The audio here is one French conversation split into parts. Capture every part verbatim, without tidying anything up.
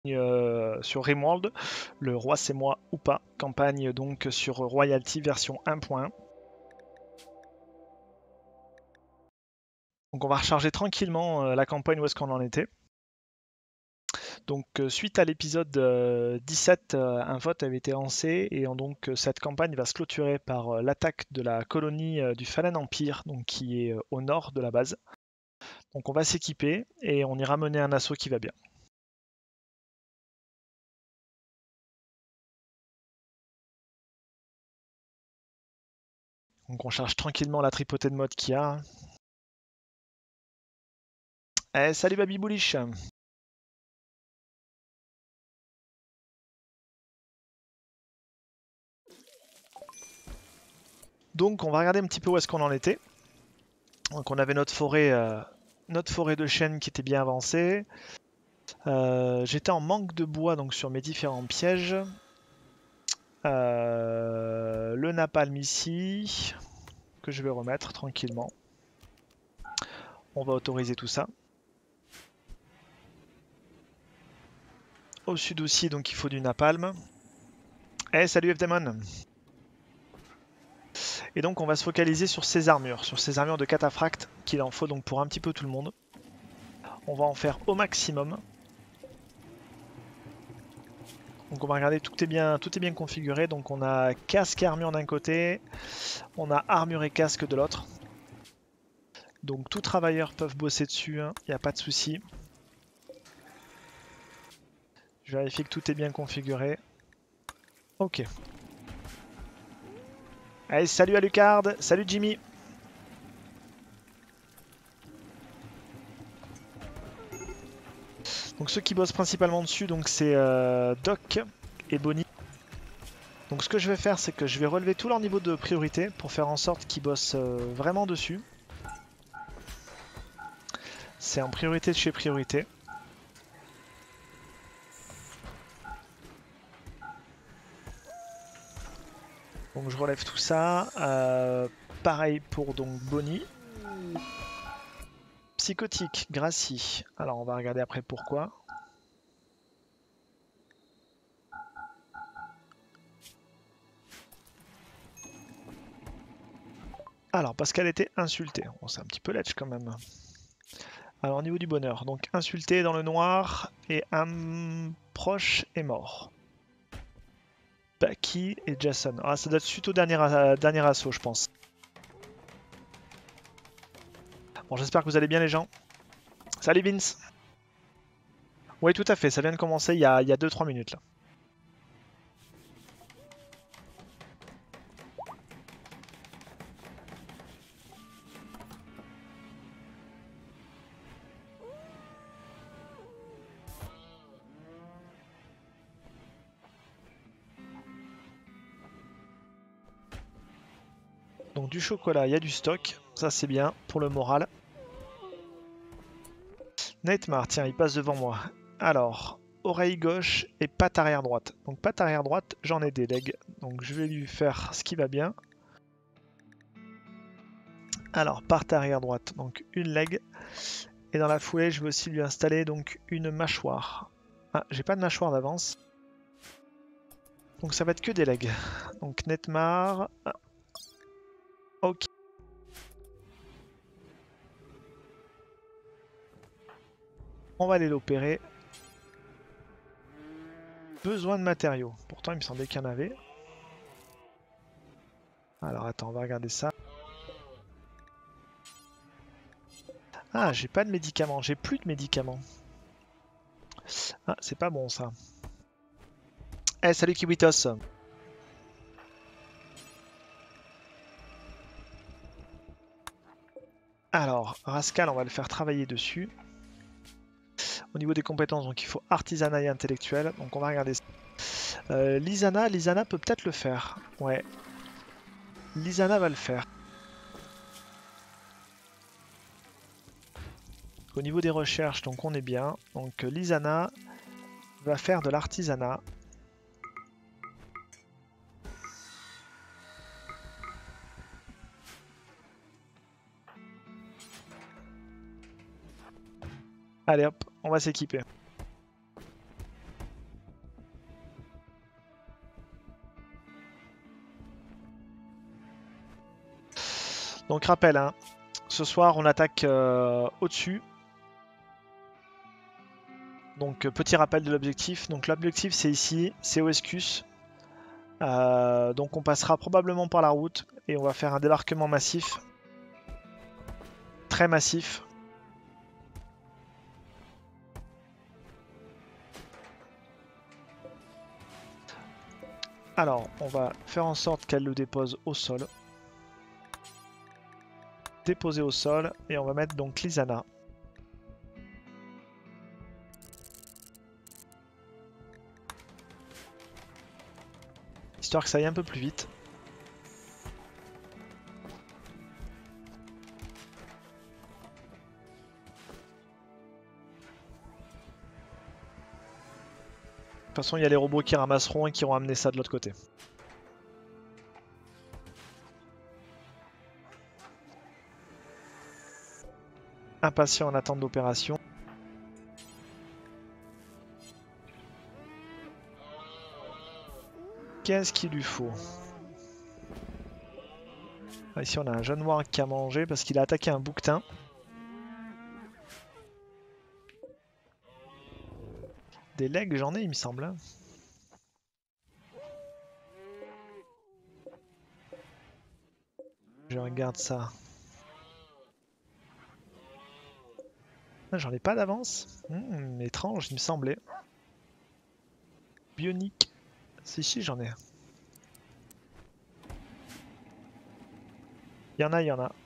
Euh, sur Rimworld, le roi c'est moi ou pas, campagne donc sur Royalty version un point un. Donc on va recharger tranquillement euh, la campagne où est-ce qu'on en était. Donc euh, suite à l'épisode euh, dix-sept, euh, un vote avait été lancé et on, donc euh, cette campagne va se clôturer par euh, l'attaque de la colonie euh, du Fallen Empire, donc qui est euh, au nord de la base. Donc on va s'équiper et on ira mener un assaut qui va bien. Donc on charge tranquillement la tripotée de mode qu'il y a. Eh, salut Baby Bouliche. Donc on va regarder un petit peu où est-ce qu'on en était. Donc on avait notre forêt, euh, notre forêt de chêne qui était bien avancée. Euh, J'étais en manque de bois donc sur mes différents pièges. Euh, le napalm ici, que je vais remettre tranquillement. On va autoriser tout ça. Au sud aussi, donc il faut du napalm. Eh, salut F-Demon. Et donc on va se focaliser sur ces armures, sur ces armures de cataphracte, qu'il en faut donc pour un petit peu tout le monde. On va en faire au maximum. Donc on va regarder, tout est bien, tout est bien configuré. Donc on a casque et armure d'un côté, on a armure et casque de l'autre. Donc tous travailleurs peuvent bosser dessus, il hein, n'y a pas de souci. Je vérifie que tout est bien configuré. Ok. Allez, salut Alucard, salut Jimmy. Donc ceux qui bossent principalement dessus, donc c'est euh, Doc et Bonnie. Donc ce que je vais faire, c'est que je vais relever tout leur niveau de priorité pour faire en sorte qu'ils bossent euh, vraiment dessus. C'est en priorité de chez priorité. Donc je relève tout ça. Euh, pareil pour donc Bonnie. Psychotique, Gracie. Alors on va regarder après pourquoi. Alors parce qu'elle était insultée. Bon, c'est un petit peu ledge quand même. Alors au niveau du bonheur, donc insulté dans le noir et un proche est mort. Baki et Jason. Ah, ça doit être suite au dernier, euh, dernier assaut, je pense. Bon, j'espère que vous allez bien, les gens. Salut Vince. Oui, tout à fait, ça vient de commencer il y a, il y a deux trois minutes là. Donc du chocolat, il y a du stock, ça c'est bien pour le moral. Nightmare, tiens, il passe devant moi. Alors, oreille gauche et patte arrière droite. Donc patte arrière droite, j'en ai des legs, donc je vais lui faire ce qui va bien. Alors, patte arrière droite, donc une leg. Et dans la foulée, je vais aussi lui installer donc une mâchoire. Ah, j'ai pas de mâchoire d'avance. Donc ça va être que des legs. Donc Netmar. Ah, ok. On va aller l'opérer. Besoin de matériaux. Pourtant, il me semblait qu'il y en avait. Alors attends, on va regarder ça. Ah, j'ai pas de médicaments. J'ai plus de médicaments. Ah, c'est pas bon ça. Eh, hey, salut Kiwitos. Alors, Rascal, on va le faire travailler dessus. Au niveau des compétences, donc il faut artisanat et intellectuel. Donc on va regarder ça. Euh, Lisana, Lisana peut peut-être le faire. Ouais. Lisana va le faire. Au niveau des recherches, donc on est bien. Donc Lisana va faire de l'artisanat. Allez hop, on va s'équiper. Donc rappel, hein, ce soir on attaque euh, au-dessus. Donc euh, petit rappel de l'objectif. Donc l'objectif c'est ici, c'est Oescus. Euh, donc on passera probablement par la route et on va faire un débarquement massif. Très massif. Alors on va faire en sorte qu'elle le dépose au sol. Déposer au sol et on va mettre donc Lysana. Histoire que ça aille un peu plus vite. De toute façon, il y a les robots qui ramasseront et qui vont amener ça de l'autre côté. Impatient en attente d'opération. Qu'est-ce qu'il lui faut? Ah, ici, on a un jeune noir qui a mangé parce qu'il a attaqué un bouquetin. Des legs, j'en ai, il me semble. Je regarde ça. Ah, j'en ai pas d'avance. Hmm, étrange, il me semblait. Bionique. Si, si, j'en ai. Il y en a, il y en a.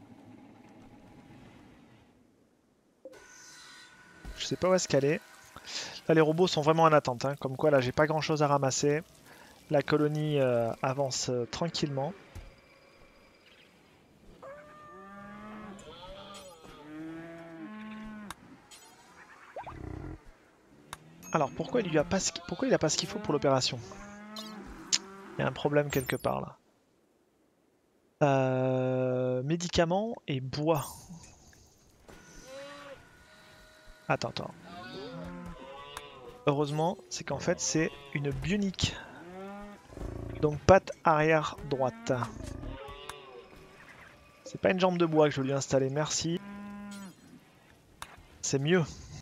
Je sais pas où est-ce qu'elle est. Là, les robots sont vraiment en attente. Hein. Comme quoi, là, j'ai pas grand-chose à ramasser. La colonie euh, avance euh, tranquillement. Alors, pourquoi il lui a pas ce... pourquoi il a pas ce qu'il faut pour l'opération? Il y a un problème quelque part, là. Euh... Médicaments et bois. Attends, attends. Heureusement, c'est qu'en fait, c'est une bionique. Donc, patte arrière droite. C'est pas une jambe de bois que je vais lui installer, merci. C'est mieux.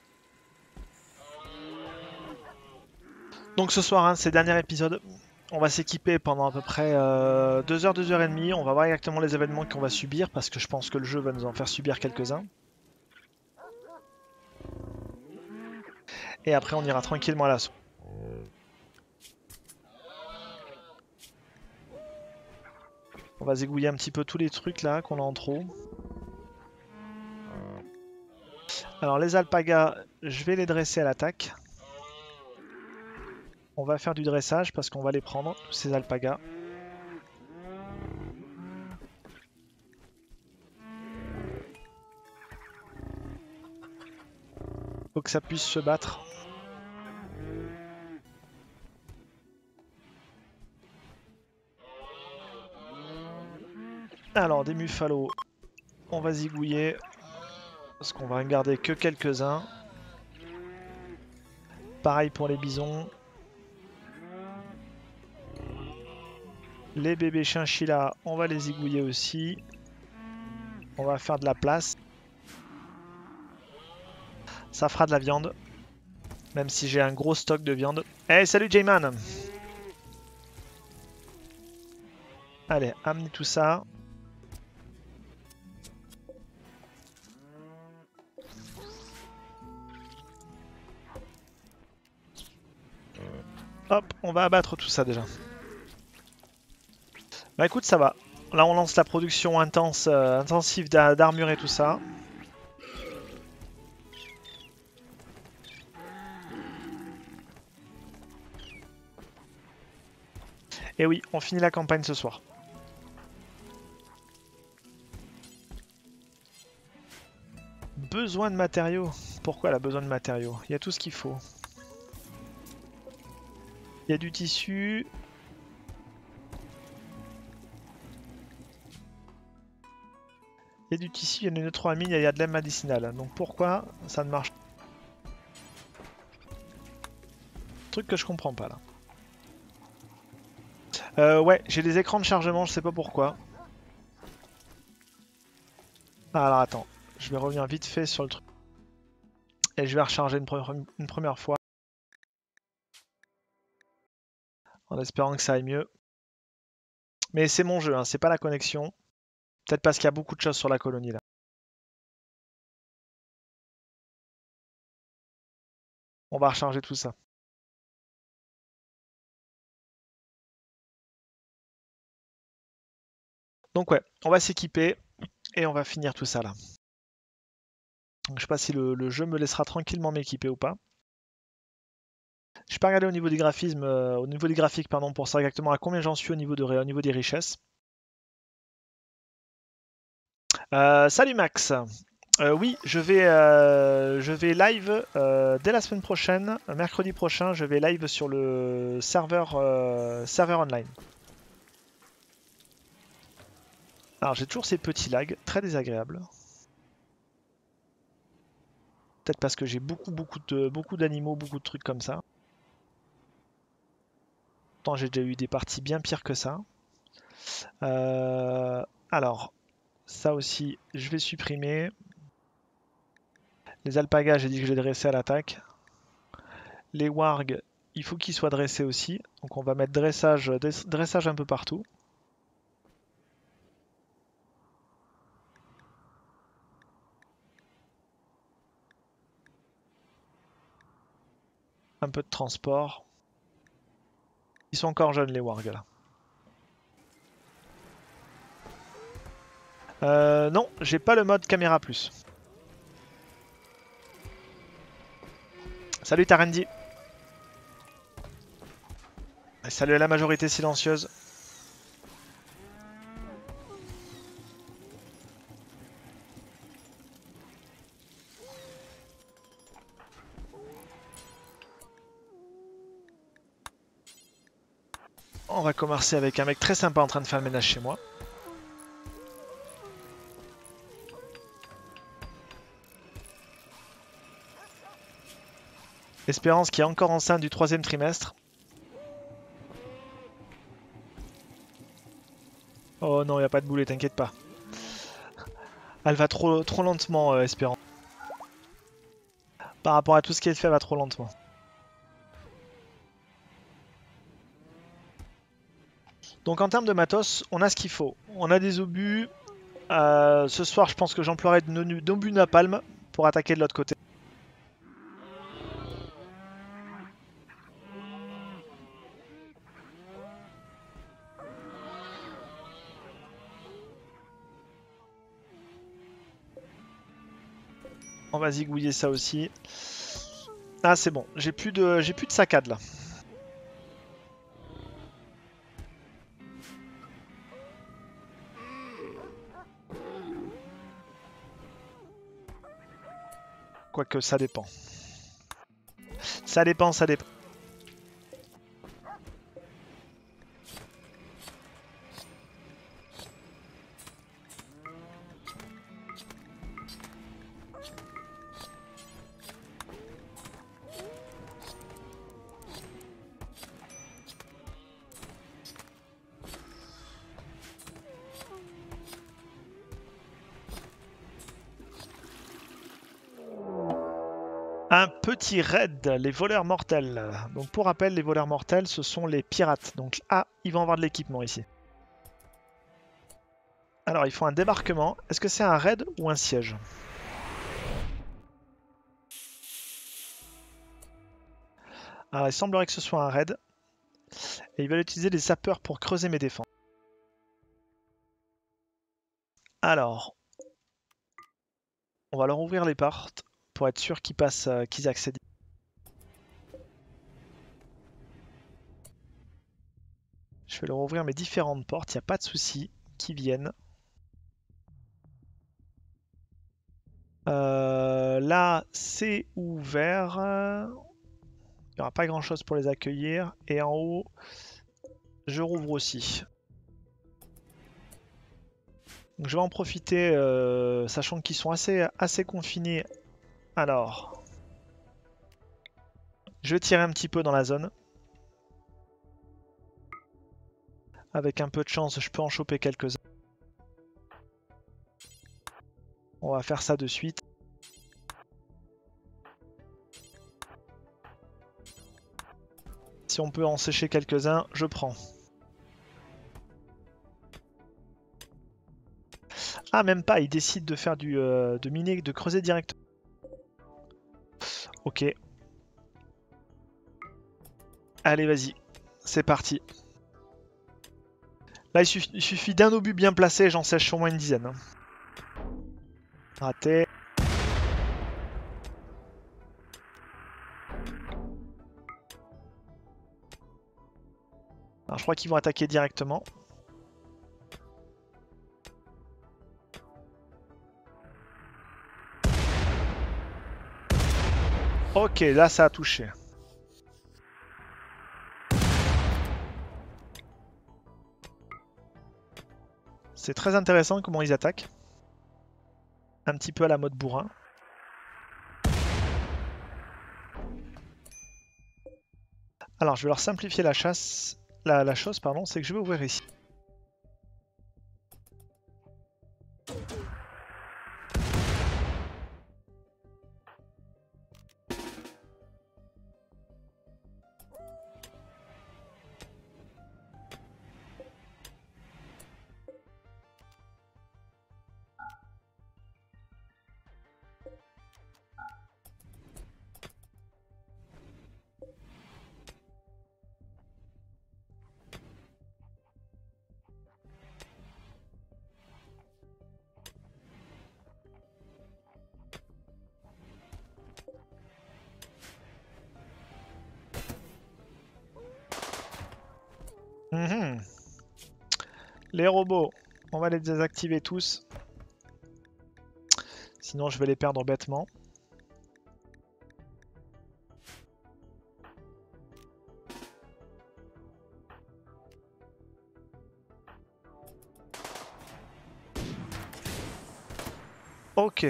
Donc ce soir, hein, c'est le dernier épisode. On va s'équiper pendant à peu près euh, deux heures, deux heures et demie. On va voir exactement les événements qu'on va subir parce que je pense que le jeu va nous en faire subir quelques-uns. Et après, on ira tranquillement à l'assaut. On va zigouiller un petit peu tous les trucs là qu'on a en trop. Alors les alpagas, je vais les dresser à l'attaque. On va faire du dressage parce qu'on va les prendre, tous ces alpagas. Faut que ça puisse se battre. Alors des muffalos, on va zigouiller. Parce qu'on va en garder que quelques-uns. Pareil pour les bisons. Les bébés chinchillas, on va les zigouiller aussi. On va faire de la place. Ça fera de la viande. Même si j'ai un gros stock de viande. Eh, hey, salut J-Man! Allez, amenez tout ça. Hop, on va abattre tout ça déjà. Bah écoute, ça va. Là, on lance la production intense, euh, intensive d'armure et tout ça. Et oui, on finit la campagne ce soir. Besoin de matériaux. Pourquoi elle a besoin de matériaux? Il y a tout ce qu'il faut. Il y a du tissu. Il y a du tissu, il y a une trois mille, il y a de l'aide médicinale. Donc pourquoi ça ne marche pas? Truc que je comprends pas là. Euh, ouais, j'ai des écrans de chargement, je sais pas pourquoi. Ah, alors attends, je vais revenir vite fait sur le truc. Et je vais recharger une, pre une première fois. En espérant que ça aille mieux. Mais c'est mon jeu, hein, c'est pas la connexion. Peut-être parce qu'il y a beaucoup de choses sur la colonie là. On va recharger tout ça. Donc ouais, on va s'équiper et on va finir tout ça là. Donc, je sais pas si le, le jeu me laissera tranquillement m'équiper ou pas. Je peux regarder au niveau des graphismes, euh, au niveau des graphiques pardon, pour savoir exactement à combien j'en suis au niveau, de, au niveau des richesses. Euh, salut Max. Euh, oui, je vais, euh, je vais live euh, dès la semaine prochaine, mercredi prochain, je vais live sur le serveur, euh, serveur online. Alors j'ai toujours ces petits lags, très désagréables. Peut-être parce que j'ai beaucoup beaucoup de beaucoup d'animaux, beaucoup de trucs comme ça. Pourtant j'ai déjà eu des parties bien pires que ça. Euh, alors, ça aussi, je vais supprimer. Les alpagas, j'ai dit que je les dressais à l'attaque. Les wargs, il faut qu'ils soient dressés aussi. Donc on va mettre dressage, dressage un peu partout. Un peu de transport. Ils sont encore jeunes les wargs là. Euh, non, j'ai pas le mode caméra plus. Salut Tarendi. Salut à la majorité silencieuse. On va commencer avec un mec très sympa en train de faire le ménage chez moi. Espérance qui est encore enceinte du troisième trimestre. Oh non, il n'y a pas de boulet, t'inquiète pas. Elle va trop, trop lentement, euh, Espérance. Par rapport à tout ce qui est fait, elle va trop lentement. Donc en termes de matos, on a ce qu'il faut. On a des obus. Euh, ce soir, je pense que j'emploierai d'obus napalm pour attaquer de l'autre côté. On va zigouiller ça aussi. Ah c'est bon, j'ai plus de j'ai plus de saccades là. Quoique ça dépend. Ça dépend, ça dépend. Un petit raid, les voleurs mortels. Donc pour rappel, les voleurs mortels, ce sont les pirates. Donc ah, ils vont avoir de l'équipement ici. Alors, il faut un débarquement. Est-ce que c'est un raid ou un siège? Alors, il semblerait que ce soit un raid. Et ils veulent utiliser les sapeurs pour creuser mes défenses. Alors, on va leur ouvrir les portes pour être sûr qu'ils passent, euh, qu'ils accèdent. Je vais leur ouvrir mes différentes portes, il n'y a pas de souci, qu'ils viennent. Euh, là, c'est ouvert. Il n'y aura pas grand chose pour les accueillir. Et en haut, je rouvre aussi. Donc je vais en profiter, euh, sachant qu'ils sont assez, assez confinés. Alors, je vais tirer un petit peu dans la zone. Avec un peu de chance, je peux en choper quelques-uns. On va faire ça de suite. Si on peut en sécher quelques-uns, je prends. Ah, même pas, il décide de faire du euh, de miner, de creuser direct. Ok. Allez, vas-y. C'est parti. Là, il suffit, il suffit d'un obus bien placé, j'en sèche au moins une dizaine. Raté. Alors, je crois qu'ils vont attaquer directement. Ok, là ça a touché. C'est très intéressant comment ils attaquent. Un petit peu à la mode bourrin. Alors je vais leur simplifier la chasse. La, la chose, pardon, c'est que je vais ouvrir ici. Mmh. Les robots, on va les désactiver tous. Sinon je vais les perdre bêtement. Ok.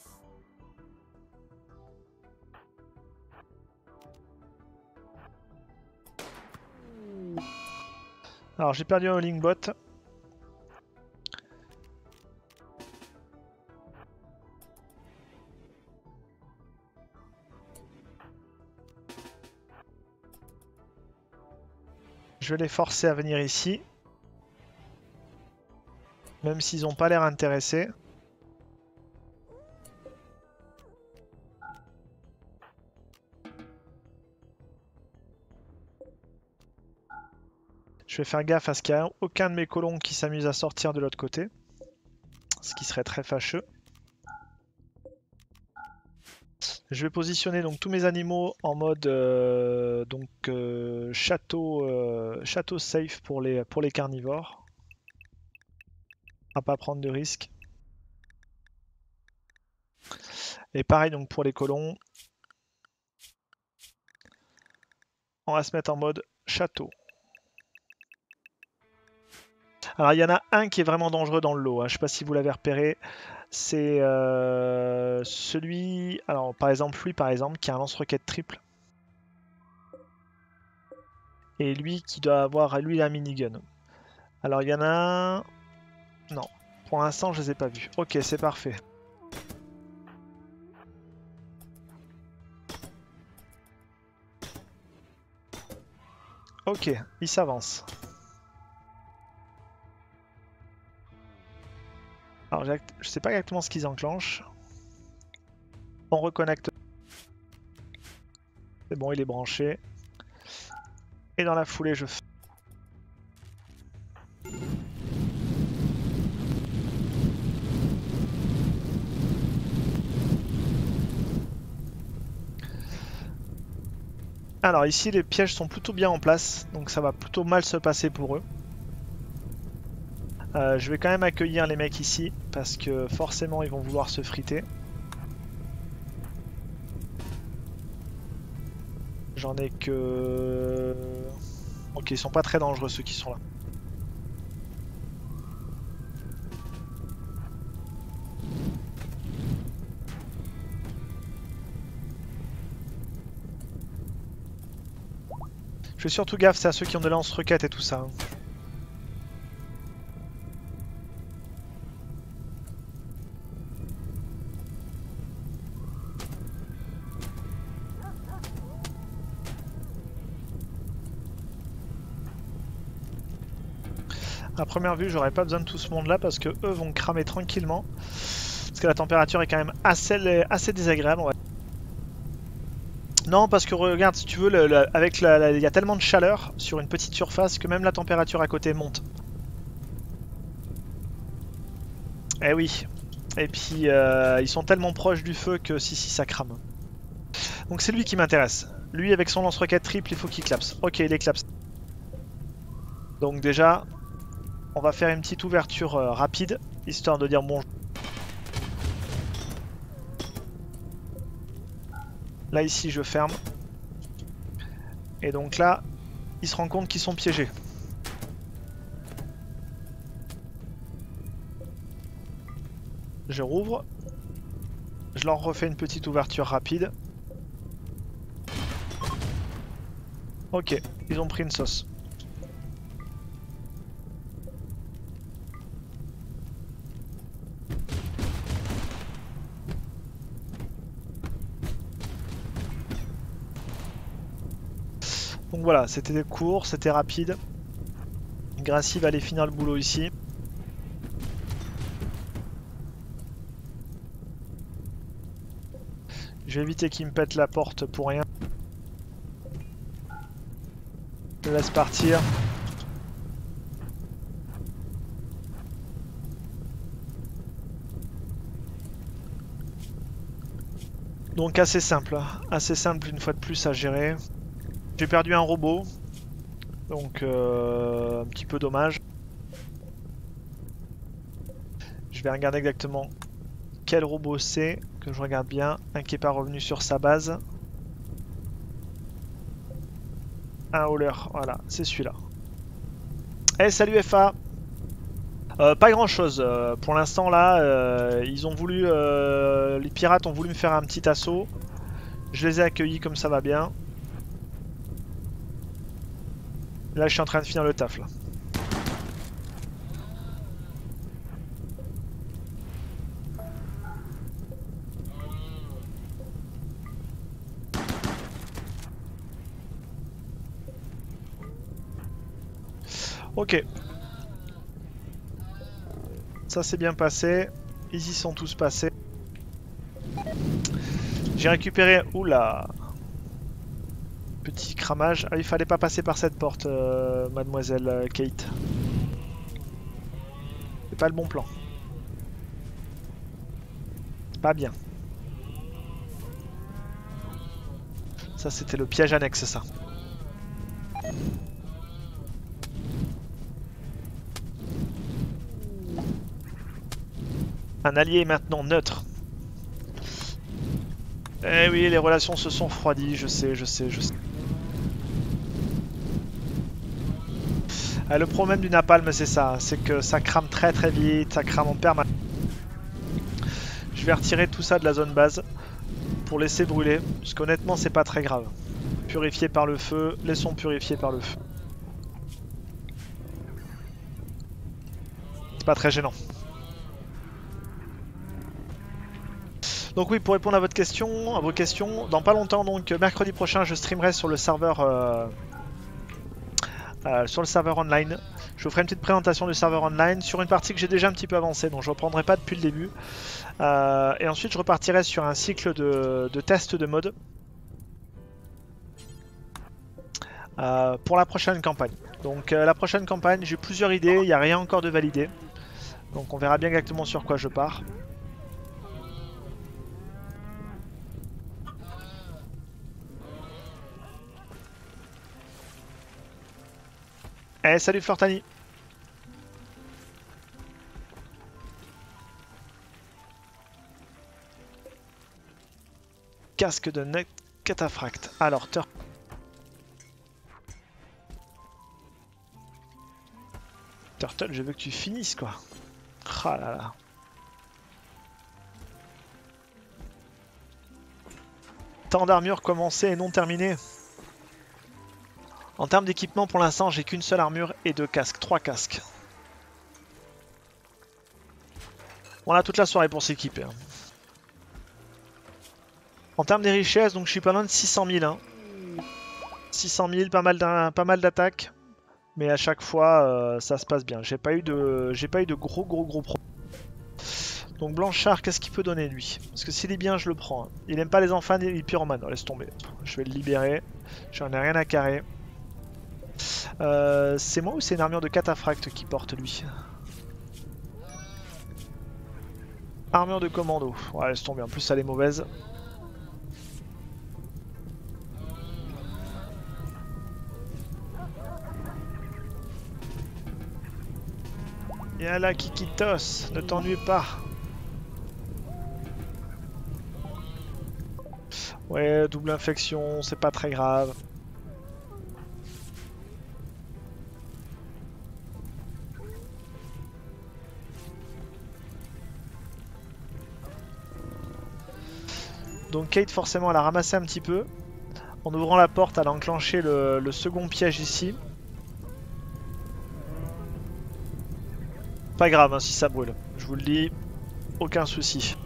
Alors j'ai perdu un Link Bot. Je vais les forcer à venir ici. Même s'ils n'ont pas l'air intéressés. Je vais faire gaffe à ce qu'il n'y ait aucun de mes colons qui s'amuse à sortir de l'autre côté. Ce qui serait très fâcheux. Je vais positionner donc tous mes animaux en mode euh, donc euh, château, euh, château safe pour les, pour les carnivores. À pas prendre de risques. Et pareil donc pour les colons. On va se mettre en mode château. Alors il y en a un qui est vraiment dangereux dans le lot, hein. Je ne sais pas si vous l'avez repéré. C'est euh, celui, alors par exemple lui par exemple qui a un lance-roquette triple. Et lui qui doit avoir, lui il a un minigun. Alors il y en a un... Non, pour l'instant je les ai pas vus. Ok, c'est parfait. Ok, il s'avance. Alors je sais pas exactement ce qu'ils enclenchent. On reconnecte. C'est bon, il est branché. Et dans la foulée, je fais... Alors ici, les pièges sont plutôt bien en place, donc ça va plutôt mal se passer pour eux. Euh, je vais quand même accueillir les mecs ici, parce que forcément, ils vont vouloir se friter. J'en ai que... Ok, ils sont pas très dangereux ceux qui sont là. Je fais surtout gaffe, c'est à ceux qui ont des lance-roquettes et tout ça. Hein. À première vue, j'aurais pas besoin de tout ce monde là parce que eux vont cramer tranquillement. Parce que la température est quand même assez, assez désagréable. On va... Non, parce que regarde, si tu veux, le, le, avec la, la, il y a tellement de chaleur sur une petite surface que même la température à côté monte. Eh oui. Et puis, euh, ils sont tellement proches du feu que si, si, ça crame. Donc c'est lui qui m'intéresse. Lui, avec son lance-roquette triple, il faut qu'il clapse. Ok, il est clapse. Donc déjà, on va faire une petite ouverture euh, rapide, histoire de dire bonjour. Là, ici, je ferme. Et donc là, ils se rendent compte qu'ils sont piégés. Je rouvre. Je leur refais une petite ouverture rapide. Ok, ils ont pris une sauce. Donc voilà, c'était court, c'était rapide. Gracie va aller finir le boulot ici. Je vais éviter qu'il me pète la porte pour rien. Je le laisse partir. Donc assez simple, assez simple une fois de plus à gérer. J'ai perdu un robot, donc euh, un petit peu dommage. Je vais regarder exactement quel robot c'est, que je regarde bien. Un qui n'est pas revenu sur sa base. Un hauler, voilà, c'est celui-là. Eh, salut F A! Euh, pas grand chose euh, pour l'instant là, euh, ils ont voulu, euh, les pirates ont voulu me faire un petit assaut. Je les ai accueillis comme ça va bien. Là je suis en train de finir le taf là. Ok. Ça s'est bien passé. Ils y sont tous passés. J'ai récupéré... Oula. Petit cramage. Ah, il fallait pas passer par cette porte, euh, mademoiselle euh, Kate. C'est pas le bon plan. Pas bien. Ça, c'était le piège annexe, ça. Un allié est maintenant neutre. Eh oui, les relations se sont refroidies, je sais, je sais, je sais. Ah, le problème du napalm, c'est ça, c'est que ça crame très très vite, ça crame en permanence. Je vais retirer tout ça de la zone base pour laisser brûler, parce qu'honnêtement, c'est pas très grave. Purifié par le feu, laissons purifier par le feu. C'est pas très gênant. Donc oui, pour répondre à votre question, à vos questions, dans pas longtemps, donc mercredi prochain, je streamerai sur le serveur, euh, euh, sur le serveur online. Je vous ferai une petite présentation du serveur online sur une partie que j'ai déjà un petit peu avancée, donc je ne reprendrai pas depuis le début. Euh, et ensuite, je repartirai sur un cycle de, de tests de mode euh, pour la prochaine campagne. Donc euh, la prochaine campagne, j'ai plusieurs idées, il n'y a rien encore de validé. Donc on verra bien exactement sur quoi je pars. Eh, salut Flortani. Casque de Net Cataphracte. Alors, Tur Turtle, je veux que tu finisses, quoi. Ah là là. Tant d'armure commencée et non terminée. En termes d'équipement, pour l'instant, j'ai qu'une seule armure et deux casques. Trois casques. On a toute la soirée pour s'équiper. Hein. En termes des richesses, donc je suis pas loin de six cent mille. Hein. six cent mille, pas mal d'attaques. mais à chaque fois euh, ça se passe bien. J'ai pas eu de, j'ai pas eu de gros gros gros problèmes. Donc Blanchard, qu'est-ce qu'il peut donner lui? Parce que s'il est bien, je le prends. Hein. Il aime pas les enfants et les pyromanes, non, laisse tomber. Je vais le libérer. J'en ai rien à carrer. Euh, c'est moi ou c'est une armure de cataphracte qui porte lui? Armure de commando. Ouais, laisse tomber. En plus, elle est mauvaise. Viens là, Kikitos, ne t'ennuie pas. Ouais, double infection, c'est pas très grave. Donc Kate, forcément, elle a ramassé un petit peu. En ouvrant la porte, elle a enclenché le, le second piège ici. Pas grave hein, si ça brûle, je vous le dis, aucun souci.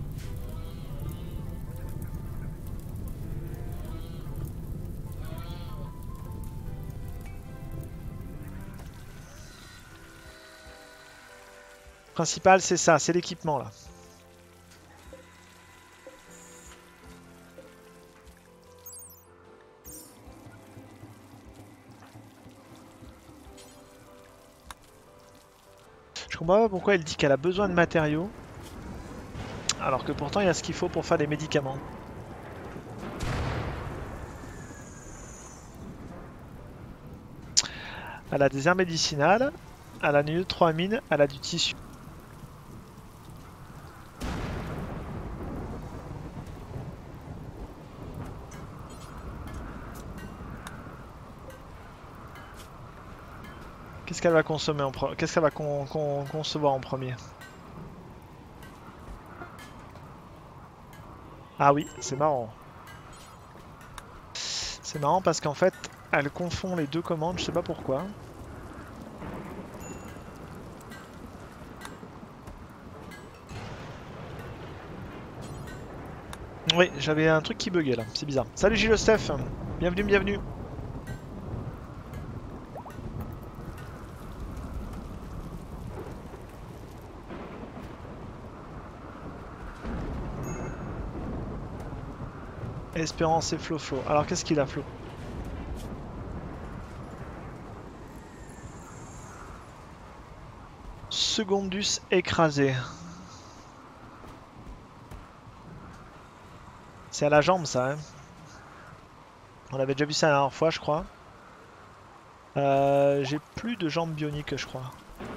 Le principal c'est ça, c'est l'équipement là. Je comprends pas pourquoi elle dit qu'elle a besoin de matériaux, alors que pourtant il y a ce qu'il faut pour faire des médicaments. Elle a des herbes médicinales, elle a une trois mines, elle a du tissu. Qu'est-ce qu'elle va consommer en pre... Qu'est-ce qu'elle va con con concevoir en premier? Ah oui, c'est marrant. C'est marrant parce qu'en fait, elle confond les deux commandes, je sais pas pourquoi. Oui, j'avais un truc qui buguait là, c'est bizarre. Salut Gilles Steph, bienvenue, bienvenue. Espérance et Flo Flo. Alors qu'est-ce qu'il a Flo? Secondus écrasé. C'est à la jambe ça. Hein. On avait déjà vu ça la dernière fois je crois. Euh, J'ai plus de jambes bioniques je crois.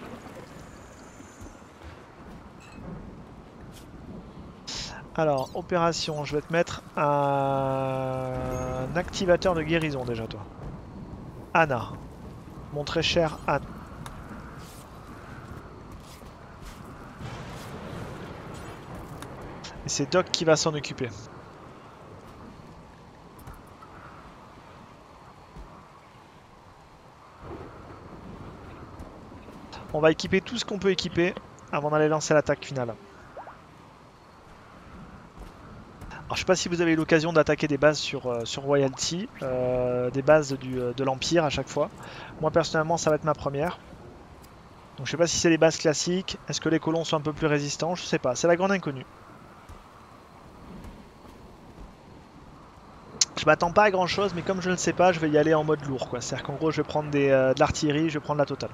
Alors, opération, je vais te mettre un, un activateur de guérison déjà toi. Anna. Mon très cher Anna. Et c'est Doc qui va s'en occuper. On va équiper tout ce qu'on peut équiper avant d'aller lancer l'attaque finale. Alors, je sais pas si vous avez eu l'occasion d'attaquer des bases sur, euh, sur Royalty, euh, des bases du, de l'Empire à chaque fois. Moi personnellement ça va être ma première. Donc je sais pas si c'est les bases classiques, est-ce que les colons sont un peu plus résistants, je sais pas, c'est la grande inconnue. Je m'attends pas à grand chose mais comme je ne sais pas je vais y aller en mode lourd quoi. C'est-à-dire qu'en gros je vais prendre des, euh, de l'artillerie, je vais prendre la totale.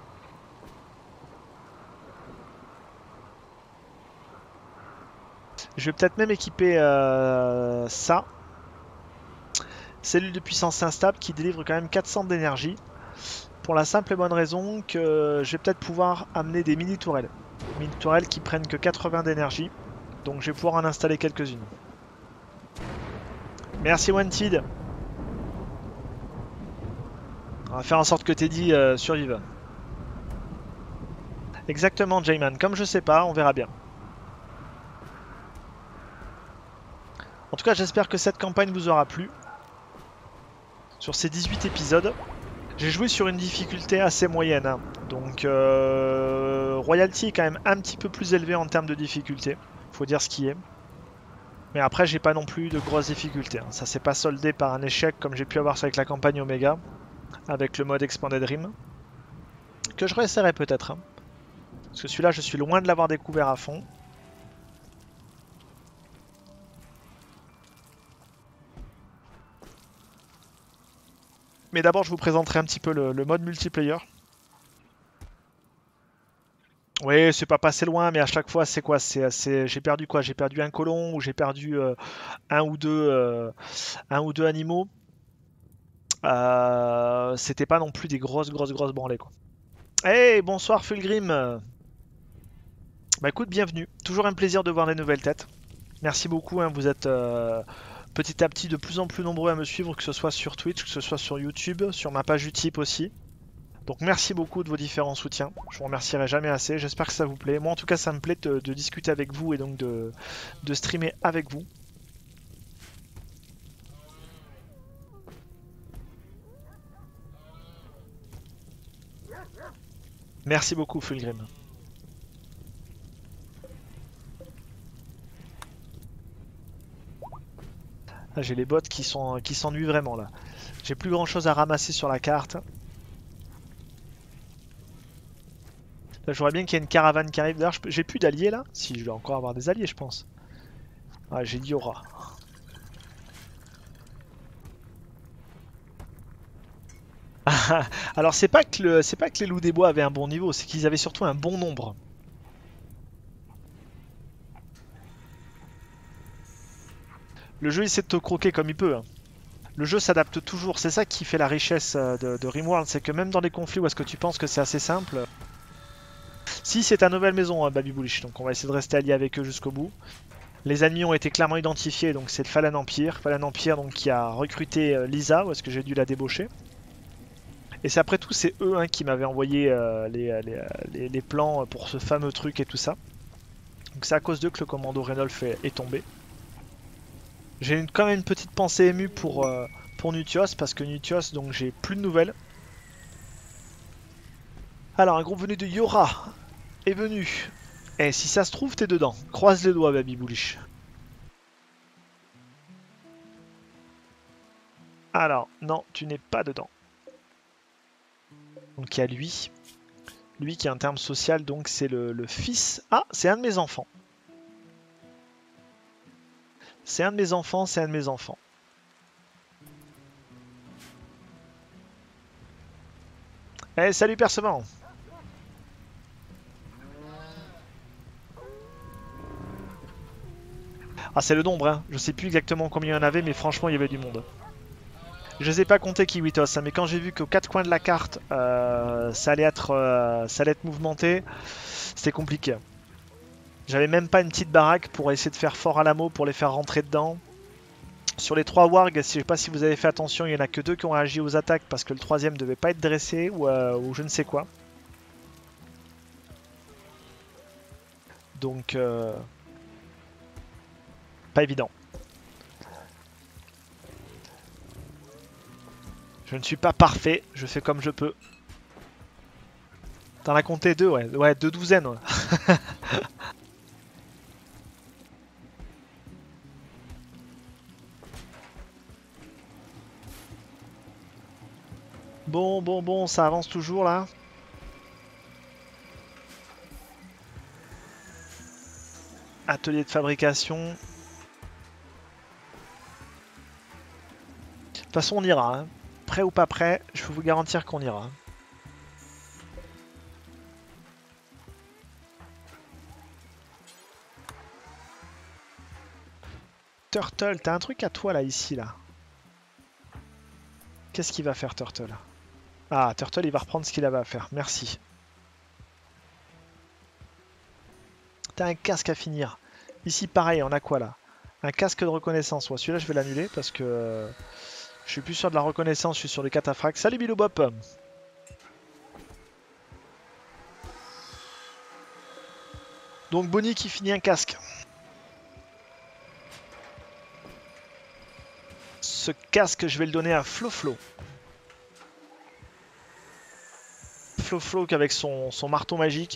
Je vais peut-être même équiper euh, ça. Cellule de puissance instable qui délivre quand même quatre cents d'énergie. Pour la simple et bonne raison que je vais peut-être pouvoir amener des mini-tourelles. Mini-tourelles qui prennent que quatre-vingts d'énergie. Donc je vais pouvoir en installer quelques-unes. Merci Wanted. On va faire en sorte que Teddy euh, survive. Exactement Jayman. Comme je sais pas, on verra bien. En tout cas, j'espère que cette campagne vous aura plu. Sur ces dix-huit épisodes, j'ai joué sur une difficulté assez moyenne. Hein. Donc, euh, Royalty est quand même un petit peu plus élevé en termes de difficulté. Faut dire ce qui est. Mais après, j'ai pas non plus de grosses difficultés. Hein. Ça s'est pas soldé par un échec comme j'ai pu avoir ça avec la campagne Omega. avec le mode Expanded Rim. Que je réessayerai peut-être. Hein. Parce que celui-là, je suis loin de l'avoir découvert à fond. Mais d'abord, je vous présenterai un petit peu le, le mode multiplayer. Oui, c'est pas passé loin, mais à chaque fois, c'est quoi? C'est, j'ai perdu quoi? J'ai perdu un colon ou j'ai perdu euh, un ou deux, euh, un ou deux animaux. Euh, c'était pas non plus des grosses, grosses, grosses branlées, quoi. Hey, bonsoir Fulgrim. Bah écoute, bienvenue. Toujours un plaisir de voir des nouvelles têtes. Merci beaucoup, hein, vous êtes euh, petit à petit de plus en plus nombreux à me suivre, que ce soit sur Twitch, que ce soit sur YouTube, sur ma page Utip aussi. Donc merci beaucoup de vos différents soutiens. Je vous remercierai jamais assez. J'espère que ça vous plaît. Moi en tout cas, ça me plaît de, de discuter avec vous et donc de, de streamer avec vous. Merci beaucoup Fulgrim. Ah, j'ai les bots qui sont qui s'ennuient vraiment là. J'ai plus grand chose à ramasser sur la carte. Là, j'aurais bien qu'il y ait une caravane qui arrive. D'ailleurs, j'ai plus d'alliés là. Si, je vais encore avoir des alliés, je pense. Ah, j'ai dit aura. Alors, c'est pas que le, c'est pas que les loups des bois avaient un bon niveau, c'est qu'ils avaient surtout un bon nombre. Le jeu essaie de te croquer comme il peut. Hein. Le jeu s'adapte toujours. C'est ça qui fait la richesse euh, de, de Rimworld, c'est que même dans les conflits où est-ce que tu penses que c'est assez simple. Si, c'est ta nouvelle maison, hein, Baby Bullish, donc on va essayer de rester alliés avec eux jusqu'au bout. Les ennemis ont été clairement identifiés, donc c'est le Fallen Empire. Fallen Empire donc, qui a recruté euh, Lisa, où est-ce que j'ai dû la débaucher. Et c'est après tout, c'est eux hein, qui m'avaient envoyé euh, les, les, les, les plans pour ce fameux truc et tout ça. Donc c'est à cause d'eux que le commando Renolf est, est tombé. J'ai une, quand même une petite pensée émue pour, euh, pour Nutios, parce que Nutios, donc j'ai plus de nouvelles. Alors, un groupe venu de Yora est venu. Et si ça se trouve, t'es dedans. Croise les doigts, Baby Bullish. Alors, non, tu n'es pas dedans. Donc il y a lui. Lui qui est un terme social, donc c'est le, le fils... Ah, c'est un de mes enfants. C'est un de mes enfants, c'est un de mes enfants. Eh, salut Percevant. Ah, c'est le nombre, hein. Je sais plus exactement combien il y en avait, mais franchement, il y avait du monde. Je ne sais pas compter Kiwitos, hein, mais quand j'ai vu qu'aux quatre coins de la carte, euh, ça, allait être, euh, ça allait être mouvementé, c'était compliqué. J'avais même pas une petite baraque pour essayer de faire fort à l'ameau pour les faire rentrer dedans. Sur les trois wargs, je ne sais pas si vous avez fait attention, il n'y en a que deux qui ont réagi aux attaques parce que le troisième devait pas être dressé ou, euh, ou je ne sais quoi. Donc, euh, pas évident. Je ne suis pas parfait, je fais comme je peux. T'en as compté deux, ouais. Ouais, deux douzaines, ouais. Bon, bon, bon, ça avance toujours, là. Atelier de fabrication. De toute façon, on ira. Hein. Prêt ou pas prêt, je peux vous garantir qu'on ira. Turtle, t'as un truc à toi là, ici, là. Qu'est-ce qu'il va faire, Turtle? Ah, Turtle, il va reprendre ce qu'il avait à faire. Merci. T'as un casque à finir. Ici, pareil, on a quoi là? Un casque de reconnaissance. Ouais, celui-là, je vais l'annuler parce que euh, je suis plus sûr de la reconnaissance, je suis sur le cataphracte. Salut Bilobop! Donc Bonnie qui finit un casque. Ce casque, je vais le donner à Flo-Flo. Flo-Flo avec son, son marteau magique.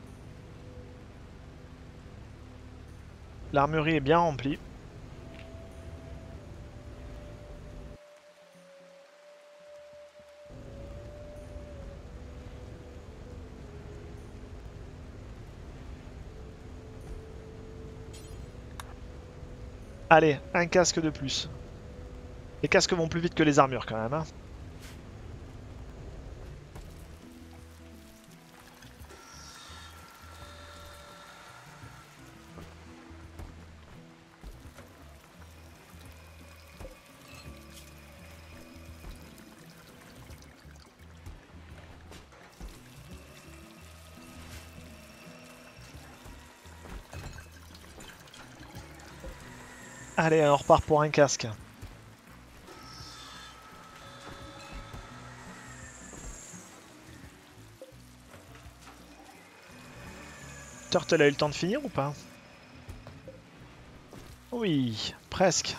L'armurerie est bien remplie. Allez, un casque de plus. Les casques vont plus vite que les armures quand même. Hein. Allez, on repart pour un casque. Turtle a eu le temps de finir ou pas? Oui, presque.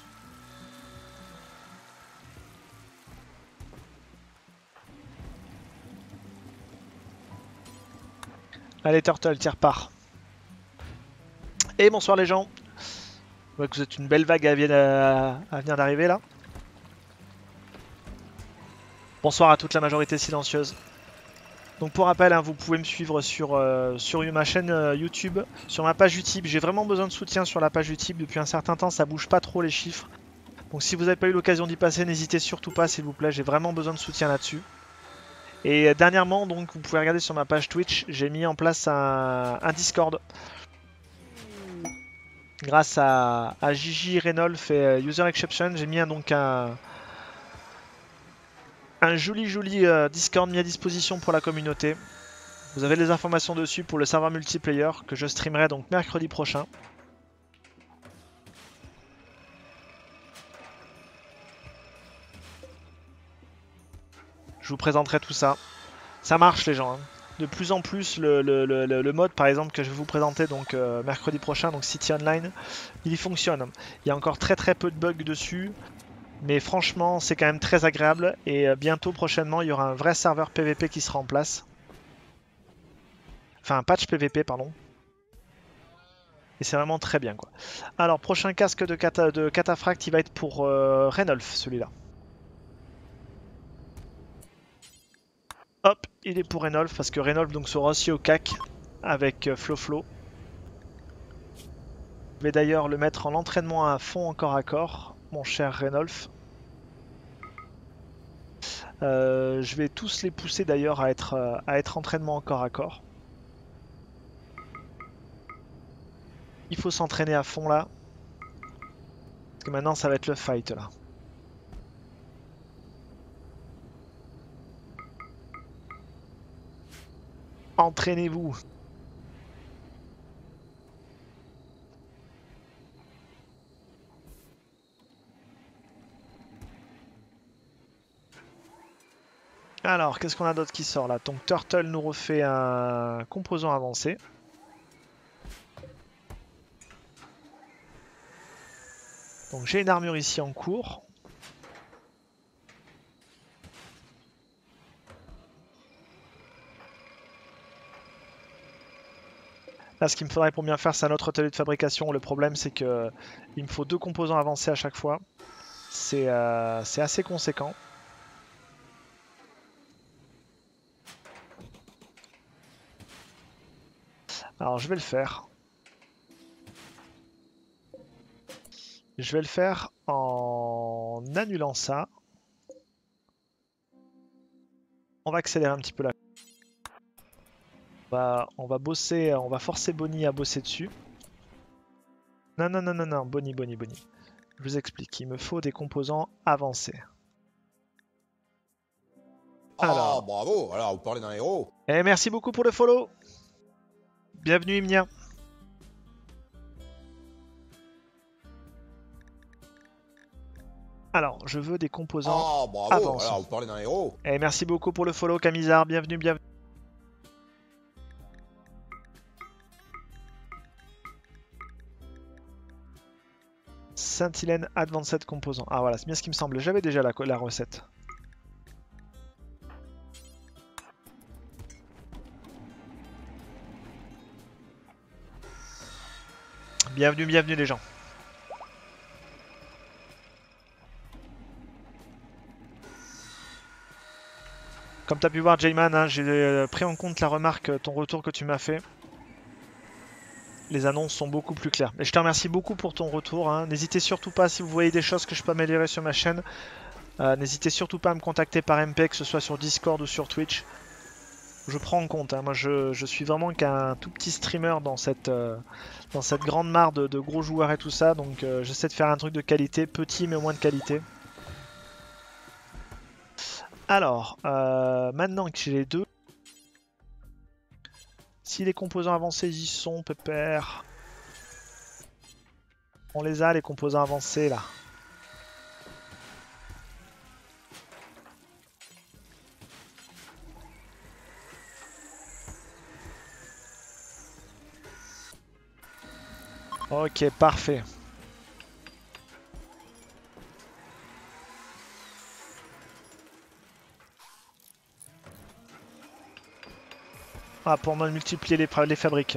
Allez Turtle, tire part. Et bonsoir les gens. Je vois que vous êtes une belle vague à, à, à venir d'arriver là. Bonsoir à toute la majorité silencieuse. Donc pour rappel, hein, vous pouvez me suivre sur, euh, sur ma chaîne euh, YouTube, sur ma page Utip. J'ai vraiment besoin de soutien sur la page Utip. Depuis un certain temps, ça bouge pas trop les chiffres. Donc si vous n'avez pas eu l'occasion d'y passer, n'hésitez surtout pas s'il vous plaît. J'ai vraiment besoin de soutien là-dessus. Et euh, dernièrement, donc vous pouvez regarder sur ma page Twitch, j'ai mis en place un, un Discord. Grâce à, à Gigi, Renolf et euh, User Exception, j'ai mis un, donc un... Un joli joli euh, Discord mis à disposition pour la communauté. Vous avez les informations dessus pour le serveur multiplayer que je streamerai donc mercredi prochain. Je vous présenterai tout ça. Ça marche les gens. Hein. De plus en plus le, le, le, le mode par exemple que je vais vous présenter donc euh, mercredi prochain, donc City Online, il fonctionne. Il y a encore très très peu de bugs dessus. Mais franchement, c'est quand même très agréable. Et bientôt, prochainement, il y aura un vrai serveur P V P qui sera en place. Enfin, un patch P V P, pardon. Et c'est vraiment très bien, quoi. Alors, prochain casque de, cata de Cataphracte, il va être pour euh, Renolf, celui-là. Hop, il est pour Renolf, parce que Renolf donc, sera aussi au C A C avec euh, Flo-Flo. Je vais d'ailleurs le mettre en entraînement à fond en corps à corps, mon cher Renolf. Euh, je vais tous les pousser d'ailleurs à être, euh, à être entraînement en corps à corps. Il faut s'entraîner à fond là. Parce que maintenant ça va être le fight là. Entraînez-vous. Alors, qu'est-ce qu'on a d'autre qui sort là? Donc Turtle nous refait un composant avancé. Donc j'ai une armure ici en cours. Là, ce qu'il me faudrait pour bien faire, c'est un autre atelier de fabrication. Le problème, c'est que il me faut deux composants avancés à chaque fois. C'est euh, assez conséquent. Alors, je vais le faire. Je vais le faire en annulant ça. On va accélérer un petit peu là. On va, on va bosser, on va forcer Bonnie à bosser dessus. Non, non, non, non, non, Bonnie, Bonnie, Bonnie. Je vous explique, il me faut des composants avancés. Alors. Oh, bravo, alors vous parlez d'un héros. Et merci beaucoup pour le follow. Bienvenue Imnia. Alors, je veux des composants oh, bravo, avancés. Alors vous parlez d'un héros. Et merci beaucoup pour le follow Camisard, bienvenue, bienvenue. Saint-Hélène Advanced Composant. Ah voilà, c'est bien ce qui me semble. J'avais déjà la, la recette. Bienvenue, bienvenue les gens. Comme tu as pu voir Jayman, hein, j'ai pris en compte la remarque, ton retour que tu m'as fait. les annonces sont beaucoup plus claires. Et je te remercie beaucoup pour ton retour. Hein. N'hésitez surtout pas, si vous voyez des choses que je peux améliorer sur ma chaîne, euh, n'hésitez surtout pas à me contacter par M P, que ce soit sur Discord ou sur Twitch. Je prends en compte. Hein. Moi, je, je suis vraiment qu'un tout petit streamer dans cette, euh, dans cette grande mare de, de gros joueurs et tout ça. Donc, euh, j'essaie de faire un truc de qualité, petit mais au moins de qualité. Alors, euh, maintenant que j'ai les deux, si les composants avancés y sont, pépère. On les a, les composants avancés, là. Ok, parfait. Ah, pour multiplier les, les fabriques.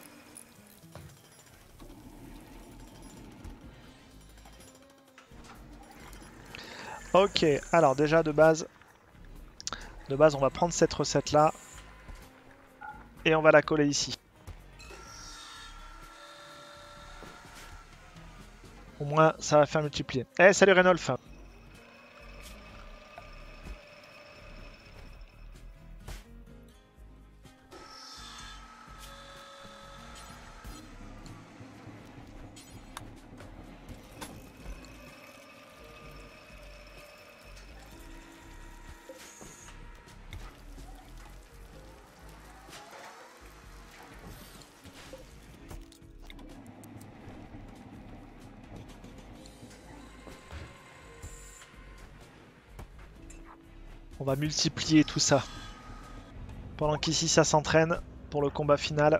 Ok, alors déjà de base, de base on va prendre cette recette là et on va la coller ici. Au moins ça va faire multiplier. Eh, salut Renolf! On va multiplier tout ça. Pendant qu'ici ça s'entraîne pour le combat final.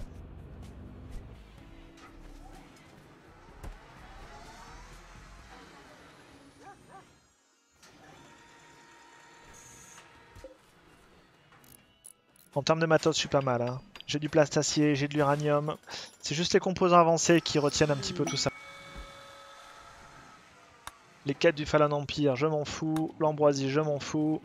En termes de matos, je suis pas mal. Hein. J'ai du plastacier, j'ai de l'uranium. C'est juste les composants avancés qui retiennent un petit peu tout ça. Les quêtes du Fallen Empire, je m'en fous. L'ambroisie, je m'en fous.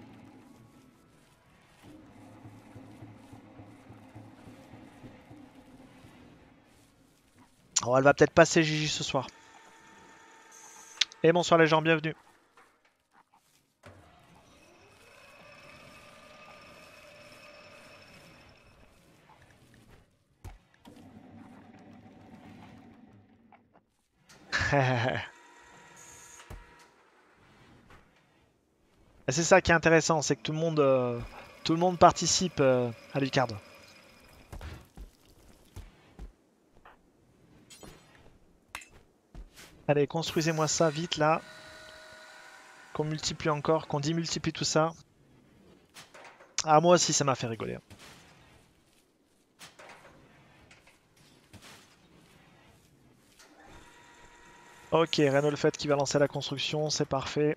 Oh, elle va peut-être passer Gigi ce soir. Et bonsoir les gens, bienvenue. C'est ça qui est intéressant, c'est que tout le monde, euh, tout le monde participe euh, à Lucard. Allez, construisez-moi ça vite là. Qu'on multiplie encore, qu'on dimultiplie tout ça. Ah, moi aussi ça m'a fait rigoler. Ok, Renault le fait qui va lancer la construction, c'est parfait.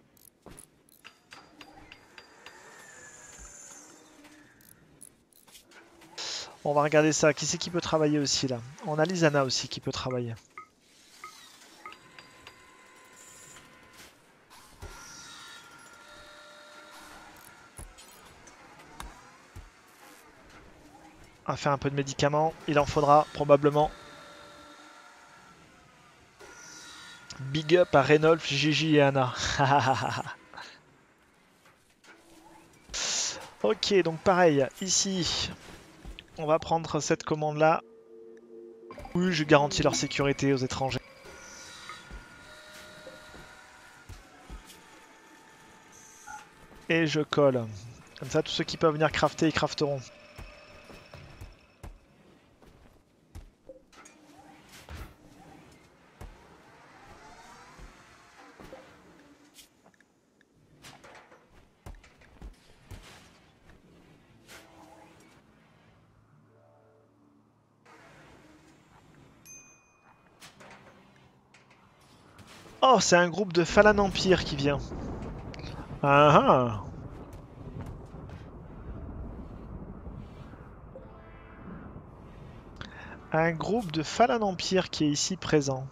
On va regarder ça. Qui c'est qui peut travailler aussi là? On a Lisana aussi qui peut travailler. On va faire un peu de médicaments. Il en faudra probablement. Big up à Renolf, Gigi et Anna. Ok, donc pareil, ici, on va prendre cette commande-là. Oui, je garantis leur sécurité aux étrangers. Et je colle. Comme ça, tous ceux qui peuvent venir crafter, ils crafteront. Oh, c'est un groupe de Fallen Empire qui vient. Ah ah. Un groupe de Fallen Empire qui est ici présent.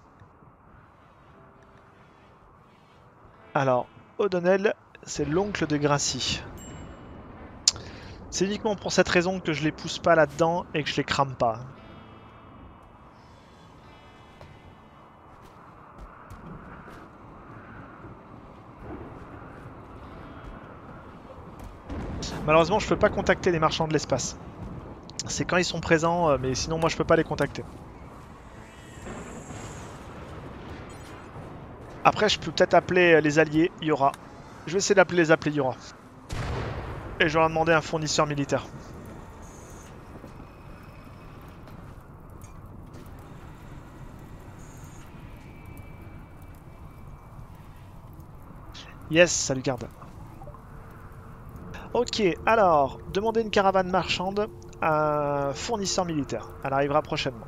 Alors, O'Donnell, c'est l'oncle de Gracie. C'est uniquement pour cette raison que je les pousse pas là-dedans et que je les crame pas. Malheureusement, je peux pas contacter les marchands de l'espace. C'est quand ils sont présents, mais sinon moi je peux pas les contacter. Après, je peux peut-être appeler les alliés, il y aura. Je vais essayer d'appeler les appeler, il y aura. Et je vais leur demander un fournisseur militaire. Yes, salut garde. Ok, alors, demander une caravane marchande à un fournisseur militaire. Elle arrivera prochainement.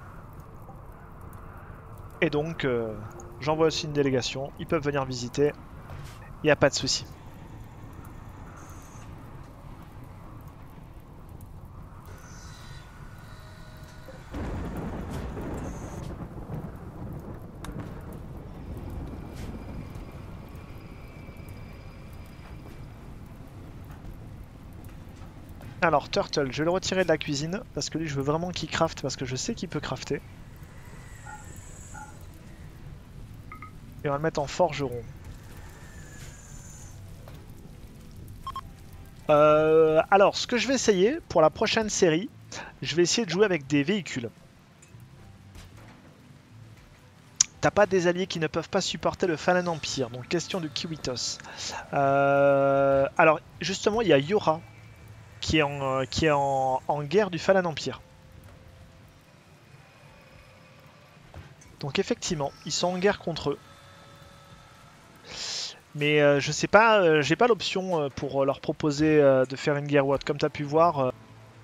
Et donc, euh, j'envoie aussi une délégation. Ils peuvent venir visiter. Il n'y a pas de souci. Alors, Turtle, je vais le retirer de la cuisine, parce que lui, je veux vraiment qu'il crafte, parce que je sais qu'il peut crafter. Et on va le mettre en forgeron. Euh, alors, ce que je vais essayer, pour la prochaine série, je vais essayer de jouer avec des véhicules. T'as pas des alliés qui ne peuvent pas supporter le Fallen Empire, donc question de Kiwitos. Euh, alors, justement, il y a Yora, qui est en, euh, qui est en, en guerre du Fallen Empire. Donc effectivement, ils sont en guerre contre eux. Mais euh, je sais pas, euh, j'ai pas l'option euh, pour leur proposer euh, de faire une guerre ou autre. Comme tu as pu voir. Euh...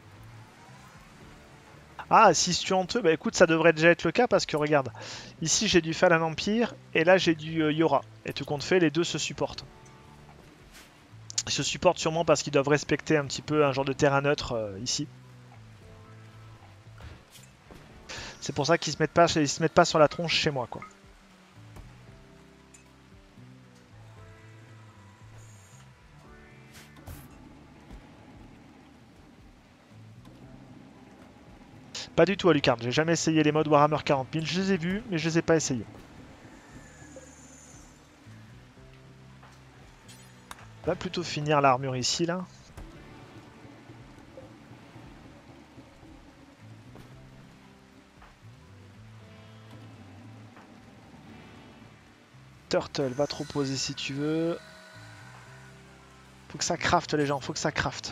Ah, s'ils se tuent entre eux, bah écoute, ça devrait déjà être le cas parce que regarde, ici j'ai du Fallen Empire et là j'ai du euh, Yora. Et tout compte fait, les deux se supportent. Ils se supportent sûrement parce qu'ils doivent respecter un petit peu un genre de terrain neutre euh, ici. C'est pour ça qu'ils se mettent pas, ils se mettent pas sur la tronche chez moi, quoi. Pas du tout, Alucard. J'ai jamais essayé les modes Warhammer quarante mille. Je les ai vus, mais je les ai pas essayés. On va plutôt finir l'armure ici, là. Turtle, va te reposer si tu veux. Faut que ça crafte, les gens. Faut que ça crafte.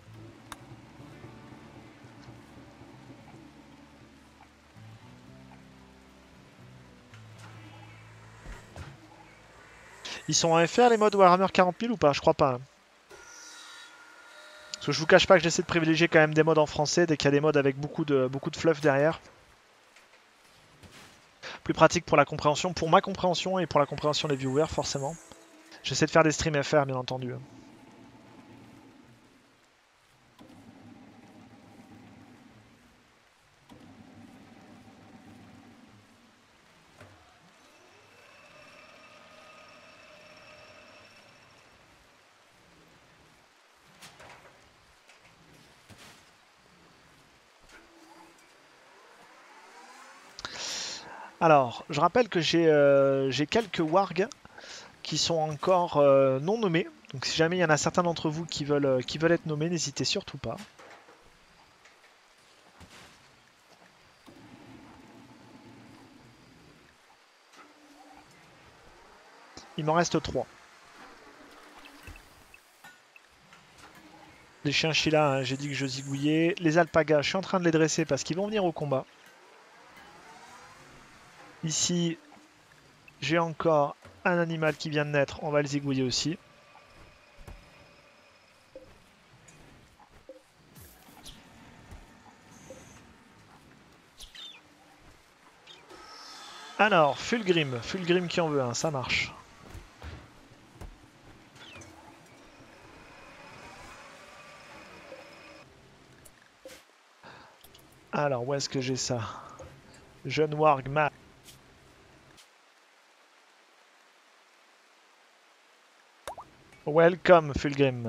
Ils sont en F R les modes Warhammer quarante mille ou pas? Je crois pas. Hein. Parce que je vous cache pas que j'essaie de privilégier quand même des modes en français dès qu'il y a des modes avec beaucoup de, beaucoup de fluff derrière. Plus pratique pour la compréhension, pour ma compréhension et pour la compréhension des viewers forcément. J'essaie de faire des streams F R bien entendu. Alors, je rappelle que j'ai euh, quelques wargs qui sont encore euh, non nommés. Donc si jamais il y en a certains d'entre vous qui veulent, euh, qui veulent être nommés, n'hésitez surtout pas. Il m'en reste trois. Les chinchillas, hein, j'ai dit que je zigouillais. Les alpagas, je suis en train de les dresser parce qu'ils vont venir au combat. Ici, j'ai encore un animal qui vient de naître, on va le zigouiller aussi. Alors, Fulgrim, Fulgrim qui en veut un, ça marche. Alors, où est-ce que j'ai ça? Jeune Warg, ma... Welcome, Fulgrim.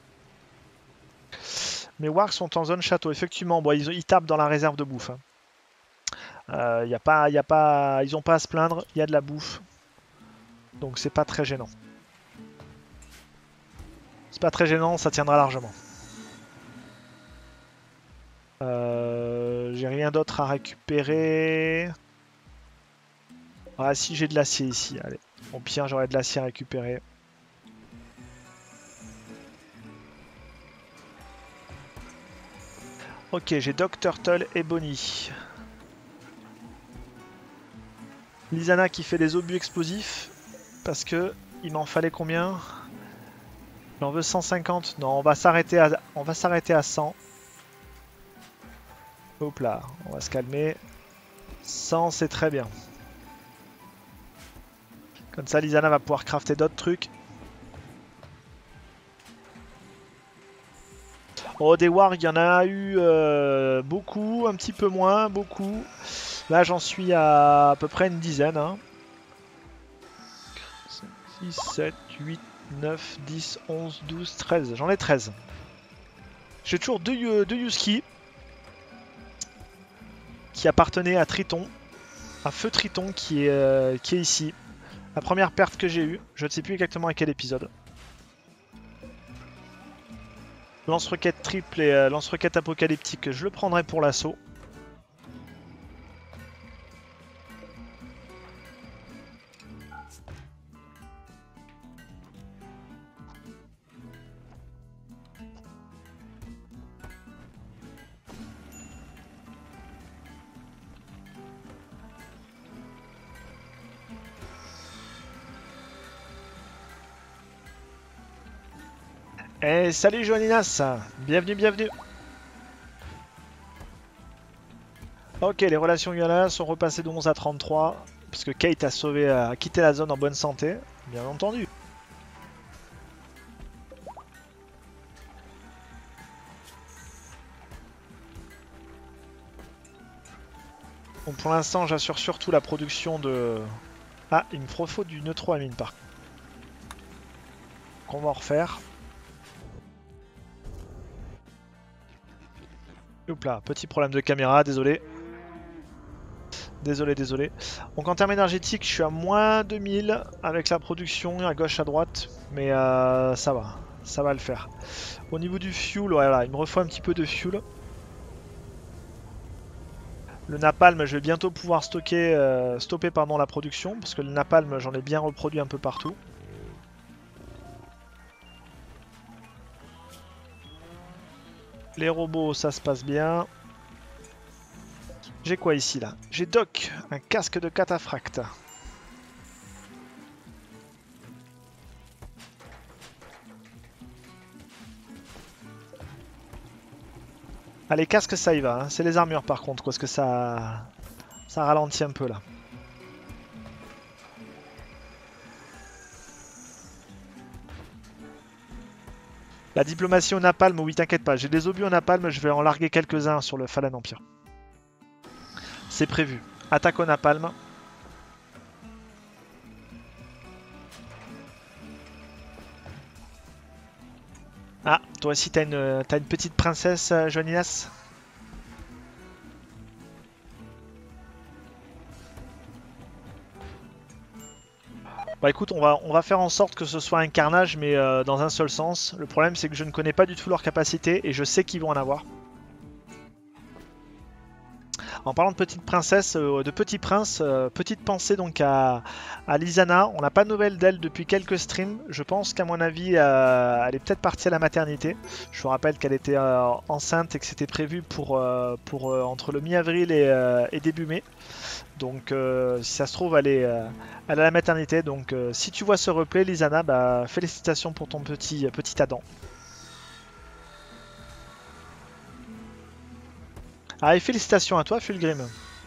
Mes Wargs sont en zone château, effectivement. Bon, ils, ils tapent dans la réserve de bouffe. Hein. Euh, y a pas, y a pas, ils n'ont pas à se plaindre, il y a de la bouffe. Donc c'est pas très gênant. C'est pas très gênant, ça tiendra largement. Euh, j'ai rien d'autre à récupérer. Ah si, j'ai de l'acier ici, allez. Au pire, j'aurai de l'acier à récupérer. Ok, j'ai Doc Turtle et Bonnie. Lizana qui fait des obus explosifs. Parce que il m'en fallait combien? J'en veux cent cinquante. Non, on va s'arrêter à, on va s'arrêter à cent. Hop là, on va se calmer. cent, c'est très bien. Comme ça, Lizana va pouvoir crafter d'autres trucs. Oh, des wargs, il y en a eu euh, beaucoup, un petit peu moins, beaucoup. Là, j'en suis à à peu près une dizaine. Hein. cinq, six, sept, huit, neuf, dix, onze, douze, treize. J'en ai treize. J'ai toujours deux, deux Yuski qui appartenaient à Triton. Un feu Triton qui est, euh, qui est ici. La première perte que j'ai eue. Je ne sais plus exactement à quel épisode. Lance-roquette triple et euh, lance-roquette apocalyptique, je le prendrai pour l'assaut. Eh salut Joaninas, bienvenue, bienvenue. Ok, les relations Yala sont repassées de onze à trente-trois, puisque Kate a sauvé, a quitté la zone en bonne santé, bien entendu. Donc pour l'instant, j'assure surtout la production de... Ah, il me faut du neutro-amine par contre. Qu'on va en refaire. Oups là, petit problème de caméra, désolé. Désolé, désolé. Donc en termes énergétiques, je suis à moins deux mille avec la production à gauche, à droite. Mais euh, ça va, ça va le faire. Au niveau du fuel, voilà, il me refaut un petit peu de fuel. Le napalm, je vais bientôt pouvoir stocker, euh, stopper pardon, la production. Parce que le napalm, j'en ai bien reproduit un peu partout. Les robots, ça se passe bien. J'ai quoi ici là? J'ai Doc, un casque de cataphracte. Ah, les casques ça y va, hein. C'est les armures par contre, parce que ça, ça ralentit un peu là. La diplomatie au napalm, oui t'inquiète pas, j'ai des obus au napalm, je vais en larguer quelques-uns sur le Fallen Empire. C'est prévu. Attaque au napalm. Ah, toi aussi t'as une, t'as une petite princesse, Joaninas? Bah écoute, on va, on va faire en sorte que ce soit un carnage, mais euh, dans un seul sens. Le problème, c'est que je ne connais pas du tout leur capacité, et je sais qu'ils vont en avoir. En parlant de petite princesse, euh, de petit prince, euh, petite pensée donc à, à Lizana. On n'a pas de nouvelles d'elle depuis quelques streams. Je pense qu'à mon avis, euh, elle est peut-être partie à la maternité. Je vous rappelle qu'elle était euh, enceinte et que c'était prévu pour, euh, pour euh, entre le mi-avril et, euh, et début mai. Donc euh, si ça se trouve, elle est, euh, elle est à la maternité. Donc euh, si tu vois ce replay, Lizana, bah, félicitations pour ton petit, petit Adam. Ah, et félicitations à toi, Fulgrim.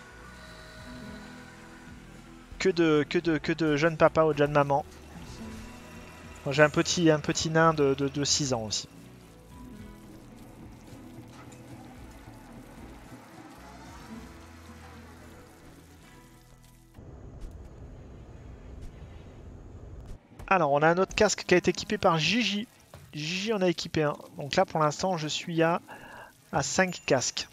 Que de, que de, que de jeunes papas ou de jeunes mamans. J'ai un petit, un petit nain de, de, de six ans aussi. Alors, on a un autre casque qui a été équipé par Gigi. Gigi en a équipé un. Donc là, pour l'instant, je suis à, à cinq casques.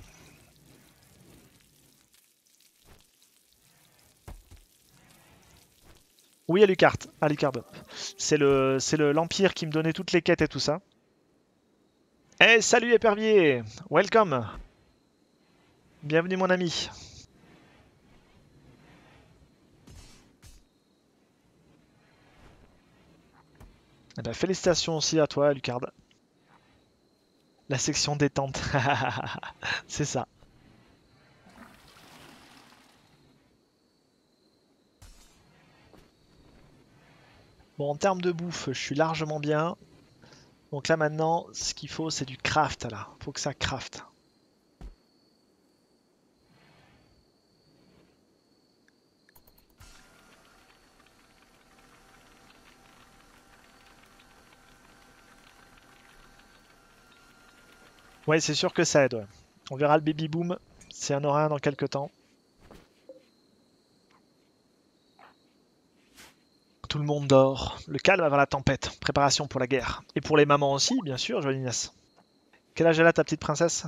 Oui, Alucard. Alucard. C'est le, c'est le l'Empire qui me donnait toutes les quêtes et tout ça. Eh, salut épervier! Welcome! Bienvenue mon ami. Eh ben, félicitations aussi à toi, Alucard. La section détente. C'est ça. Bon, en termes de bouffe, je suis largement bien. Donc là maintenant, ce qu'il faut, c'est du craft là. Faut que ça craft. Ouais, c'est sûr que ça aide. Ouais. On verra le baby boom s'il y en aura un dans quelques temps. Tout le monde dort. Le calme avant la tempête. Préparation pour la guerre. Et pour les mamans aussi, bien sûr, jolie Inès. Quel âge elle a ta petite princesse?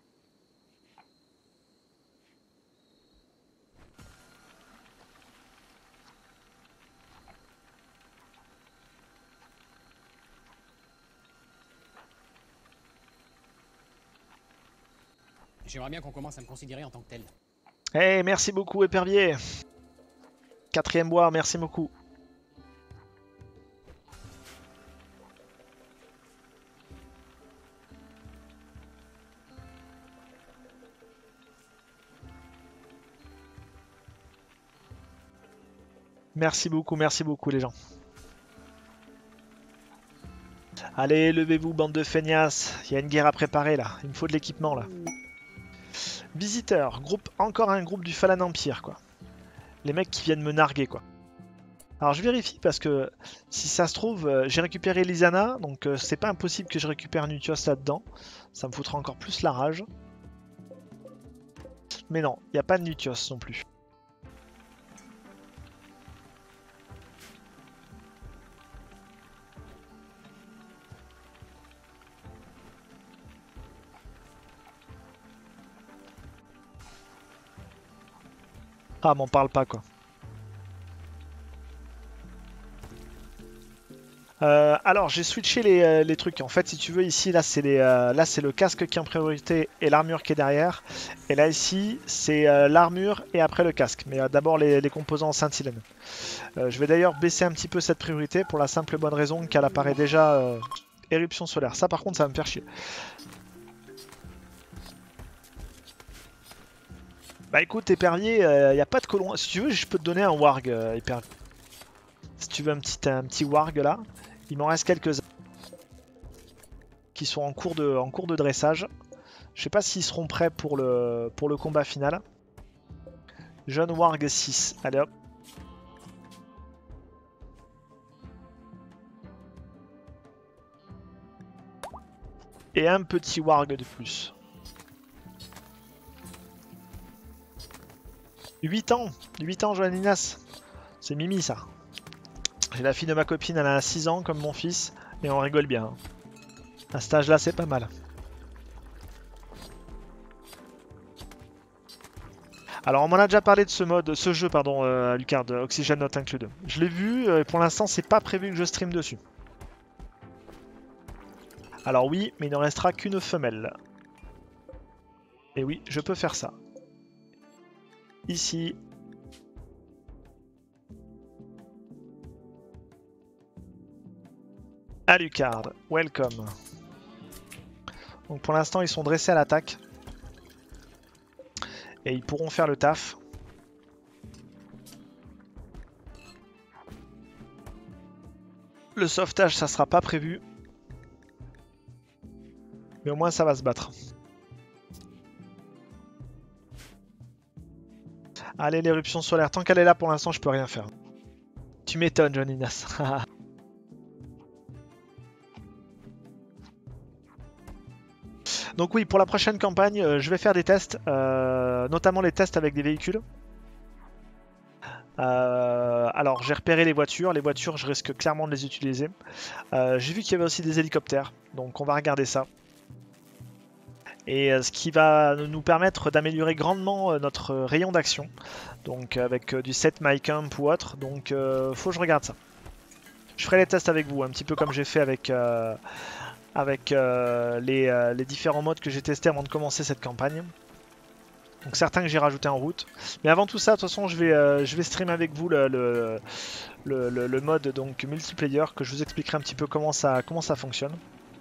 J'aimerais bien qu'on commence à me considérer en tant que tel. Eh, hey, merci beaucoup, épervier. Quatrième bois, merci beaucoup. Merci beaucoup, merci beaucoup les gens. Allez, levez-vous, bande de feignasses. Il y a une guerre à préparer là. Il me faut de l'équipement là. Visiteurs, groupe, encore un groupe du Falan Empire quoi. Les mecs qui viennent me narguer quoi. Alors je vérifie parce que si ça se trouve, euh, j'ai récupéré Lysana, donc euh, c'est pas impossible que je récupère Nutios là-dedans. Ça me foutra encore plus la rage. Mais non, il n'y a pas de Nutios non plus. Ah, m'en parle pas quoi. Euh, alors j'ai switché les, euh, les trucs. En fait, si tu veux, ici, là, c'est les, euh, là, c'est le casque qui est en priorité et l'armure qui est derrière. Et là, ici, c'est euh, l'armure et après le casque. Mais euh, d'abord les, les composants en scintillène. Euh, je vais d'ailleurs baisser un petit peu cette priorité pour la simple et bonne raison qu'elle apparaît déjà euh, éruption solaire. Ça, par contre, ça va me faire chier. Bah écoute, épervier, il euh, n'y a pas de colon. Si tu veux, je peux te donner un warg, euh, épervier. Si tu veux un petit, un petit warg là, il m'en reste quelques-uns qui sont en cours de, en cours de dressage. Je sais pas s'ils seront prêts pour le, pour le combat final. Jeune warg six, allez hop. Et un petit warg de plus. huit ans, huit ans Joanninas. C'est Mimi ça. J'ai la fille de ma copine, elle a six ans comme mon fils, et on rigole bien. À cet âge là c'est pas mal. Alors on m'en a déjà parlé de ce mode, ce jeu pardon, euh, Lucard, Oxygen Not Included. Je l'ai vu, et pour l'instant c'est pas prévu que je stream dessus. Alors oui, mais il ne restera qu'une femelle. Et oui, je peux faire ça. Ici. Alucard, welcome. Donc pour l'instant ils sont dressés à l'attaque. Et ils pourront faire le taf. Le sauvetage ça sera pas prévu. Mais au moins ça va se battre. Allez, l'éruption solaire. Tant qu'elle est là, pour l'instant, je peux rien faire. Tu m'étonnes, Joanninas. Donc oui, pour la prochaine campagne, euh, je vais faire des tests. Euh, notamment les tests avec des véhicules. Euh, alors, j'ai repéré les voitures. Les voitures, je risque clairement de les utiliser. Euh, j'ai vu qu'il y avait aussi des hélicoptères. Donc, on va regarder ça. et euh, ce qui va nous permettre d'améliorer grandement euh, notre rayon d'action, donc avec euh, du set my camp ou autre, donc euh, faut que je regarde ça. Je ferai les tests avec vous, un petit peu comme j'ai fait avec, euh, avec euh, les, euh, les différents modes que j'ai testés avant de commencer cette campagne. Donc certains que j'ai rajoutés en route. Mais avant tout ça, de toute façon, je vais, euh, je vais stream avec vous le, le, le, le, le mode donc, multiplayer, que je vous expliquerai un petit peu comment ça, comment ça fonctionne.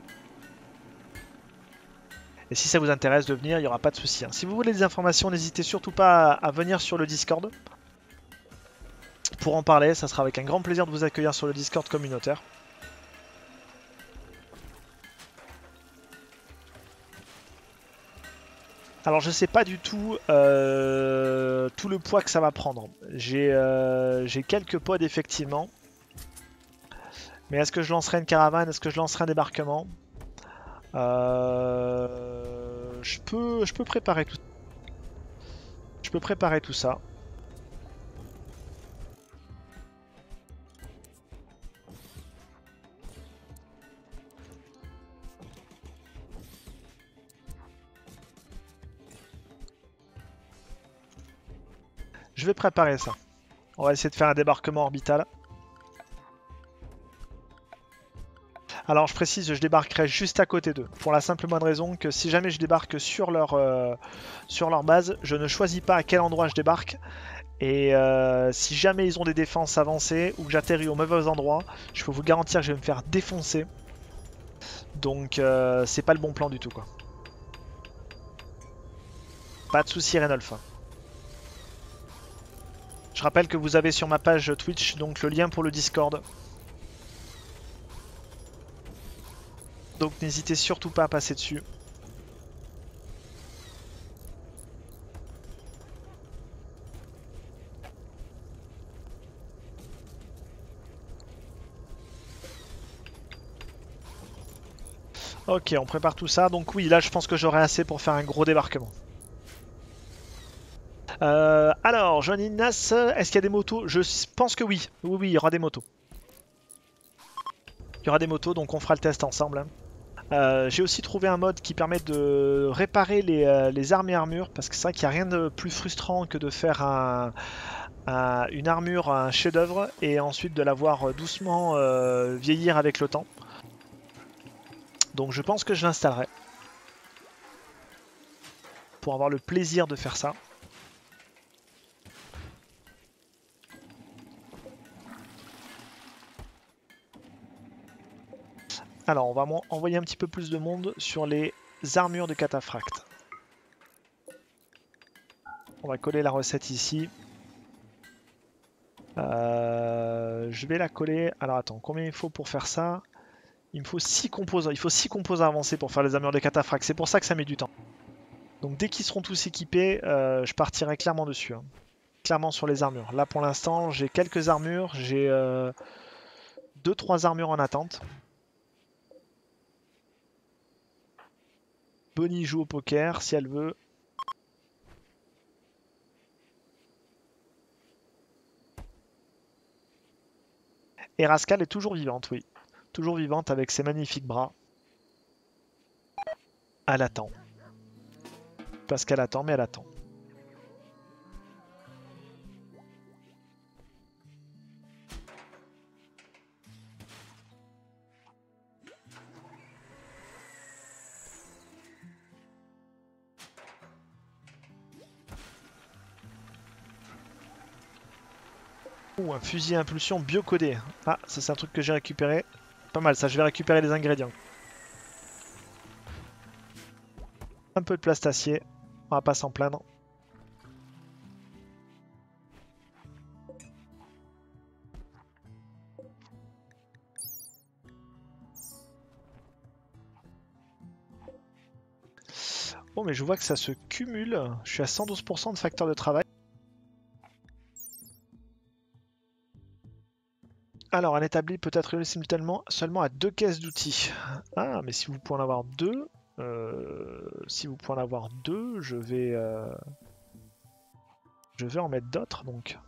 Et si ça vous intéresse de venir, il n'y aura pas de souci. Hein. Si vous voulez des informations, n'hésitez surtout pas à, à venir sur le Discord pour en parler. Ça sera avec un grand plaisir de vous accueillir sur le Discord communautaire. Alors je sais pas du tout euh, tout le poids que ça va prendre. J'ai euh, quelques pods effectivement. Mais est-ce que je lancerai une caravane? Est-ce que je lancerai un débarquement? euh, je, peux, je peux préparer tout Je peux préparer tout ça. Je vais préparer ça. On va essayer de faire un débarquement orbital. Alors je précise, je débarquerai juste à côté d'eux. Pour la simple et bonne raison que si jamais je débarque sur leur, euh, sur leur base, je ne choisis pas à quel endroit je débarque. Et euh, si jamais ils ont des défenses avancées ou que j'atterris au mauvais endroit, je peux vous garantir que je vais me faire défoncer. Donc euh, c'est pas le bon plan du tout quoi. Pas de soucis Renolf. Je rappelle que vous avez sur ma page Twitch donc le lien pour le Discord. Donc n'hésitez surtout pas à passer dessus. Ok, on prépare tout ça. Donc oui, là je pense que j'aurai assez pour faire un gros débarquement. Euh, alors, Johnny Nas, est-ce qu'il y a des motos? Je pense que oui. Oui, oui, il y aura des motos. Il y aura des motos, donc on fera le test ensemble. Hein. Euh, J'ai aussi trouvé un mode qui permet de réparer les, euh, les armes et armures, parce que c'est vrai qu'il n'y a rien de plus frustrant que de faire un, un, une armure, un chef-d'œuvre, et ensuite de la voir doucement euh, vieillir avec le temps. Donc je pense que je l'installerai. Pour avoir le plaisir de faire ça. Alors, on va envoyer un petit peu plus de monde sur les armures de cataphracte. On va coller la recette ici. Euh, je vais la coller. Alors, attends, combien il faut pour faire ça? Il me faut six composants. Il faut six composants avancés pour faire les armures de cataphracte. C'est pour ça que ça met du temps. Donc, dès qu'ils seront tous équipés, euh, je partirai clairement dessus. Hein. Clairement sur les armures. Là, pour l'instant, j'ai quelques armures. J'ai euh, deux trois armures en attente. Bonnie joue au poker si elle veut. Et Rascal est toujours vivante, oui. Toujours vivante avec ses magnifiques bras. Elle attend. Parce qu'elle attend, mais elle attend. Ouh, un fusil à impulsion biocodé. Ah, ça c'est un truc que j'ai récupéré. Pas mal ça, je vais récupérer les ingrédients. Un peu de plastacier, on va pas s'en plaindre. Bon mais je vois que ça se cumule. Je suis à cent douze pour cent de facteur de travail. Alors, un établi peut être relié simultanément seulement à deux caisses d'outils. Ah, mais si vous pouvez en avoir deux, euh, si vous pouvez en avoir deux, je vais, euh, je vais en mettre d'autres donc.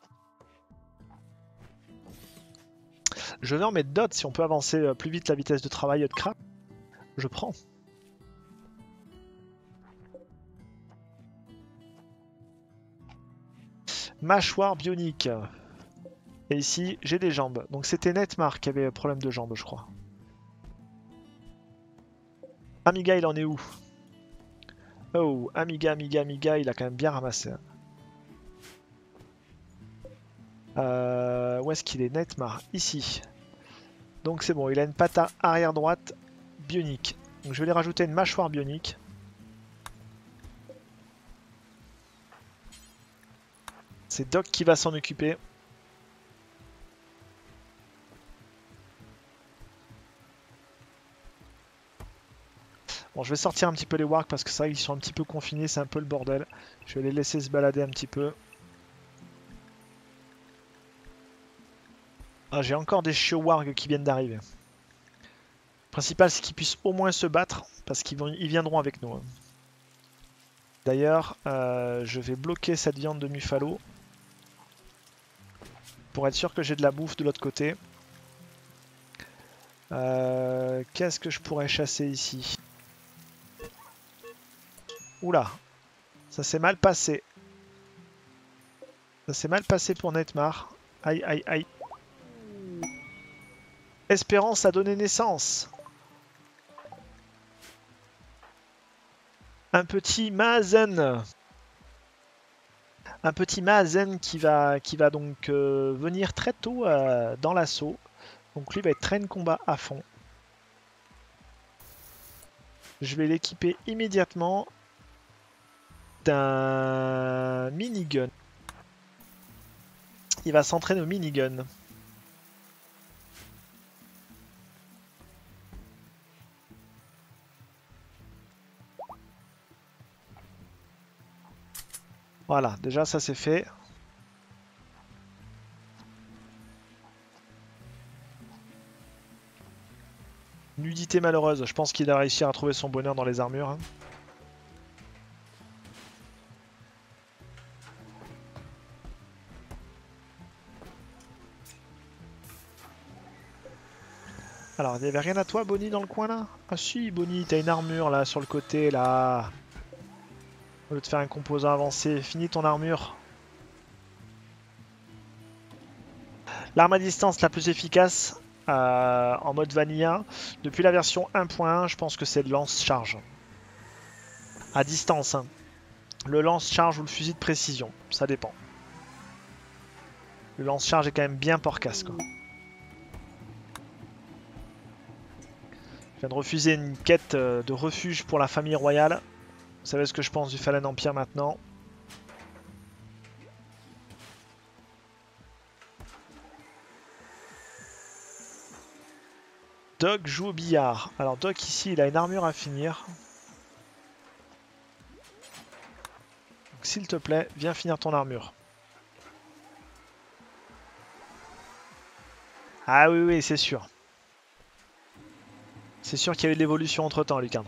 Je vais en mettre d'autres si on peut avancer plus vite la vitesse de travail de craft. Je prends. Mâchoire bionique. Et ici, j'ai des jambes. Donc c'était Netmar qui avait problème de jambes, je crois. Amiga, il en est où? Oh, Amiga, Amiga, Amiga, il a quand même bien ramassé. Euh, où est-ce qu'il est, Netmar? Ici. Donc c'est bon, il a une patte arrière droite bionique. Donc je vais lui rajouter une mâchoire bionique. C'est Doc qui va s'en occuper. Bon, je vais sortir un petit peu les wargs parce que c'est vrai qu'ils sont un petit peu confinés, c'est un peu le bordel. Je vais les laisser se balader un petit peu. Ah, j'ai encore des chiots wargs qui viennent d'arriver. Le principal, c'est qu'ils puissent au moins se battre parce qu'ils ils viendront avec nous. D'ailleurs, euh, je vais bloquer cette viande de Muffalo pour être sûr que j'ai de la bouffe de l'autre côté. Euh, Qu'est-ce que je pourrais chasser ici? Oula, ça s'est mal passé. Ça s'est mal passé pour Netmar. Aïe, aïe, aïe. Espérance a donné naissance. Un petit Mazen. Un petit Mazen qui va, qui va donc euh, venir très tôt euh, dans l'assaut. Donc lui va être train combat à fond. Je vais l'équiper immédiatement d'un minigun. Il va s'entraîner au minigun. Voilà, déjà ça c'est fait. Nudité malheureuse, je pense qu'il a réussi à trouver son bonheur dans les armures. Hein. Alors, il n'y avait rien à toi, Bonnie, dans le coin là? Ah si, Bonnie, t'as une armure là sur le côté là. Au lieu de faire un composant avancé, finis ton armure. L'arme à distance la plus efficace euh, en mode vanilla, depuis la version un point un, je pense que c'est le lance-charge. À distance, hein. Le lance-charge ou le fusil de précision, ça dépend. Le lance-charge est quand même bien porcasse, quoi. Je viens de refuser une quête de refuge pour la famille royale. Vous savez ce que je pense du Fallen Empire maintenant. Doc joue au billard. Alors Doc ici, il a une armure à finir. S'il te plaît, viens finir ton armure. Ah oui, oui, c'est sûr. C'est sûr qu'il y a eu de l'évolution entre temps, Lucarne.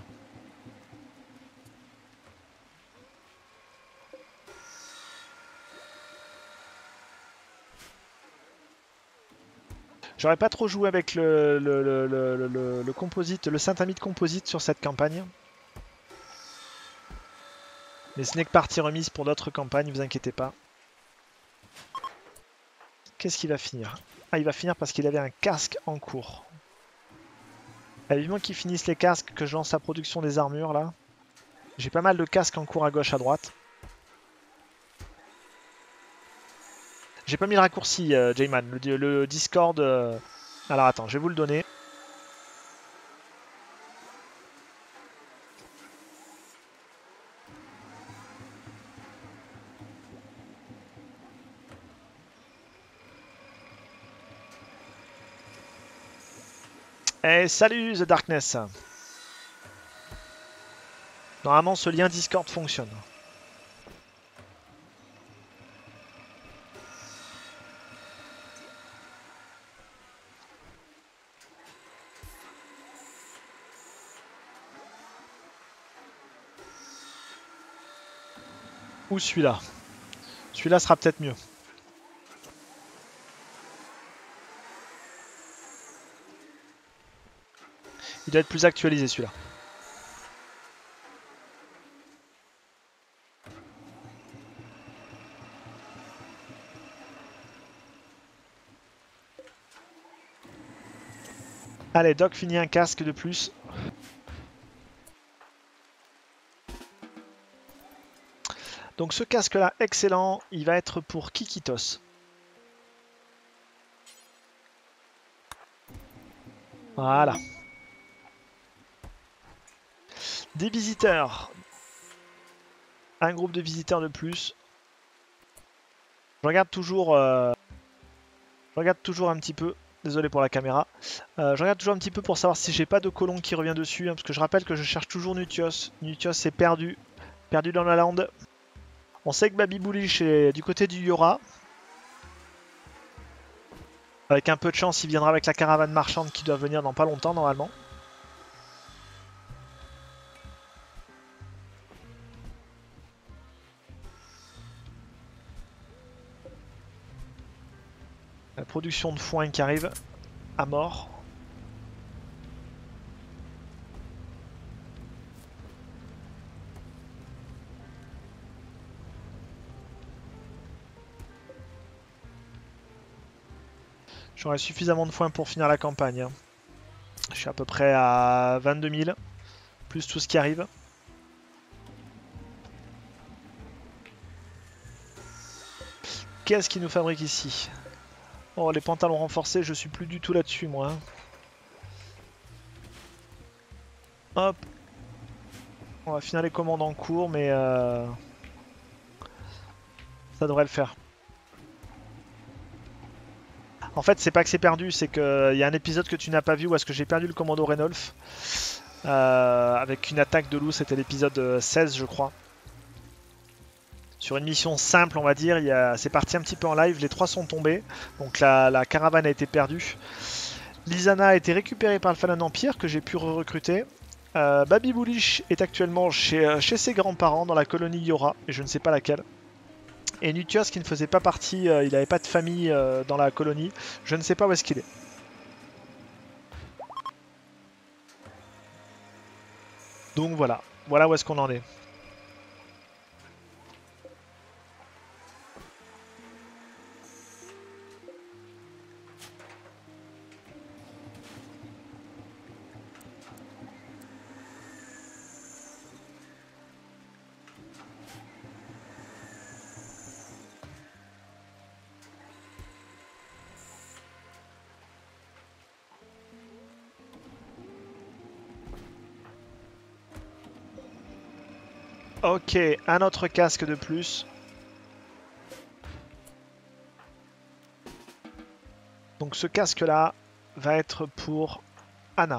J'aurais pas trop joué avec le, le, le, le, le, le composite, le Saint-Amide composite sur cette campagne. Mais ce n'est que partie remise pour d'autres campagnes, ne vous inquiétez pas. Qu'est-ce qu'il va finir? Ah, il va finir parce qu'il avait un casque en cours. Allez, vivement qu'ils finissent les casques, que je lance la production des armures là. J'ai pas mal de casques en cours à gauche, à droite. J'ai pas mis le raccourci, euh, J-Man. Le, le Discord... Euh... Alors attends, je vais vous le donner. Et salut The Darkness. Normalement, ce lien Discord fonctionne. Ou celui-là. Celui-là sera peut-être mieux. Il doit être plus actualisé celui-là. Allez, Doc finit un casque de plus. Donc ce casque-là, excellent, il va être pour Kikitos. Voilà. Des visiteurs. Un groupe de visiteurs de plus. Je regarde toujours, euh, je regarde toujours un petit peu. Désolé pour la caméra. Euh, je regarde toujours un petit peu pour savoir si j'ai pas de colon qui revient dessus. Hein, parce que je rappelle que je cherche toujours Nutios. Nutios est perdu. Perdu dans la lande. On sait que Baby Bullish est du côté du Yora. Avec un peu de chance, il viendra avec la caravane marchande qui doit venir dans pas longtemps normalement. La production de foin qui arrive à mort. J'aurai suffisamment de foin pour finir la campagne. Hein. Je suis à peu près à vingt-deux mille, plus tout ce qui arrive. Qu'est-ce qu'il nous fabrique ici? Oh, les pantalons renforcés, je suis plus du tout là-dessus, moi. Hein. Hop. On va finir les commandes en cours, mais euh... ça devrait le faire. En fait, c'est pas que c'est perdu, c'est qu'il y a un épisode que tu n'as pas vu où est-ce que j'ai perdu le commando Renolf. Euh, avec une attaque de loup, c'était l'épisode seize, je crois. Sur une mission simple, on va dire, a... c'est parti un petit peu en live, les trois sont tombés. Donc la, la caravane a été perdue. Lizana a été récupérée par le Fallen Empire, que j'ai pu re-recruter. Euh, Baby Bullish est actuellement chez, chez ses grands-parents, dans la colonie Yora, et je ne sais pas laquelle. Et Nutios, qui ne faisait pas partie, euh, il n'avait pas de famille euh, dans la colonie, je ne sais pas où est-ce qu'il est. Donc voilà, voilà où est-ce qu'on en est. Ok, un autre casque de plus. Donc ce casque-là va être pour Anna.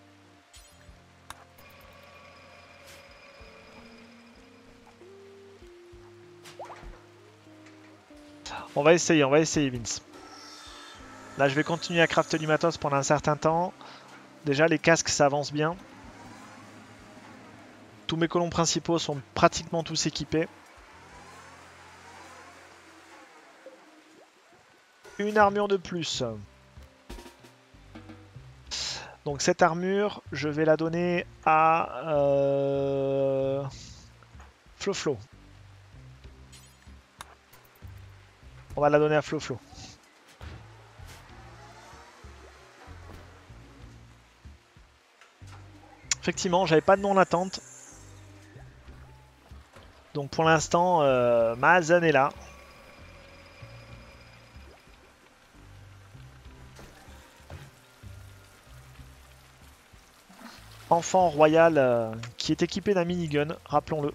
On va essayer, on va essayer Vince. Là je vais continuer à crafter du matos pendant un certain temps. Déjà les casques ça avance bien. Tous mes colons principaux sont pratiquement tous équipés. Une armure de plus. Donc cette armure, je vais la donner à euh... Flo-Flo. On va la donner à Flo-Flo. Effectivement, j'avais pas de nom en attente. Donc pour l'instant, euh, Mahazen est là. Enfant royal euh, qui est équipé d'un minigun, rappelons-le.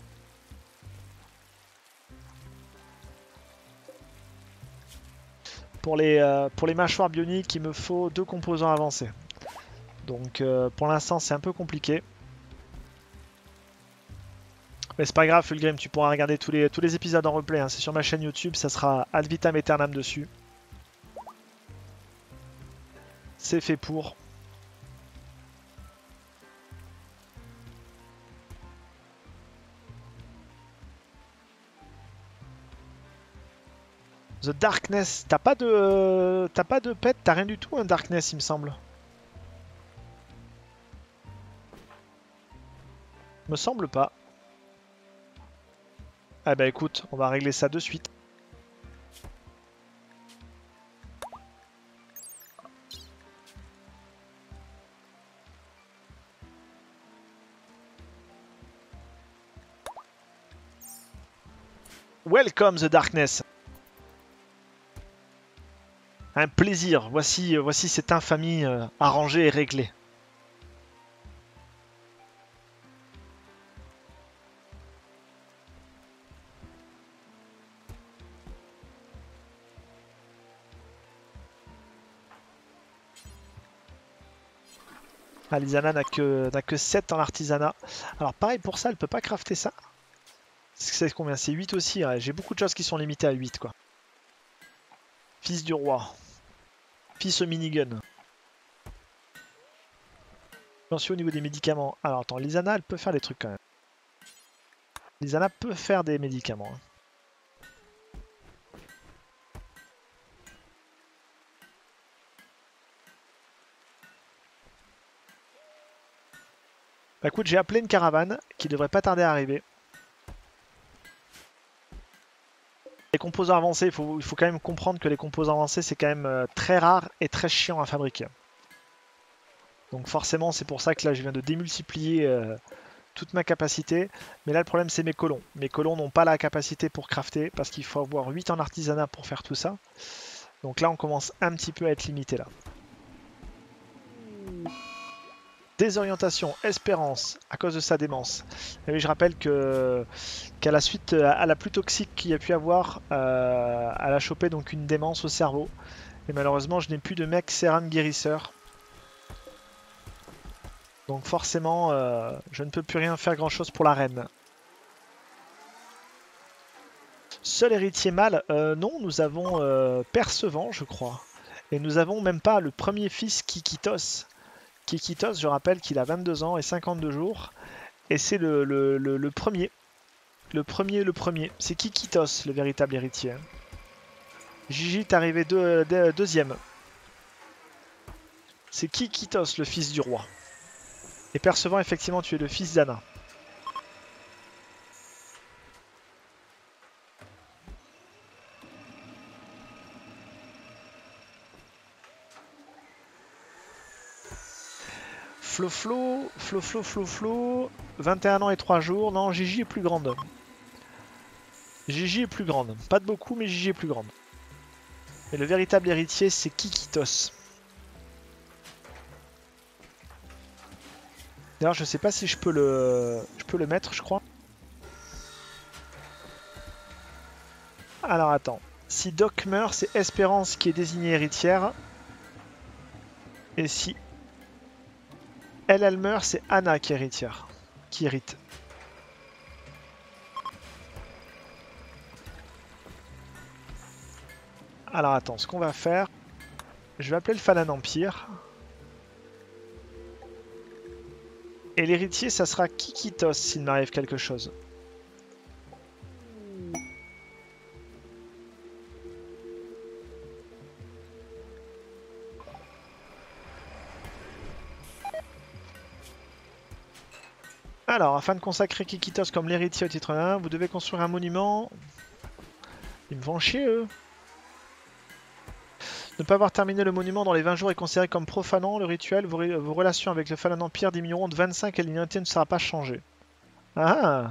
Pour les, euh, pour les mâchoires bioniques, il me faut deux composants avancés. Donc euh, pour l'instant, c'est un peu compliqué. Mais c'est pas grave, Fulgrim, tu pourras regarder tous les, tous les épisodes en replay. Hein. C'est sur ma chaîne YouTube, ça sera Ad Vitam Aeternam dessus. C'est fait pour. The Darkness, t'as pas de t'as pas de pet, t'as rien du tout un Darkness il me semble. Me semble pas. Ah bah écoute, on va régler ça de suite. Welcome the darkness. Un plaisir. Voici, voici cette infamie euh, arrangée et réglée. Ah, Lizana n'a que, n'a que sept en artisanat. Alors pareil pour ça, elle peut pas crafter ça. C'est combien? C'est huit aussi. Ouais. J'ai beaucoup de choses qui sont limitées à huit quoi. Fils du roi. Fils au minigun. Attention au niveau des médicaments. Alors attends, Lizana elle peut faire des trucs quand même. Lizana peut faire des médicaments. Hein. Bah écoute, j'ai appelé une caravane qui devrait pas tarder à arriver. Les composants avancés, il faut, il faut quand même comprendre que les composants avancés c'est quand même euh, très rare et très chiant à fabriquer. Donc forcément c'est pour ça que là je viens de démultiplier euh, toute ma capacité. Mais là le problème c'est mes colons. Mes colons n'ont pas la capacité pour crafter parce qu'il faut avoir huit en artisanat pour faire tout ça. Donc là on commence un petit peu à être limité là. Désorientation, espérance, à cause de sa démence. Et oui, je rappelle que qu'à la suite à la plus toxique qu'il y a pu avoir, euh, elle a chopé donc une démence au cerveau. Et malheureusement, je n'ai plus de mec sérum guérisseur. Donc forcément, euh, je ne peux plus rien faire grand chose pour la reine. Seul héritier mâle, euh, non, nous avons euh, Percevant, je crois. Et nous avons même pas le premier fils Kikitos. Kikitos, je rappelle qu'il a vingt-deux ans et cinquante-deux jours. Et c'est le, le, le, le premier. Le premier, le premier. C'est Kikitos, le véritable héritier. Gigi est arrivé deux, deux, deuxième. C'est Kikitos, le fils du roi. Et Percevant, effectivement, tu es le fils d'Anna. Flo Flo, Flo Flo, Flo Flo, vingt et un ans et trois jours. Non, Gigi est plus grande. Gigi est plus grande. Pas de beaucoup, mais Gigi est plus grande. Et le véritable héritier, c'est Kikitos. D'ailleurs, je sais pas si je peux le, je peux le mettre, je crois. Alors attends. Si Doc meurt, c'est Espérance qui est désignée héritière. Et si elle, elle meurt, c'est Anna qui est héritière. Qui hérite. Alors attends, ce qu'on va faire, je vais appeler le Falan Empire. Et l'héritier, ça sera Kikitos s'il m'arrive quelque chose. Alors, afin de consacrer Kikitos comme l'héritier au titre un, vous devez construire un monument. Ils me font chier, eux. Ne pas avoir terminé le monument dans les vingt jours est considéré comme profanant le rituel. Vos, vos relations avec le Falan Empire diminueront de vingt-cinq et l'unité ne sera pas changée. Ah,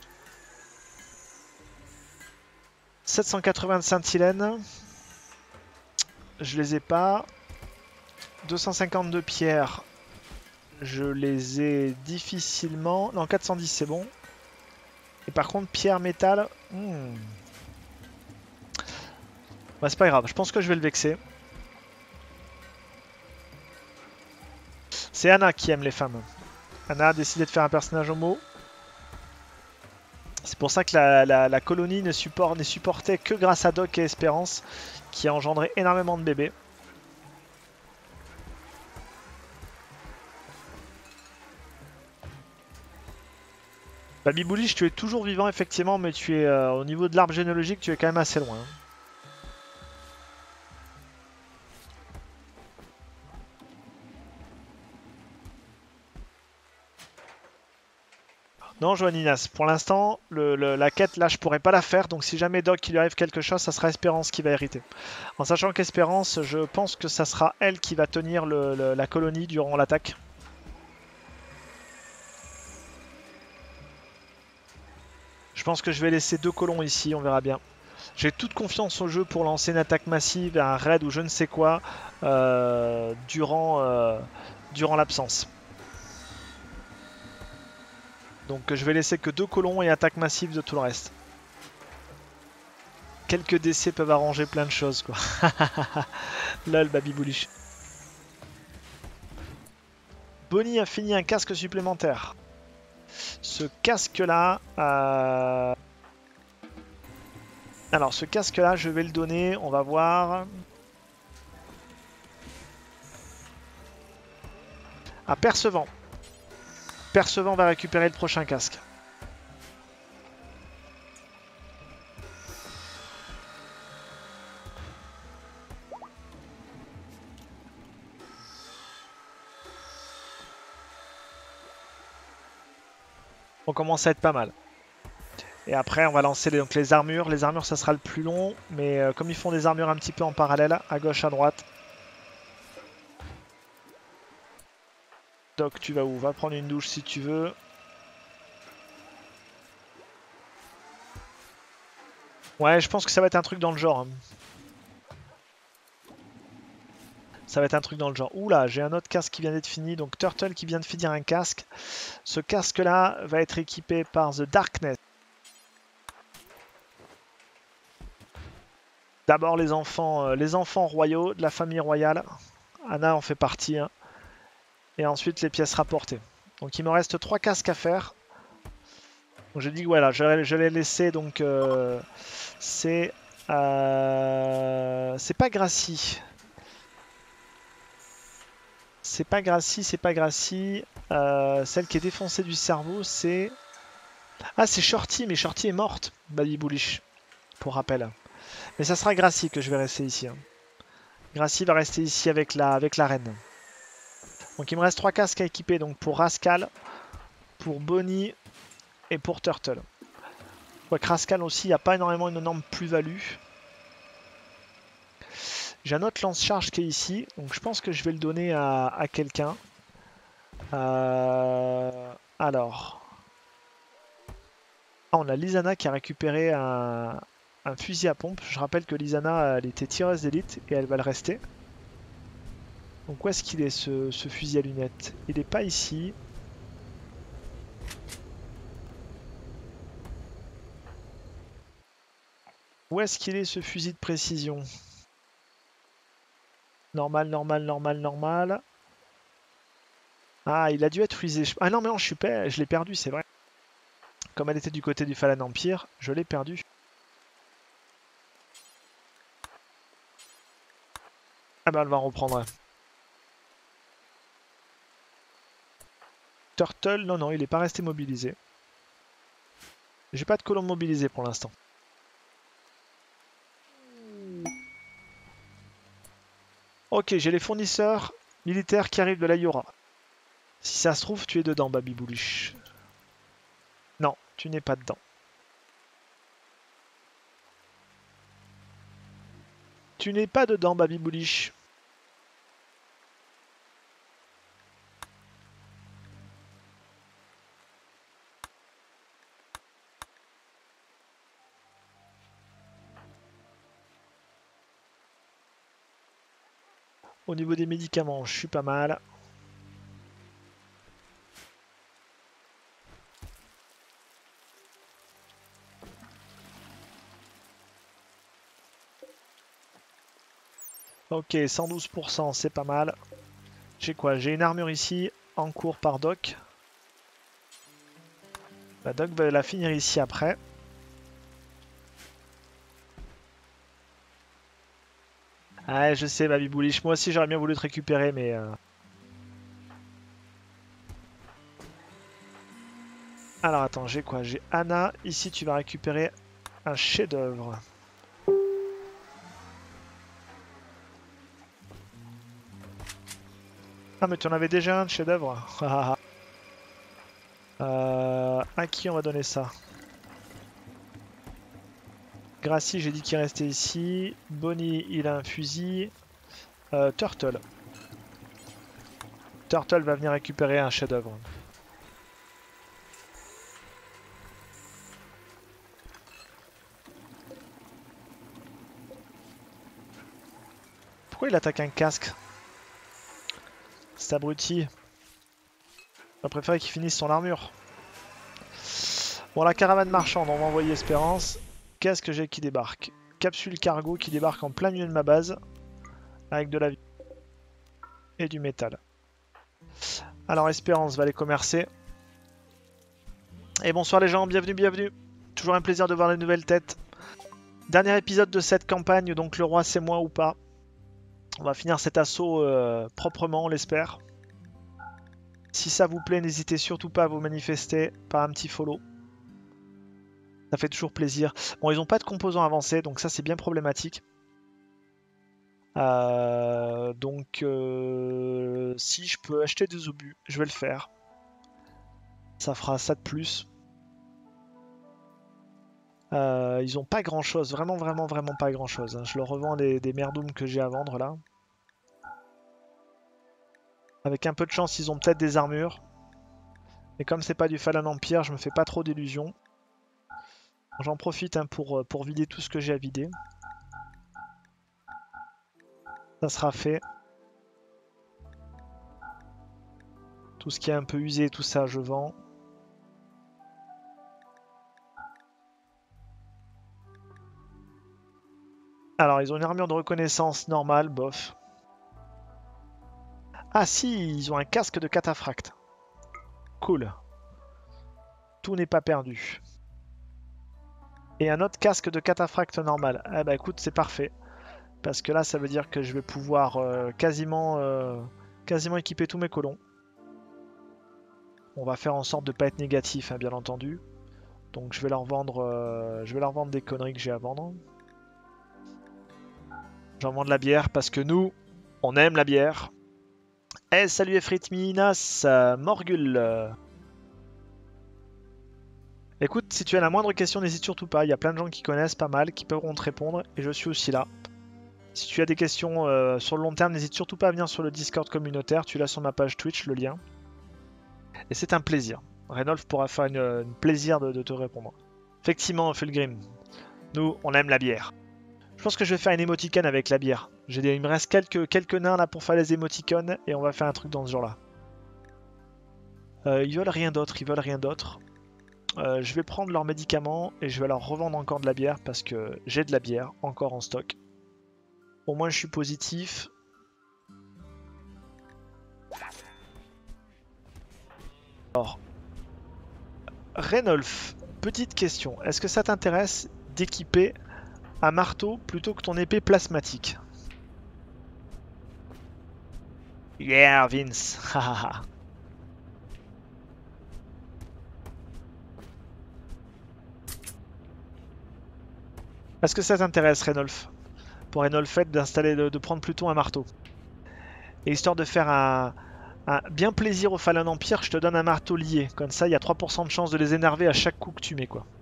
sept cent quatre-vingts de Saint-Hélène. Je les ai pas. deux cent cinquante de pierre. Je les ai difficilement. Non, quatre cent dix c'est bon. Et par contre, pierre, métal. Hmm. Bah, c'est pas grave, je pense que je vais le vexer. C'est Anna qui aime les femmes. Anna a décidé de faire un personnage homo. C'est pour ça que la, la, la colonie n'est support, supportée que grâce à Doc et Espérance, qui a engendré énormément de bébés. Baby Bullish, tu es toujours vivant effectivement, mais tu es euh, au niveau de l'arbre généalogique, tu es quand même assez loin. Non, Joanninas, pour l'instant, la quête, là, je pourrais pas la faire. Donc, si jamais Doc, il lui arrive quelque chose, ça sera Espérance qui va hériter. En sachant qu'Espérance, je pense que ça sera elle qui va tenir le, le, la colonie durant l'attaque. Je pense que je vais laisser deux colons ici, on verra bien. J'ai toute confiance au jeu pour lancer une attaque massive, un raid ou je ne sais quoi euh, durant, euh, durant l'absence. Donc je vais laisser que deux colons et attaque massive de tout le reste. Quelques décès peuvent arranger plein de choses quoi. Lol, baby bullish. Bonnie a fini un casque supplémentaire. Ce casque là... Euh... Alors ce casque là je vais le donner, on va voir... à Percevant. Percevant va récupérer le prochain casque. On commence à être pas mal. Et après on va lancer les, donc les armures. Les armures ça sera le plus long. Mais euh, comme ils font des armures un petit peu en parallèle, à gauche, à droite. Doc, tu vas où? Va prendre une douche si tu veux. Ouais, je pense que ça va être un truc dans le genre. Hein. Ça va être un truc dans le genre. Oula, j'ai un autre casque qui vient d'être fini. Donc Turtle qui vient de finir un casque. Ce casque-là va être équipé par The Darkness. D'abord les enfants, euh, les enfants royaux de la famille royale. Anna en fait partie. Hein. Et ensuite les pièces rapportées. Donc il me reste trois casques à faire. Donc j'ai dit que voilà, je, je l'ai laissé. Donc euh, c'est euh, c'est pas Gracie. C'est pas Gracie, c'est pas Gracie. Euh, celle qui est défoncée du cerveau, c'est... Ah, c'est Shorty, mais Shorty est morte, Baby Bullish, pour rappel. Mais ça sera Gracie que je vais rester ici. Hein. Gracie va rester ici avec la, avec la reine. Donc il me reste trois casques à équiper, donc pour Rascal, pour Bonnie et pour Turtle. Ouais, Rascal aussi, il n'y a pas énormément une énorme plus-value. J'ai un autre lance-charge qui est ici, donc je pense que je vais le donner à, à quelqu'un. Euh, alors... Ah, on a Lizana qui a récupéré un, un fusil à pompe. Je rappelle que Lizana, elle était tireuse d'élite et elle va le rester. Donc où est-ce qu'il est ce, ce fusil à lunettes? Il n'est pas ici. Où est-ce qu'il est ce fusil de précision? Normal, normal, normal, normal. Ah, il a dû être frisé. Ah non, mais non, je, suis pas... je l'ai perdu, c'est vrai. Comme elle était du côté du Fallen Empire, je l'ai perdu. Ah bah elle va en reprendre. Turtle, non, non, il n'est pas resté mobilisé. J'ai pas de colon mobilisé pour l'instant. Ok, j'ai les fournisseurs militaires qui arrivent de l'Ayora. Si ça se trouve, tu es dedans, Baby Bullish. Non, tu n'es pas dedans. Tu n'es pas dedans, Baby Bullish. Au niveau des médicaments, je suis pas mal. Ok, cent douze pour cent, c'est pas mal. J'ai quoi? J'ai une armure ici, en cours par Doc. La Doc va la finir ici après. Ah, je sais, Baby Bullish. Moi aussi, j'aurais bien voulu te récupérer, mais... Euh... Alors, attends, j'ai quoi? J'ai Anna. Ici, tu vas récupérer un chef-d'œuvre. Ah, mais tu en avais déjà un de chef-d'œuvre. euh, à qui on va donner ça? Gracie, j'ai dit qu'il restait ici. Bonnie, il a un fusil. Euh, Turtle. Turtle va venir récupérer un chef-d'œuvre. Pourquoi il attaque un casque? C'est abruti. On préférait qu'il finisse son armure. Bon, la caravane marchande, on va envoyer Espérance. Qu'est-ce que j'ai qui débarque? Capsule cargo qui débarque en plein milieu de ma base. Avec de la vie. Et du métal. Alors Espérance va aller commercer. Et bonsoir les gens, bienvenue, bienvenue. Toujours un plaisir de voir les nouvelles têtes. Dernier épisode de cette campagne, donc le roi c'est moi ou pas. On va finir cet assaut euh, proprement, on l'espère. Si ça vous plaît, n'hésitez surtout pas à vous manifester par un petit follow. Ça fait toujours plaisir. Bon, ils n'ont pas de composants avancés, donc ça c'est bien problématique. Euh, donc, euh, si je peux acheter des obus, je vais le faire. Ça fera ça de plus. Euh, ils ont pas grand chose, vraiment, vraiment, vraiment pas grand chose. Hein. Je leur revends des, des merdoumes que j'ai à vendre là. Avec un peu de chance, ils ont peut-être des armures. Mais comme c'est pas du Fallen Empire, je me fais pas trop d'illusions. J'en profite hein, pour, pour vider tout ce que j'ai à vider. Ça sera fait. Tout ce qui est un peu usé, tout ça, je vends. Alors, ils ont une armure de reconnaissance normale, bof. Ah si, ils ont un casque de cataphracte. Cool. Tout n'est pas perdu. Et un autre casque de cataphracte normal. Ah bah écoute, c'est parfait. Parce que là, ça veut dire que je vais pouvoir euh, quasiment, euh, quasiment équiper tous mes colons. On va faire en sorte de ne pas être négatif, hein, bien entendu. Donc je vais leur vendre, euh, je vais leur vendre des conneries que j'ai à vendre. J'en vends de la bière parce que nous, on aime la bière. Eh, hey, salut Efrit Minas, euh, Morgul. Écoute, si tu as la moindre question, n'hésite surtout pas. Il y a plein de gens qui connaissent pas mal, qui pourront te répondre. Et je suis aussi là. Si tu as des questions euh, sur le long terme, n'hésite surtout pas à venir sur le Discord communautaire. Tu l'as sur ma page Twitch, le lien. Et c'est un plaisir. Renolf pourra faire une, une plaisir de, de te répondre. Effectivement, Fulgrim, nous, on aime la bière. Je pense que je vais faire une émoticône avec la bière. Des, il me reste quelques, quelques nains là pour faire les émoticônes et on va faire un truc dans ce genre-là. Euh, ils veulent rien d'autre, ils veulent rien d'autre. Euh, je vais prendre leurs médicaments et je vais leur revendre encore de la bière parce que j'ai de la bière encore en stock. Au moins je suis positif. Alors, Renolf, petite question. Est-ce que ça t'intéresse d'équiper un marteau plutôt que ton épée plasmatique? Yeah, Vince. Est-ce que ça t'intéresse, Renolf? Pour Renolf, d'installer, de, de prendre plutôt un marteau. Et histoire de faire un, un bien plaisir au Fallen Empire, je te donne un marteau lié. Comme ça, il y a trois pour cent de chance de les énerver à chaque coup que tu mets, quoi.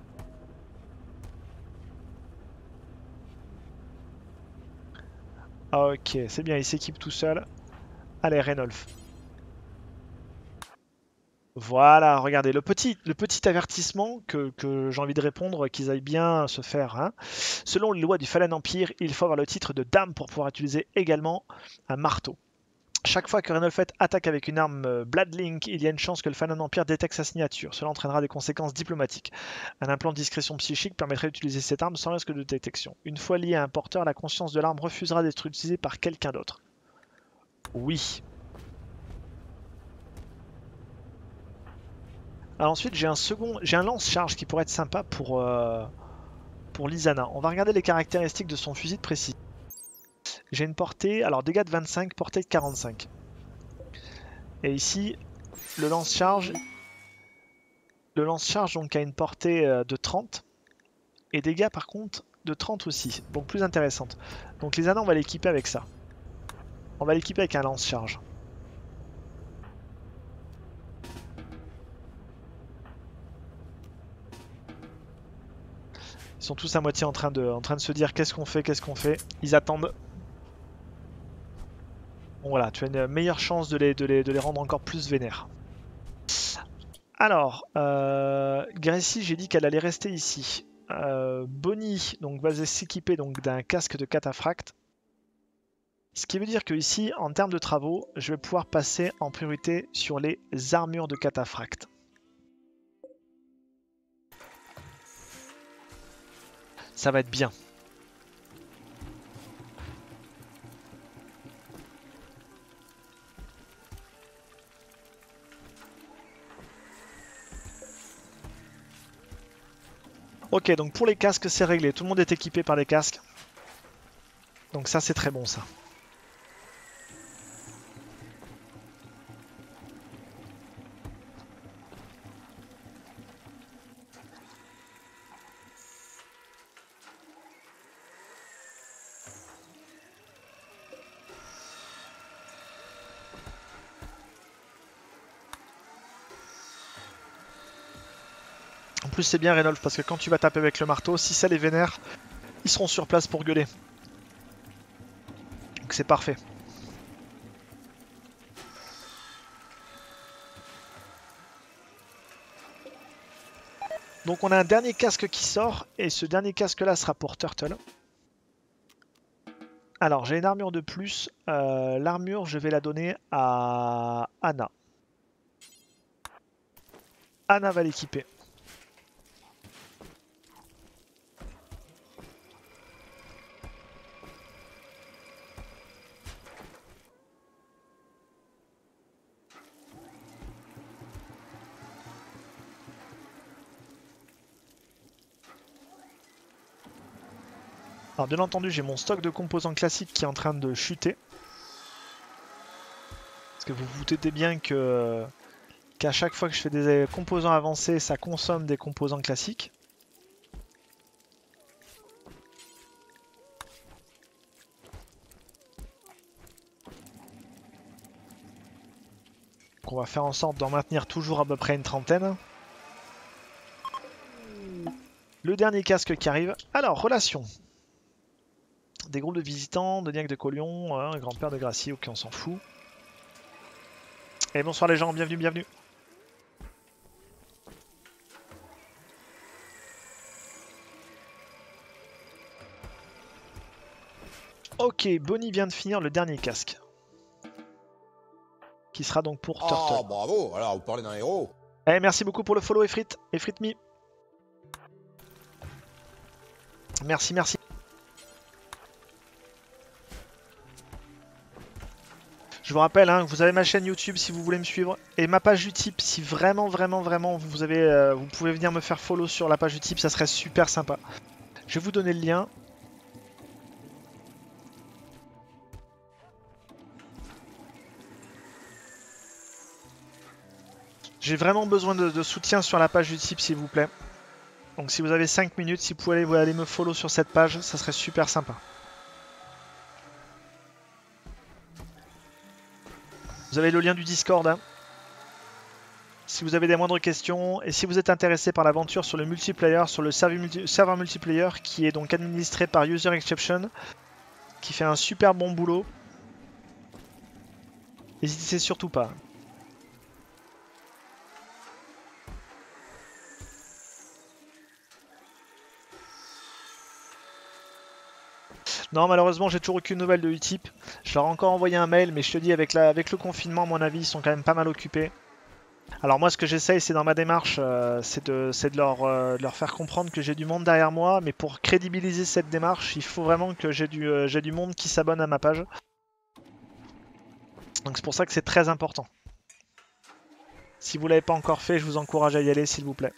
Ok, c'est bien, il s'équipe tout seul. Allez, Renolf. Voilà, regardez, le petit, le petit avertissement que, que j'ai envie de répondre, qu'ils aillent bien se faire. Hein. Selon les lois du Fallen Empire, il faut avoir le titre de dame pour pouvoir utiliser également un marteau. Chaque fois que Renolfet attaque avec une arme Bloodlink, il y a une chance que le Fallen Empire détecte sa signature. Cela entraînera des conséquences diplomatiques. Un implant de discrétion psychique permettrait d'utiliser cette arme sans risque de détection. Une fois lié à un porteur, la conscience de l'arme refusera d'être utilisée par quelqu'un d'autre. Oui. Alors ensuite, j'ai un second, j'ai un lance-charge qui pourrait être sympa pour, euh, pour Lysana. On va regarder les caractéristiques de son fusil de précision. J'ai une portée, alors dégâts de vingt-cinq, portée de quarante-cinq. Et ici, le lance-charge, le lance-charge donc a une portée de trente et dégâts par contre de trente aussi, donc plus intéressante. Donc Lysana, on va l'équiper avec ça. On va l'équiper avec un lance-charge. Ils sont tous à moitié en train de, en train de se dire qu'est-ce qu'on fait, qu'est-ce qu'on fait. Ils attendent. Bon voilà, tu as une meilleure chance de les, de les, de les rendre encore plus vénères. Alors, euh, Gracie, j'ai dit qu'elle allait rester ici. Euh, Bonnie donc, va s'équiper d'un casque de cataphracte. Ce qui veut dire que ici, en termes de travaux, je vais pouvoir passer en priorité sur les armures de cataphracte. Ça va être bien. Ok, donc pour les casques, c'est réglé. Tout le monde est équipé par des casques. Donc ça, c'est très bon, ça. En plus, c'est bien, Reynolds, parce que quand tu vas taper avec le marteau, si ça les vénère, ils seront sur place pour gueuler. Donc c'est parfait. Donc on a un dernier casque qui sort, et ce dernier casque-là sera pour Turtle. Alors, j'ai une armure de plus. Euh, L'armure, je vais la donner à Anna. Anna va l'équiper. Alors bien entendu, j'ai mon stock de composants classiques qui est en train de chuter. Parce que vous vous doutez bien que qu'à chaque fois que je fais des composants avancés, ça consomme des composants classiques. Donc on va faire en sorte d'en maintenir toujours à peu près une trentaine. Le dernier casque qui arrive. Alors, relation. Des groupes de visitants, de Niaque de Colion, hein, grand-père de Gracie, ok, on s'en fout. Et bonsoir les gens, bienvenue, bienvenue. Ok, Bonnie vient de finir le dernier casque. Qui sera donc pour Turtle. Ah, bravo. Alors, vous parlez d'un héros. Eh, merci beaucoup pour le follow, Efrit. Efrit Me. Merci, merci. Je vous rappelle hein, que vous avez ma chaîne YouTube si vous voulez me suivre et ma page Utip si vraiment vraiment vraiment vous avez euh, vous pouvez venir me faire follow sur la page Utip, ça serait super sympa. Je vais vous donner le lien. J'ai vraiment besoin de, de soutien sur la page Utip s'il vous plaît. Donc si vous avez cinq minutes, si vous pouvez aller, vous aller me follow sur cette page, ça serait super sympa. Vous avez le lien du Discord. Hein. Si vous avez des moindres questions et si vous êtes intéressé par l'aventure sur le multiplayer, sur le serveur, multi serveur multiplayer qui est donc administré par User Exception, qui fait un super bon boulot, n'hésitez surtout pas. Non, malheureusement, j'ai toujours aucune nouvelle de Utip. Je leur ai encore envoyé un mail, mais je te dis, avec, la, avec le confinement, à mon avis, ils sont quand même pas mal occupés. Alors moi, ce que j'essaye, c'est dans ma démarche, euh, c'est de, de, leur, euh, de leur faire comprendre que j'ai du monde derrière moi, mais pour crédibiliser cette démarche, il faut vraiment que j'ai du, euh, j'ai du monde qui s'abonne à ma page. Donc c'est pour ça que c'est très important. Si vous ne l'avez pas encore fait, je vous encourage à y aller, s'il vous plaît.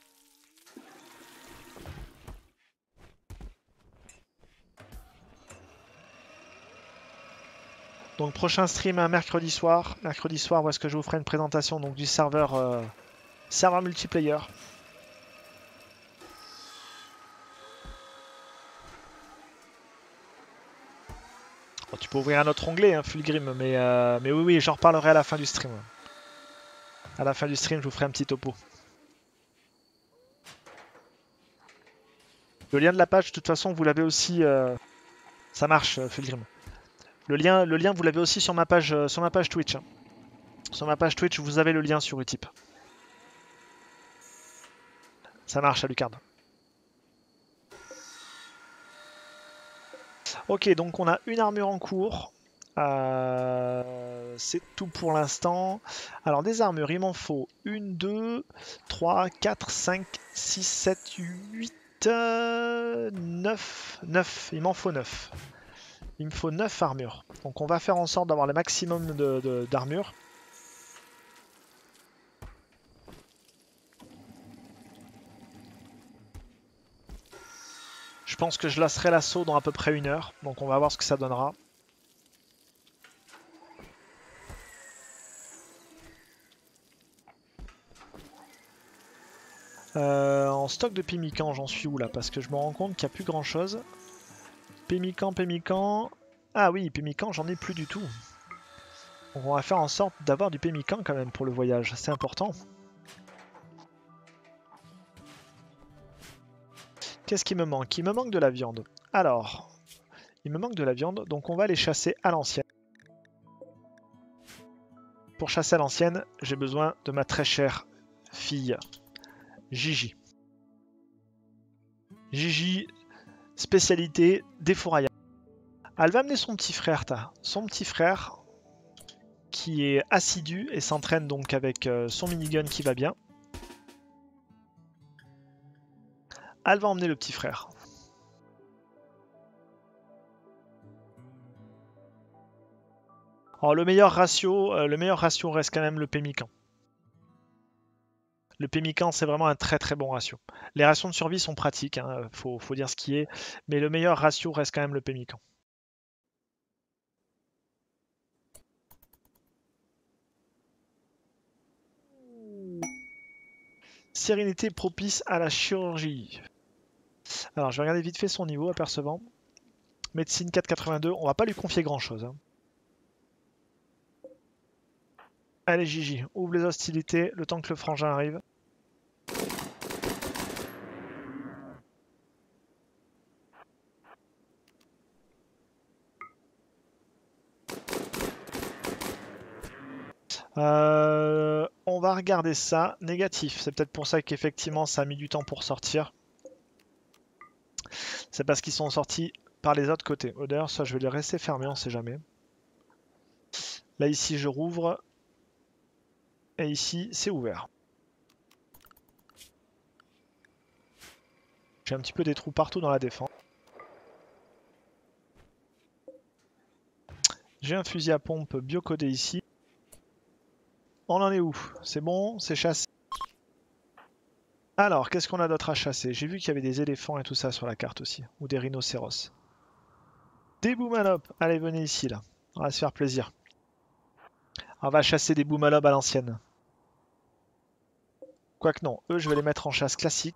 Donc prochain stream un mercredi soir. Mercredi soir où est-ce que je vous ferai une présentation donc, du serveur, euh, serveur multiplayer. Bon, tu peux ouvrir un autre onglet, hein, Fulgrim, mais, euh, mais oui, oui, j'en reparlerai à la fin du stream. À la fin du stream, je vous ferai un petit topo. Le lien de la page, de toute façon, vous l'avez aussi... Euh... Ça marche, Fulgrim. Le lien, le lien vous l'avez aussi sur ma page, euh, sur ma page Twitch. Hein. Sur ma page Twitch, vous avez le lien sur Utip. Ça marche, Alucard. Ok, donc on a une armure en cours. Euh, c'est tout pour l'instant. Alors des armures, il m'en faut une, deux, trois, quatre, cinq, six, sept, huit, neuf. neuf. Il m'en faut neuf. Il me faut neuf armures. Donc on va faire en sorte d'avoir le maximum de, de, d'armures. Je pense que je lasserai l'assaut dans à peu près une heure. Donc on va voir ce que ça donnera. Euh, en stock de pémican, j'en suis où là? Parce que je me rends compte qu'il n'y a plus grand chose. Pémican, pémican. Ah oui, pémican, j'en ai plus du tout. Donc on va faire en sorte d'avoir du pémican quand même pour le voyage, c'est important. Qu'est-ce qui me manque? Il me manque de la viande. Alors, il me manque de la viande, donc on va les chasser à l'ancienne. Pour chasser à l'ancienne, j'ai besoin de ma très chère fille, Gigi. Gigi, spécialité des fourrailles. Elle va amener son petit frère, t'as. Son petit frère qui est assidu et s'entraîne donc avec euh, son minigun qui va bien. Elle va emmener le petit frère. Alors le meilleur ratio, euh, le meilleur ratio reste quand même le pémican. Le pémican, c'est vraiment un très très bon ratio. Les rations de survie sont pratiques, hein, faut, faut dire ce qui est, mais le meilleur ratio reste quand même le pémican. Sérénité propice à la chirurgie. Alors je vais regarder vite fait son niveau, apercevant. Médecine quatre quatre-vingt-deux, on va pas lui confier grand chose. Hein. Allez Gigi, ouvre les hostilités, le temps que le frangin arrive. Euh, on va regarder ça. Négatif, c'est peut-être pour ça qu'effectivement ça a mis du temps pour sortir. C'est parce qu'ils sont sortis par les autres côtés. Oh, d'ailleurs, ça je vais les rester fermés, on sait jamais. Là ici je rouvre. Et ici c'est ouvert. J'ai un petit peu des trous partout dans la défense. J'ai un fusil à pompe biocodé ici. On en est où? C'est bon, c'est chassé. Alors, qu'est-ce qu'on a d'autre à chasser? J'ai vu qu'il y avait des éléphants et tout ça sur la carte aussi. Ou des rhinocéros. Des boumalopes. Allez, venez ici, là. On va se faire plaisir. On va chasser des boumalopes à l'ancienne. Quoique non, eux, je vais les mettre en chasse classique.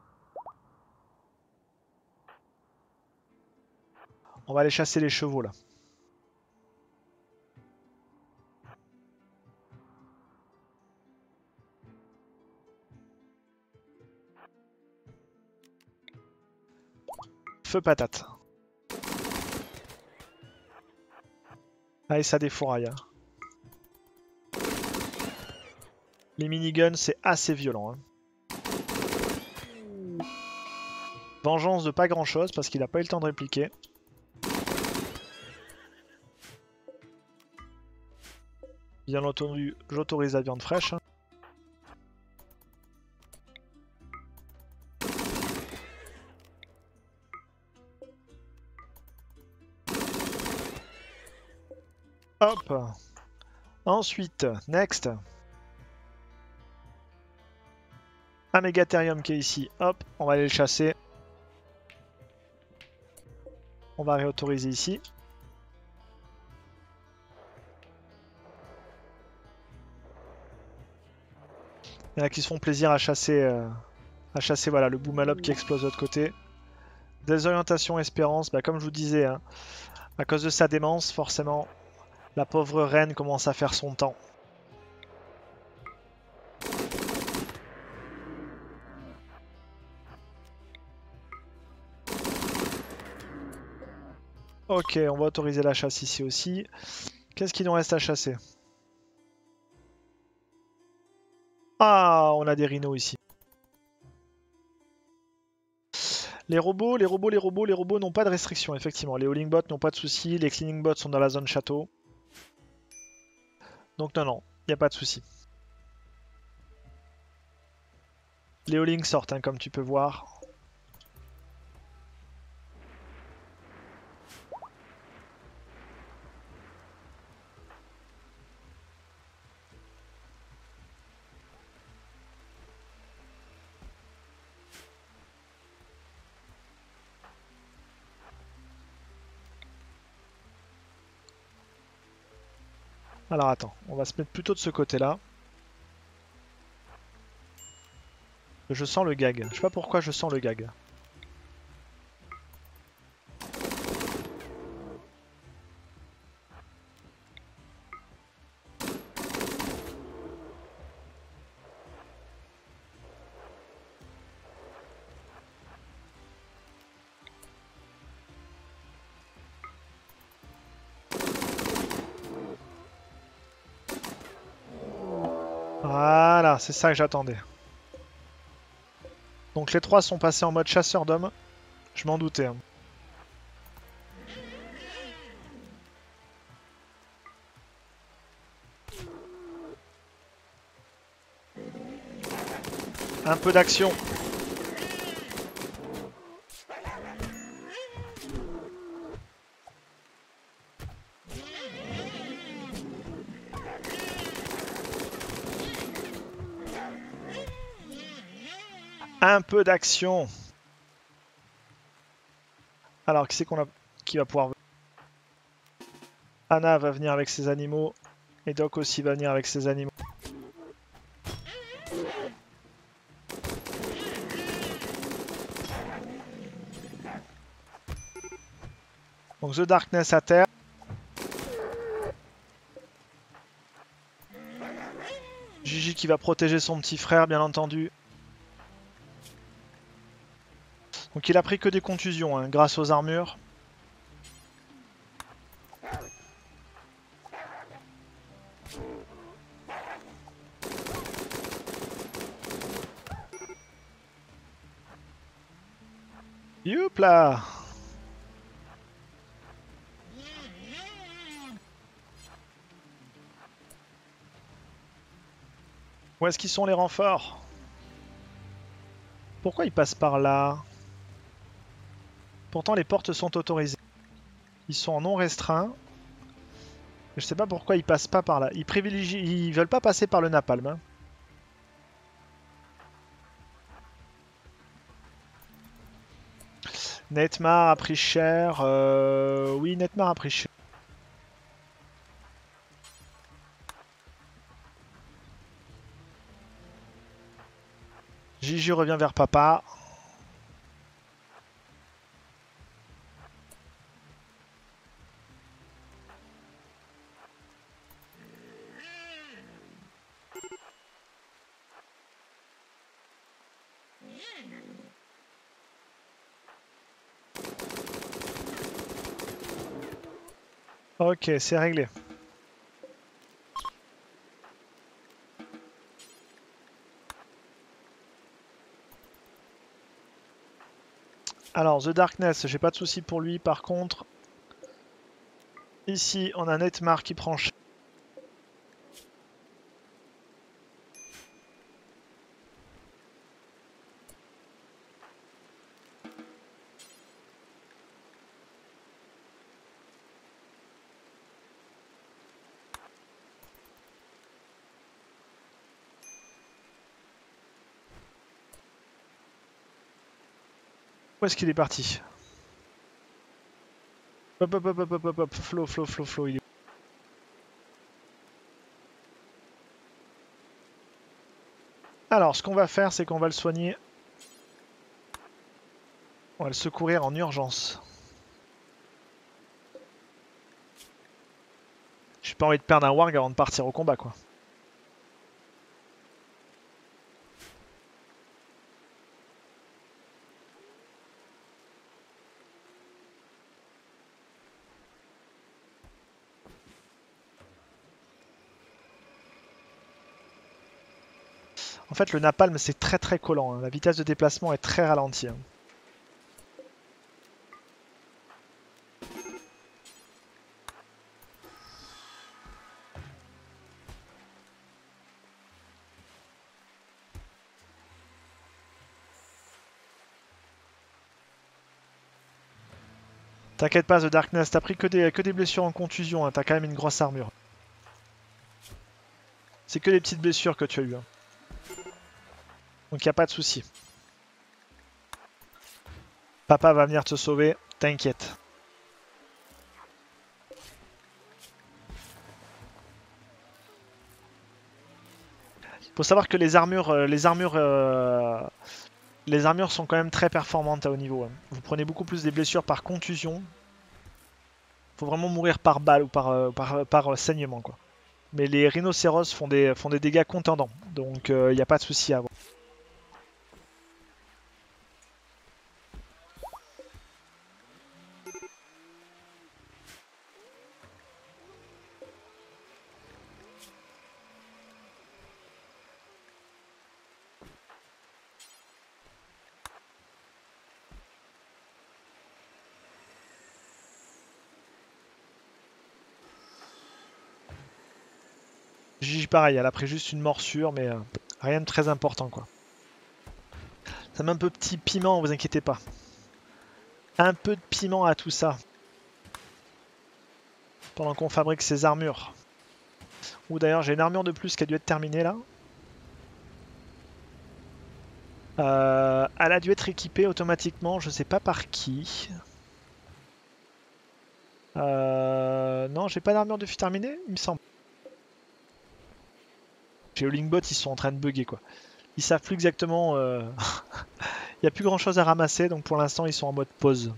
On va aller chasser les chevaux, là. Feu patate. Allez, ça défouraille. Les miniguns, c'est assez violent. Hein. Vengeance de pas grand chose parce qu'il n'a pas eu le temps de répliquer. Bien entendu, j'autorise la viande fraîche. Hop. Ensuite, next. Un mégatherium qui est ici. Hop, on va aller le chasser. On va réautoriser ici. Il y en a qui se font plaisir à chasser, euh, à chasser voilà, le boomalop qui explose de l'autre côté. Désorientation, espérance, bah, comme je vous disais, hein, à cause de sa démence, forcément, la pauvre reine commence à faire son temps. Ok, on va autoriser la chasse ici aussi. Qu'est-ce qu'il nous reste à chasser? Ah, on a des rhinos ici. Les robots, les robots, les robots, les robots n'ont pas de restriction, effectivement. Les hauling bots n'ont pas de soucis, les cleaning bots sont dans la zone château. Donc non, non, il n'y a pas de souci. Les hauling sortent, hein, comme tu peux voir. Alors attends, on va se mettre plutôt de ce côté-là. Je sens le gag. Je sais pas pourquoi je sens le gag. Voilà, c'est ça que j'attendais. Donc les trois sont passés en mode chasseur d'hommes. Je m'en doutais. Hein. Un peu d'action. Un peu d'action. Alors, qui c'est qu'on a... qui va pouvoir... Anna va venir avec ses animaux. Et Doc aussi va venir avec ses animaux. Donc The Darkness à terre. Gigi qui va protéger son petit frère, bien entendu. Donc il a pris que des contusions, hein, grâce aux armures. Youpla! Où est-ce qu'ils sont les renforts? Pourquoi ils passent par là? Pourtant les portes sont autorisées. Ils sont en non restreint. Je sais pas pourquoi ils passent pas par là. Ils privilégient, ils veulent pas passer par le napalm. Hein. Netmar a pris cher. Euh... Oui, Netmar a pris cher. Gigi revient vers papa. Ok, c'est réglé. Alors, The Darkness, j'ai pas de soucis pour lui. Par contre, ici, on a Netmar qui prend cher. Où est-ce qu'il est parti? Hop hop hop hop hop hop hop, flow, flow, flow, flow, il est... Alors, ce qu'on va faire, c'est qu'on va le soigner. On va le secourir en urgence. J'ai pas envie de perdre un warg avant de partir au combat, quoi. En fait, le napalm, c'est très très collant. Hein. La vitesse de déplacement est très ralentie. Hein. T'inquiète pas, The Darkness, t'as pris que des, que des blessures en contusion, hein. T'as quand même une grosse armure. C'est que des petites blessures que tu as eues. Hein. Donc y a pas de souci. Papa va venir te sauver, t'inquiète. Faut savoir que les armures, euh, les armures, euh, les armures sont quand même très performantes à haut niveau. Hein. Vous prenez beaucoup plus des blessures par contusion. Faut vraiment mourir par balle ou par, euh, par, par euh, saignement quoi. Mais les rhinocéros font des, font des dégâts contendants, donc il euh, n'y a pas de souci à avoir. Gigi pareil, elle a pris juste une morsure, mais euh, rien de très important quoi. Ça met un peu petit piment, vous inquiétez pas. Un peu de piment à tout ça. Pendant qu'on fabrique ces armures. Ou d'ailleurs j'ai une armure de plus qui a dû être terminée là. Euh, elle a dû être équipée automatiquement, je sais pas par qui. Euh, non, j'ai pas d'armure de fut terminée, il me semble. Chez Lingbot, ils sont en train de bugger quoi. Ils savent plus exactement. Euh... Il n'y a plus grand chose à ramasser, donc pour l'instant ils sont en mode pause.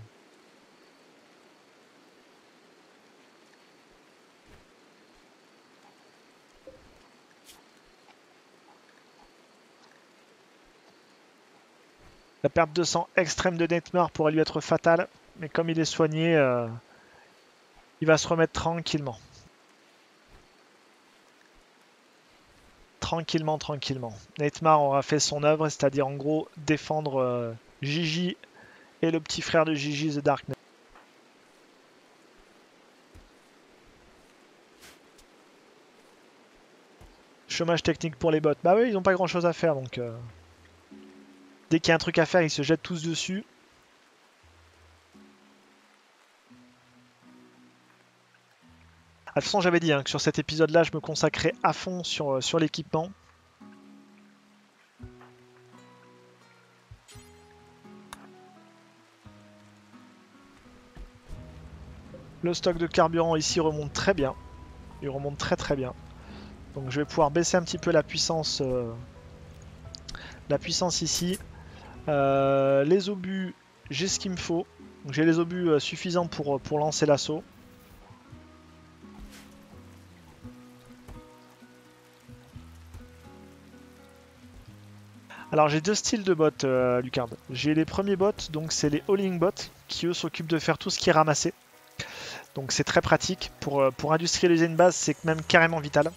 La perte de sang extrême de Nightmare pourrait lui être fatale, mais comme il est soigné, euh... il va se remettre tranquillement. Tranquillement, tranquillement. Nightmare aura fait son œuvre, c'est-à-dire en gros défendre euh, Gigi et le petit frère de Gigi, The Darkness. Chômage technique pour les bots. Bah oui, ils n'ont pas grand-chose à faire, donc... Euh... Dès qu'il y a un truc à faire, ils se jettent tous dessus. De toute façon, j'avais dit hein, que sur cet épisode-là, je me consacrais à fond sur, sur l'équipement. Le stock de carburant ici remonte très bien. Il remonte très très bien. Donc je vais pouvoir baisser un petit peu la puissance, euh, la puissance ici. Euh, les obus, j'ai ce qu'il me faut. J'ai les obus euh, suffisants pour, pour lancer l'assaut. Alors j'ai deux styles de bots, euh, Lucard. J'ai les premiers bots, donc c'est les hauling bots, qui eux s'occupent de faire tout ce qui est ramassé. Donc c'est très pratique. Pour, euh, pour industrialiser une base, c'est même carrément vital.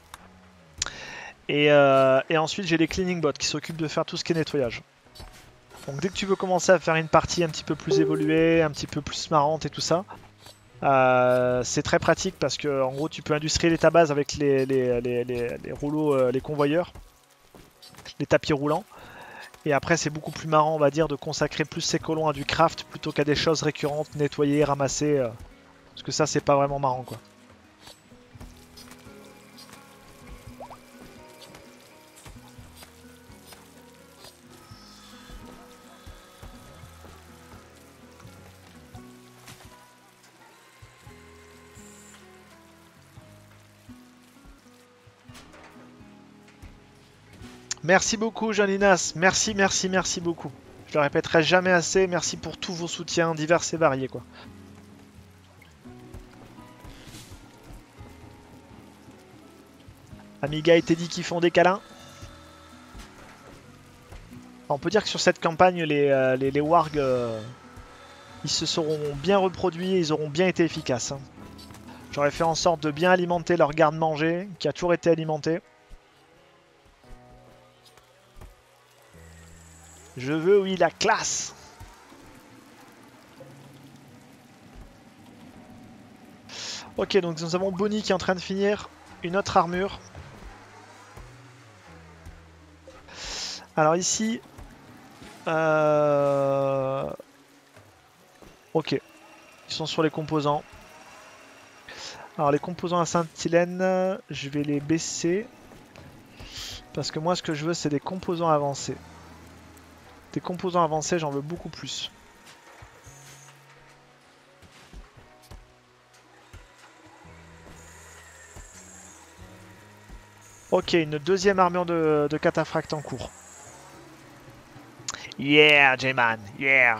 Et, euh, et ensuite j'ai les cleaning bots, qui s'occupent de faire tout ce qui est nettoyage. Donc dès que tu veux commencer à faire une partie un petit peu plus évoluée, un petit peu plus marrante et tout ça, euh, c'est très pratique parce que en gros tu peux industrialiser ta base avec les, les, les, les, les rouleaux, euh, les convoyeurs. Les tapis roulants. Et après c'est beaucoup plus marrant on va dire de consacrer plus ses colons à du craft plutôt qu'à des choses récurrentes, nettoyer, ramasser. Euh, parce que ça c'est pas vraiment marrant quoi. Merci beaucoup Janinas, merci, merci, merci beaucoup. Je le répéterai jamais assez, merci pour tous vos soutiens divers et variés quoi. Amiga et Teddy qui font des câlins. On peut dire que sur cette campagne, les, euh, les, les wargs, euh, ils se seront bien reproduits et ils auront bien été efficaces. Hein. J'aurais fait en sorte de bien alimenter leur garde-manger, qui a toujours été alimenté. Je veux, oui, la classe. Ok, donc nous avons Bonnie qui est en train de finir une autre armure. Alors ici... Euh... Ok. Ils qui sont sur les composants. Alors les composants à Sainte-Hélène, je vais les baisser. Parce que moi ce que je veux c'est des composants avancés. Des composants avancés j'en veux beaucoup plus. Ok, une deuxième armure de, de cataphracte en cours. Yeah, J-Man, yeah.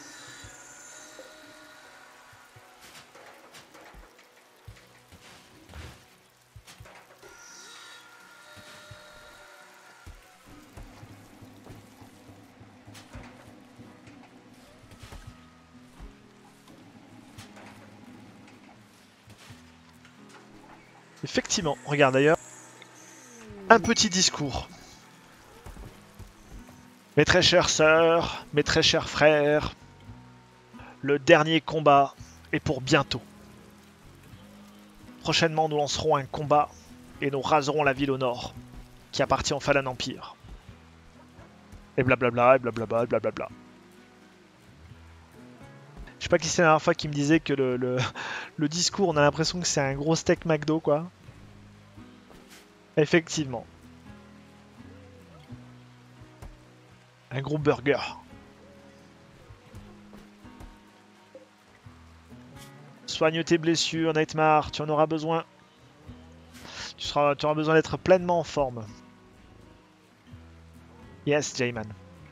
Effectivement, regarde d'ailleurs. Un petit discours. Mes très chères sœurs, mes très chers frères, le dernier combat est pour bientôt. Prochainement, nous lancerons un combat et nous raserons la ville au nord, qui appartient au Falan Empire. Et blablabla, et blablabla, et blablabla. Je sais pas qui c'est la dernière fois qui me disait que le, le, le discours, on a l'impression que c'est un gros steak McDo, quoi. Effectivement. Un gros burger. Soigne tes blessures, Nightmare, tu en auras besoin. Tu, seras, tu auras besoin d'être pleinement en forme. Yes, J-Man.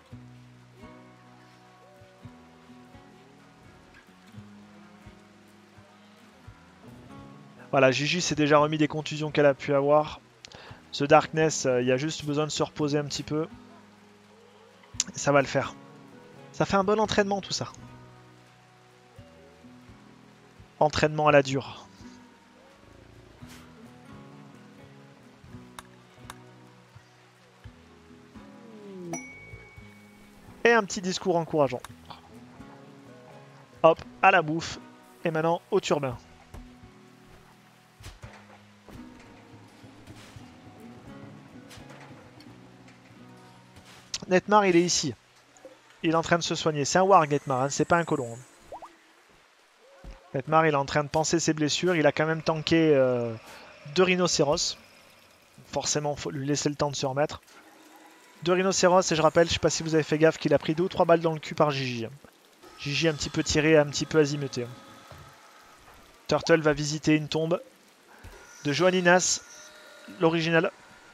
Voilà, Gigi s'est déjà remis des contusions qu'elle a pu avoir. The Darkness, il euh, y a juste besoin de se reposer un petit peu. Ça va le faire. Ça fait un bon entraînement tout ça. Entraînement à la dure. Et un petit discours encourageant. Hop, à la bouffe. Et maintenant au turbin. Netmar, il est ici. Il est en train de se soigner. C'est un warg, Netmar, hein, c'est pas un colon. Netmar, il est en train de penser ses blessures. Il a quand même tanké euh, deux rhinocéros. Forcément, il faut lui laisser le temps de se remettre. Deux rhinocéros, et je rappelle, je sais pas si vous avez fait gaffe, qu'il a pris deux ou trois balles dans le cul par Gigi. Gigi un petit peu tiré, un petit peu azimuté. Turtle va visiter une tombe de Johanninas, l'original.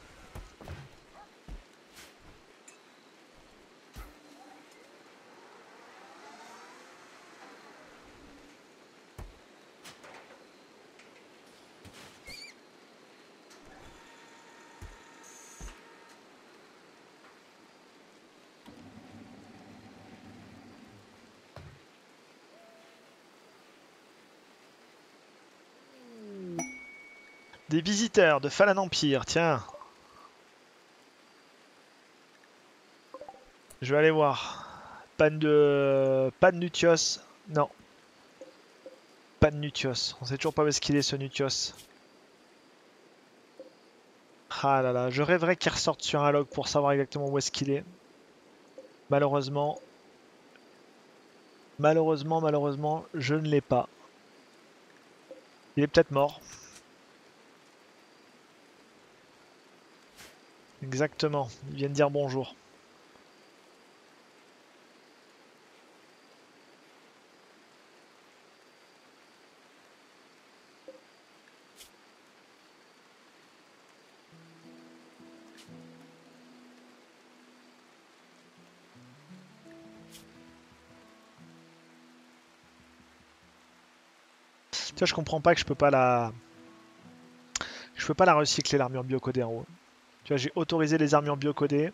Des visiteurs de Falan Empire, tiens. Je vais aller voir. Pan de... Pan Nutios. Non. Pan Nutios. On sait toujours pas où est-ce qu'il est ce Nutios. Ah là là, je rêverais qu'il ressorte sur un log pour savoir exactement où est-ce qu'il est. Malheureusement. Malheureusement, malheureusement, je ne l'ai pas. Il est peut-être mort. Exactement, il vient de dire bonjour. Tu vois, je comprends pas que je peux pas la... Je peux pas la recycler, l'armure biocodée en haut. Tu vois, j'ai autorisé les armures biocodées.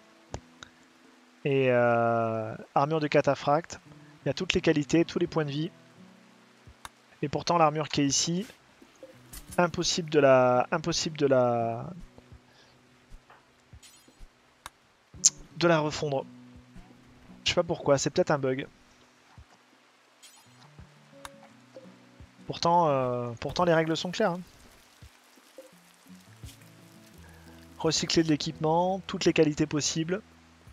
Et euh, armure de cataphracte. Il y a toutes les qualités, tous les points de vie. Et pourtant, l'armure qui est ici, impossible de la... Impossible de la... De la refondre. Je sais pas pourquoi, c'est peut-être un bug. Pourtant, euh, pourtant les règles sont claires. Hein. Recycler de l'équipement, toutes les qualités possibles.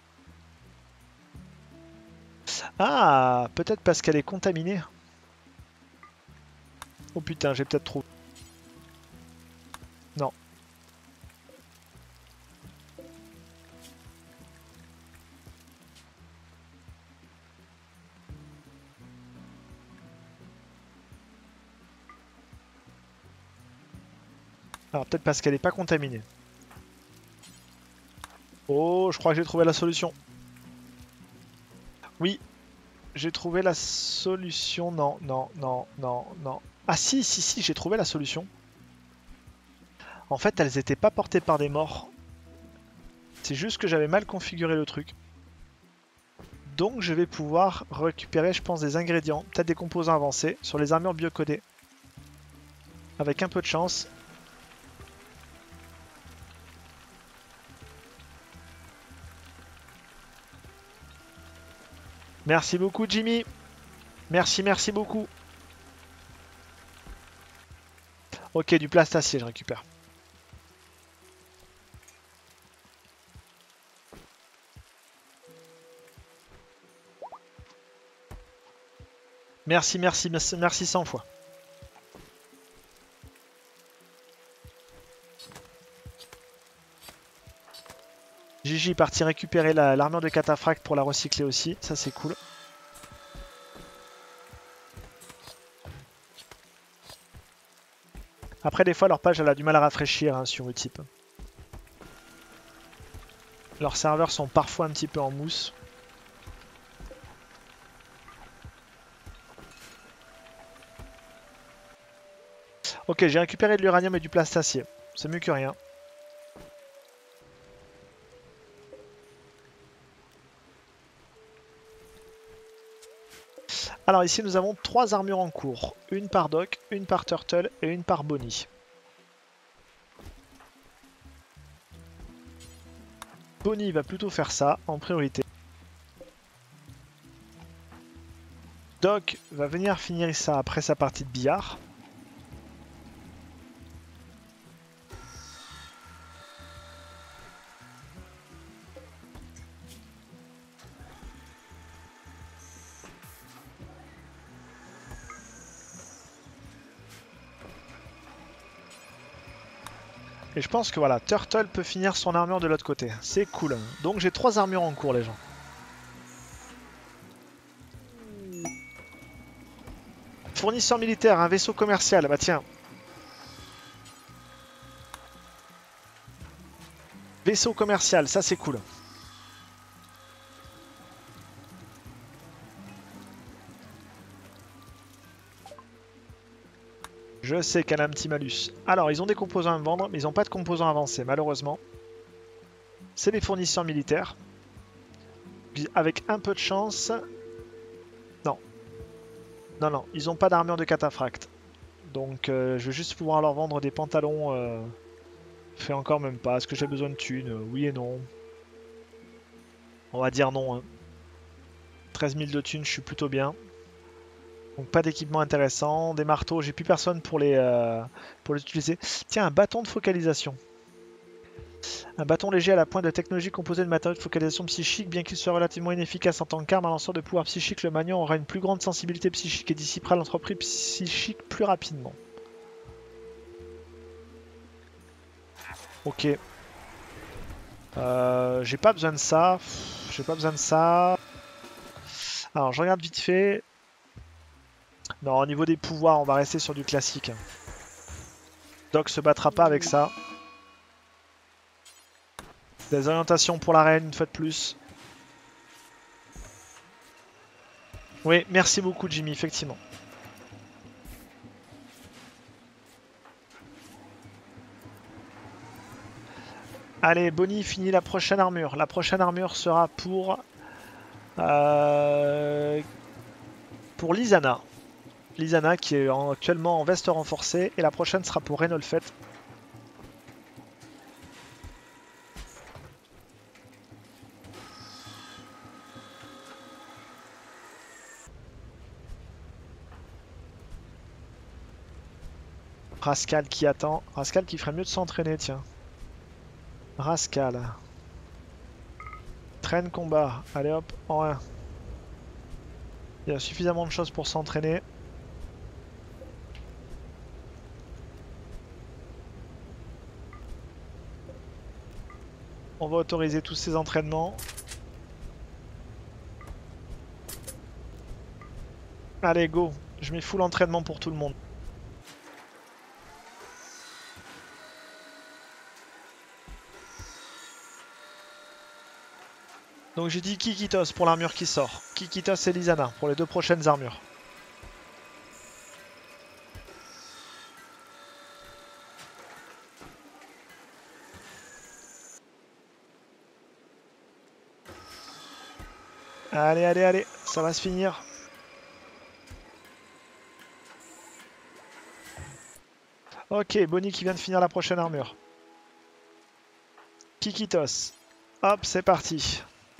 Ah, peut-être parce qu'elle est contaminée. Oh putain, j'ai peut-être trouvé. Non. Alors peut-être parce qu'elle n'est pas contaminée. Oh, je crois que j'ai trouvé la solution. Oui, j'ai trouvé la solution. Non, non, non, non, non. Ah si, si, si, j'ai trouvé la solution. En fait, elles n'étaient pas portées par des morts. C'est juste que j'avais mal configuré le truc. Donc je vais pouvoir récupérer, je pense, des ingrédients, peut-être des composants avancés, sur les armures biocodées. Avec un peu de chance. Merci beaucoup Jimmy. Merci, merci beaucoup. Ok, du plastacier, je récupère. Merci, merci, merci cent fois. Gigi est parti récupérer l'armure de cataphracte pour la recycler aussi, ça c'est cool. Après des fois leur page elle a du mal à rafraîchir hein, sur Utip. Leurs serveurs sont parfois un petit peu en mousse. Ok, j'ai récupéré de l'uranium et du plastacier. C'est mieux que rien. Alors ici nous avons trois armures en cours. Une par Doc, une par Turtle et une par Bonnie. Bonnie va plutôt faire ça en priorité. Doc va venir finir ça après sa partie de billard. Et je pense que voilà, Turtle peut finir son armure de l'autre côté. C'est cool. Donc j'ai trois armures en cours les gens. Fournisseur militaire, un vaisseau commercial. Bah tiens. Vaisseau commercial, ça c'est cool. Je sais qu'elle a un petit malus. Alors, ils ont des composants à me vendre, mais ils n'ont pas de composants avancés, malheureusement. C'est des fournisseurs militaires. Avec un peu de chance... Non. Non, non, ils n'ont pas d'armure de cataphracte. Donc, euh, je vais juste pouvoir leur vendre des pantalons... Euh... Fait encore même pas. Est-ce que j'ai besoin de thunes? Oui et non. On va dire non. Hein. treize mille de thunes, je suis plutôt bien. Donc pas d'équipement intéressant, des marteaux, j'ai plus personne pour les, euh, pour les utiliser. Tiens, un bâton de focalisation. Un bâton léger à la pointe de technologie composé de matériaux de focalisation psychique, bien qu'il soit relativement inefficace en tant qu'arme, un lanceur de pouvoir psychique, le maniant aura une plus grande sensibilité psychique et dissipera l'entreprise psychique plus rapidement. Ok. Euh, j'ai pas besoin de ça. J'ai pas besoin de ça. Alors je regarde vite fait. Non, au niveau des pouvoirs, on va rester sur du classique. Doc se battra pas avec ça. Des orientations pour la reine, une fois de plus. Oui, merci beaucoup Jimmy, effectivement. Allez, Bonnie finit la prochaine armure. La prochaine armure sera pour... Euh, pour Lizana. Lizana qui est en, actuellement en veste renforcée. Et la prochaine sera pour Renolfet. Rascal qui attend. Rascal qui ferait mieux de s'entraîner, tiens. Rascal. Traîne combat. Allez hop, en un. Il y a suffisamment de choses pour s'entraîner. On va autoriser tous ces entraînements. Allez, go. Je mets full entraînement pour tout le monde. Donc j'ai dit Kikitos pour l'armure qui sort. Kikitos et Lizana pour les deux prochaines armures. Allez, allez, allez, ça va se finir. Ok, Bonnie qui vient de finir la prochaine armure. Kikitos. Hop, c'est parti.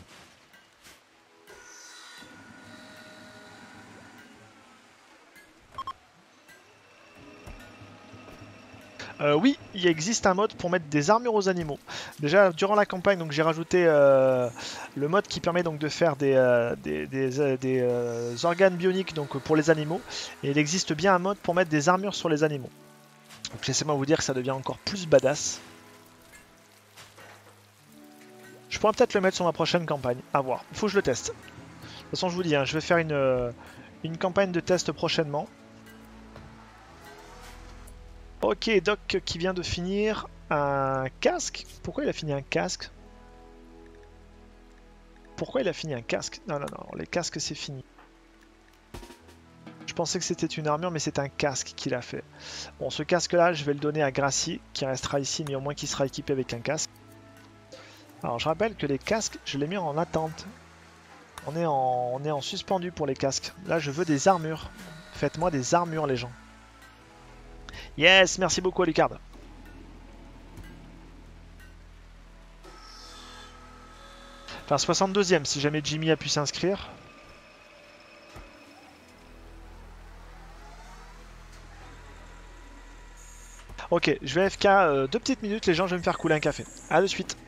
Euh, oui, il existe un mode pour mettre des armures aux animaux. Déjà, durant la campagne, donc j'ai rajouté euh, le mode qui permet donc de faire des, euh, des, des, euh, des, euh, organes bioniques donc, pour les animaux. Et il existe bien un mode pour mettre des armures sur les animaux. Donc laissez-moi vous dire que ça devient encore plus badass. Je pourrais peut-être le mettre sur ma prochaine campagne, à voir. Il faut que je le teste. De toute façon, je vous dis, hein, je vais faire une, euh, une campagne de test prochainement. Ok, Doc qui vient de finir un casque. Pourquoi il a fini un casque? Pourquoi il a fini un casque? Non, non, non, les casques c'est fini. Je pensais que c'était une armure, mais c'est un casque qu'il a fait. Bon, ce casque-là, je vais le donner à Gracie, qui restera ici, mais au moins qui sera équipé avec un casque. Alors, je rappelle que les casques, je les mets en attente. On est en, on est en suspendu pour les casques. Là, je veux des armures. Faites-moi des armures, les gens. Yes, merci beaucoup, Alucard. Enfin, soixante-deuxième, si jamais Jimmy a pu s'inscrire. Ok, je vais F K euh, deux petites minutes, les gens, je vais me faire couler un café. A de suite.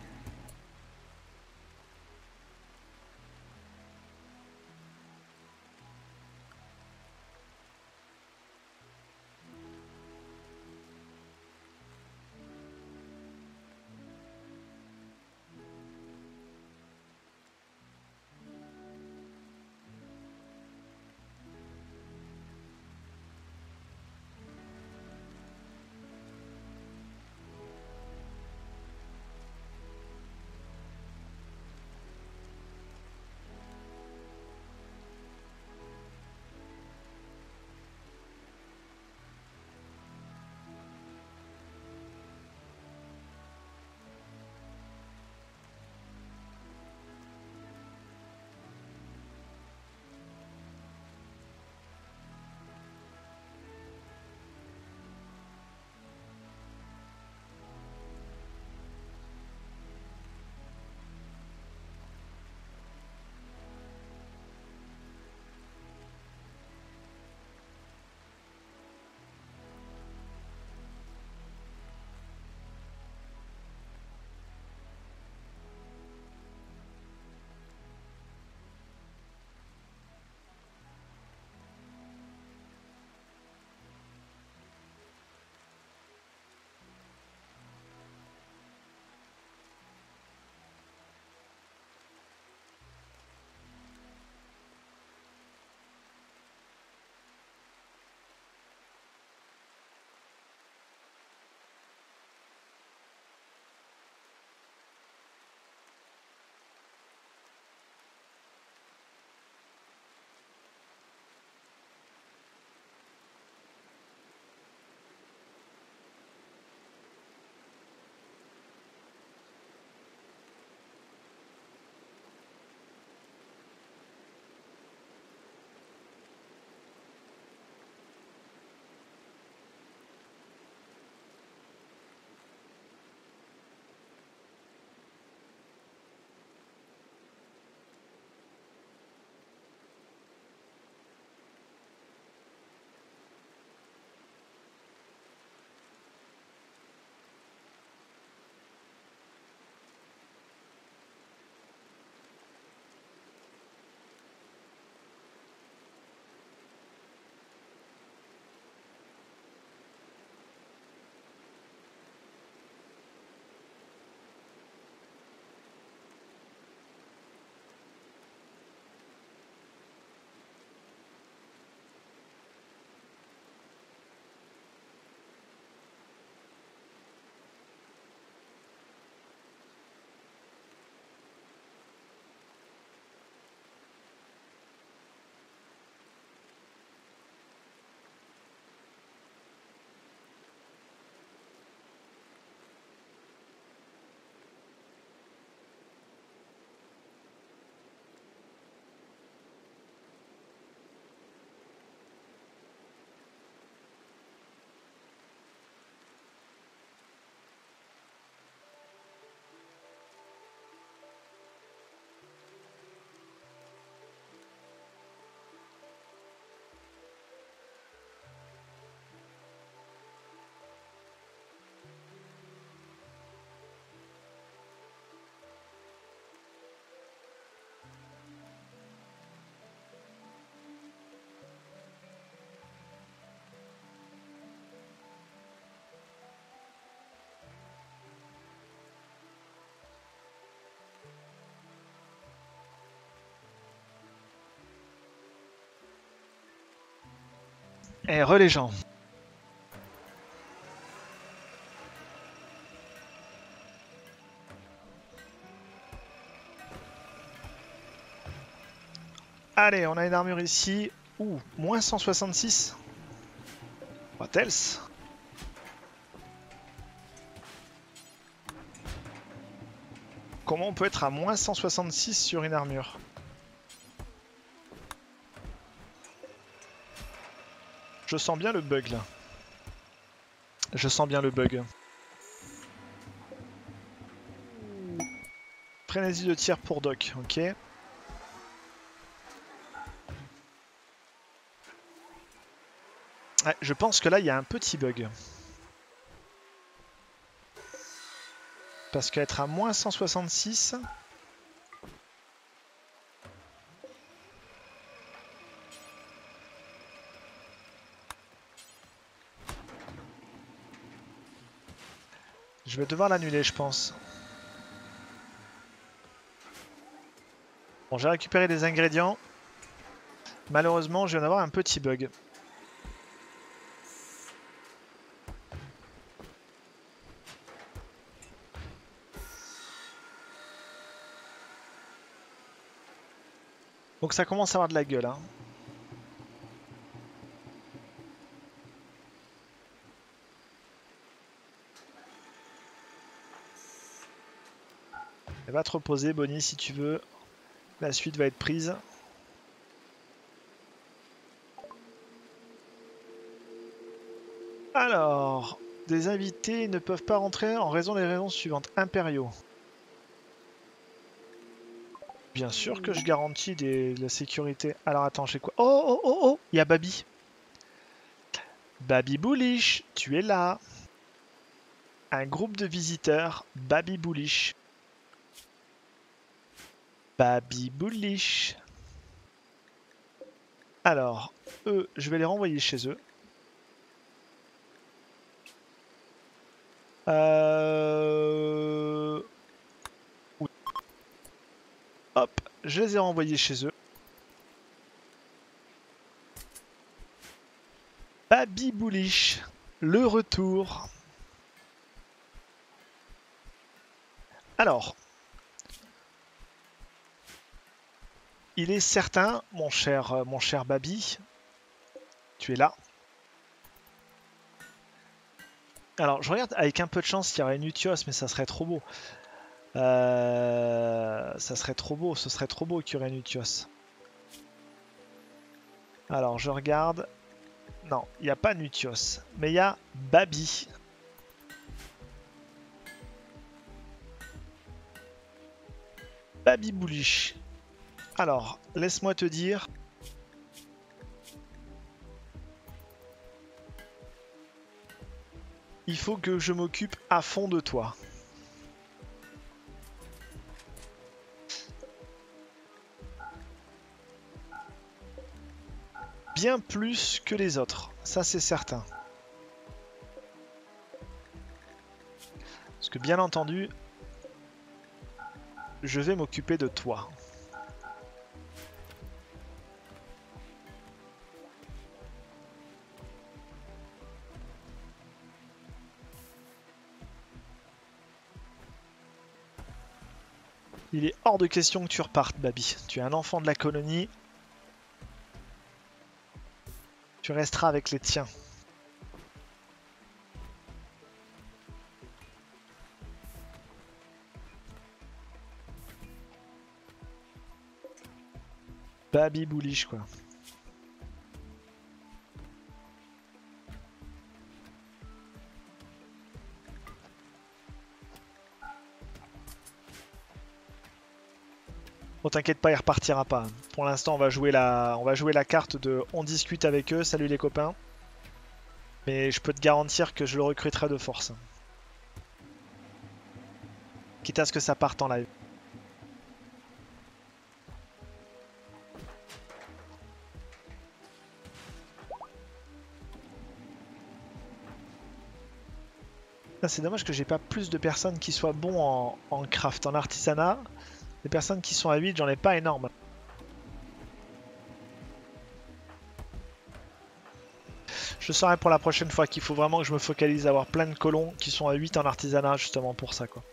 Et re les gens. Allez, on a une armure ici. Ouh, moins cent soixante-six. What else? Comment on peut être à moins cent soixante-six sur une armure? Je sens bien le bug là. Je sens bien le bug. Frénésie de tir pour Doc, ok. Ouais, je pense que là il y a un petit bug. Parce qu'être à moins cent soixante-six... Je vais devoir l'annuler, je pense. Bon, j'ai récupéré des ingrédients. Malheureusement, je viens d'avoir un petit bug. Donc ça commence à avoir de la gueule, hein. Va te reposer, Bonnie, si tu veux. La suite va être prise. Alors, des invités ne peuvent pas rentrer en raison des raisons suivantes. Impériaux. Bien sûr que je garantis des, de la sécurité. Alors attends, j'ai quoi? Oh, oh, oh, oh, il y a Babi. Babi Bullish, tu es là. Un groupe de visiteurs, Babi Bullish. Babi Bullish. Alors, eux, je vais les renvoyer chez eux. Euh... Oui. Hop, je les ai renvoyés chez eux. Babi Bullish, le retour. Alors, il est certain, mon cher, mon cher Babi, tu es là. Alors, je regarde avec un peu de chance, il y aurait une Utios, mais ça serait trop beau. Euh, ça serait trop beau, ce serait trop beau qu'il y aurait une Utios. Alors, je regarde. Non, il n'y a pas Nutios, mais il y a Babi. Babi Bullish. Alors, laisse-moi te dire. Il faut que je m'occupe à fond de toi. Bien plus que les autres, ça c'est certain. Parce que bien entendu, je vais m'occuper de toi. Il est hors de question que tu repartes, Babi. Tu es un enfant de la colonie. Tu resteras avec les tiens. Babi Bullish, quoi. Bon, t'inquiète pas, il repartira pas. Pour l'instant, on va jouer la, on va jouer la carte de on discute avec eux, salut les copains. Mais je peux te garantir que je le recruterai de force. Quitte à ce que ça parte en live. C'est dommage que j'ai pas plus de personnes qui soient bons en, en craft, en artisanat. Les personnes qui sont à huit, j'en ai pas énorme. Je saurai pour la prochaine fois qu'il faut vraiment que je me focalise à avoir plein de colons qui sont à huit en artisanat justement pour ça quoi.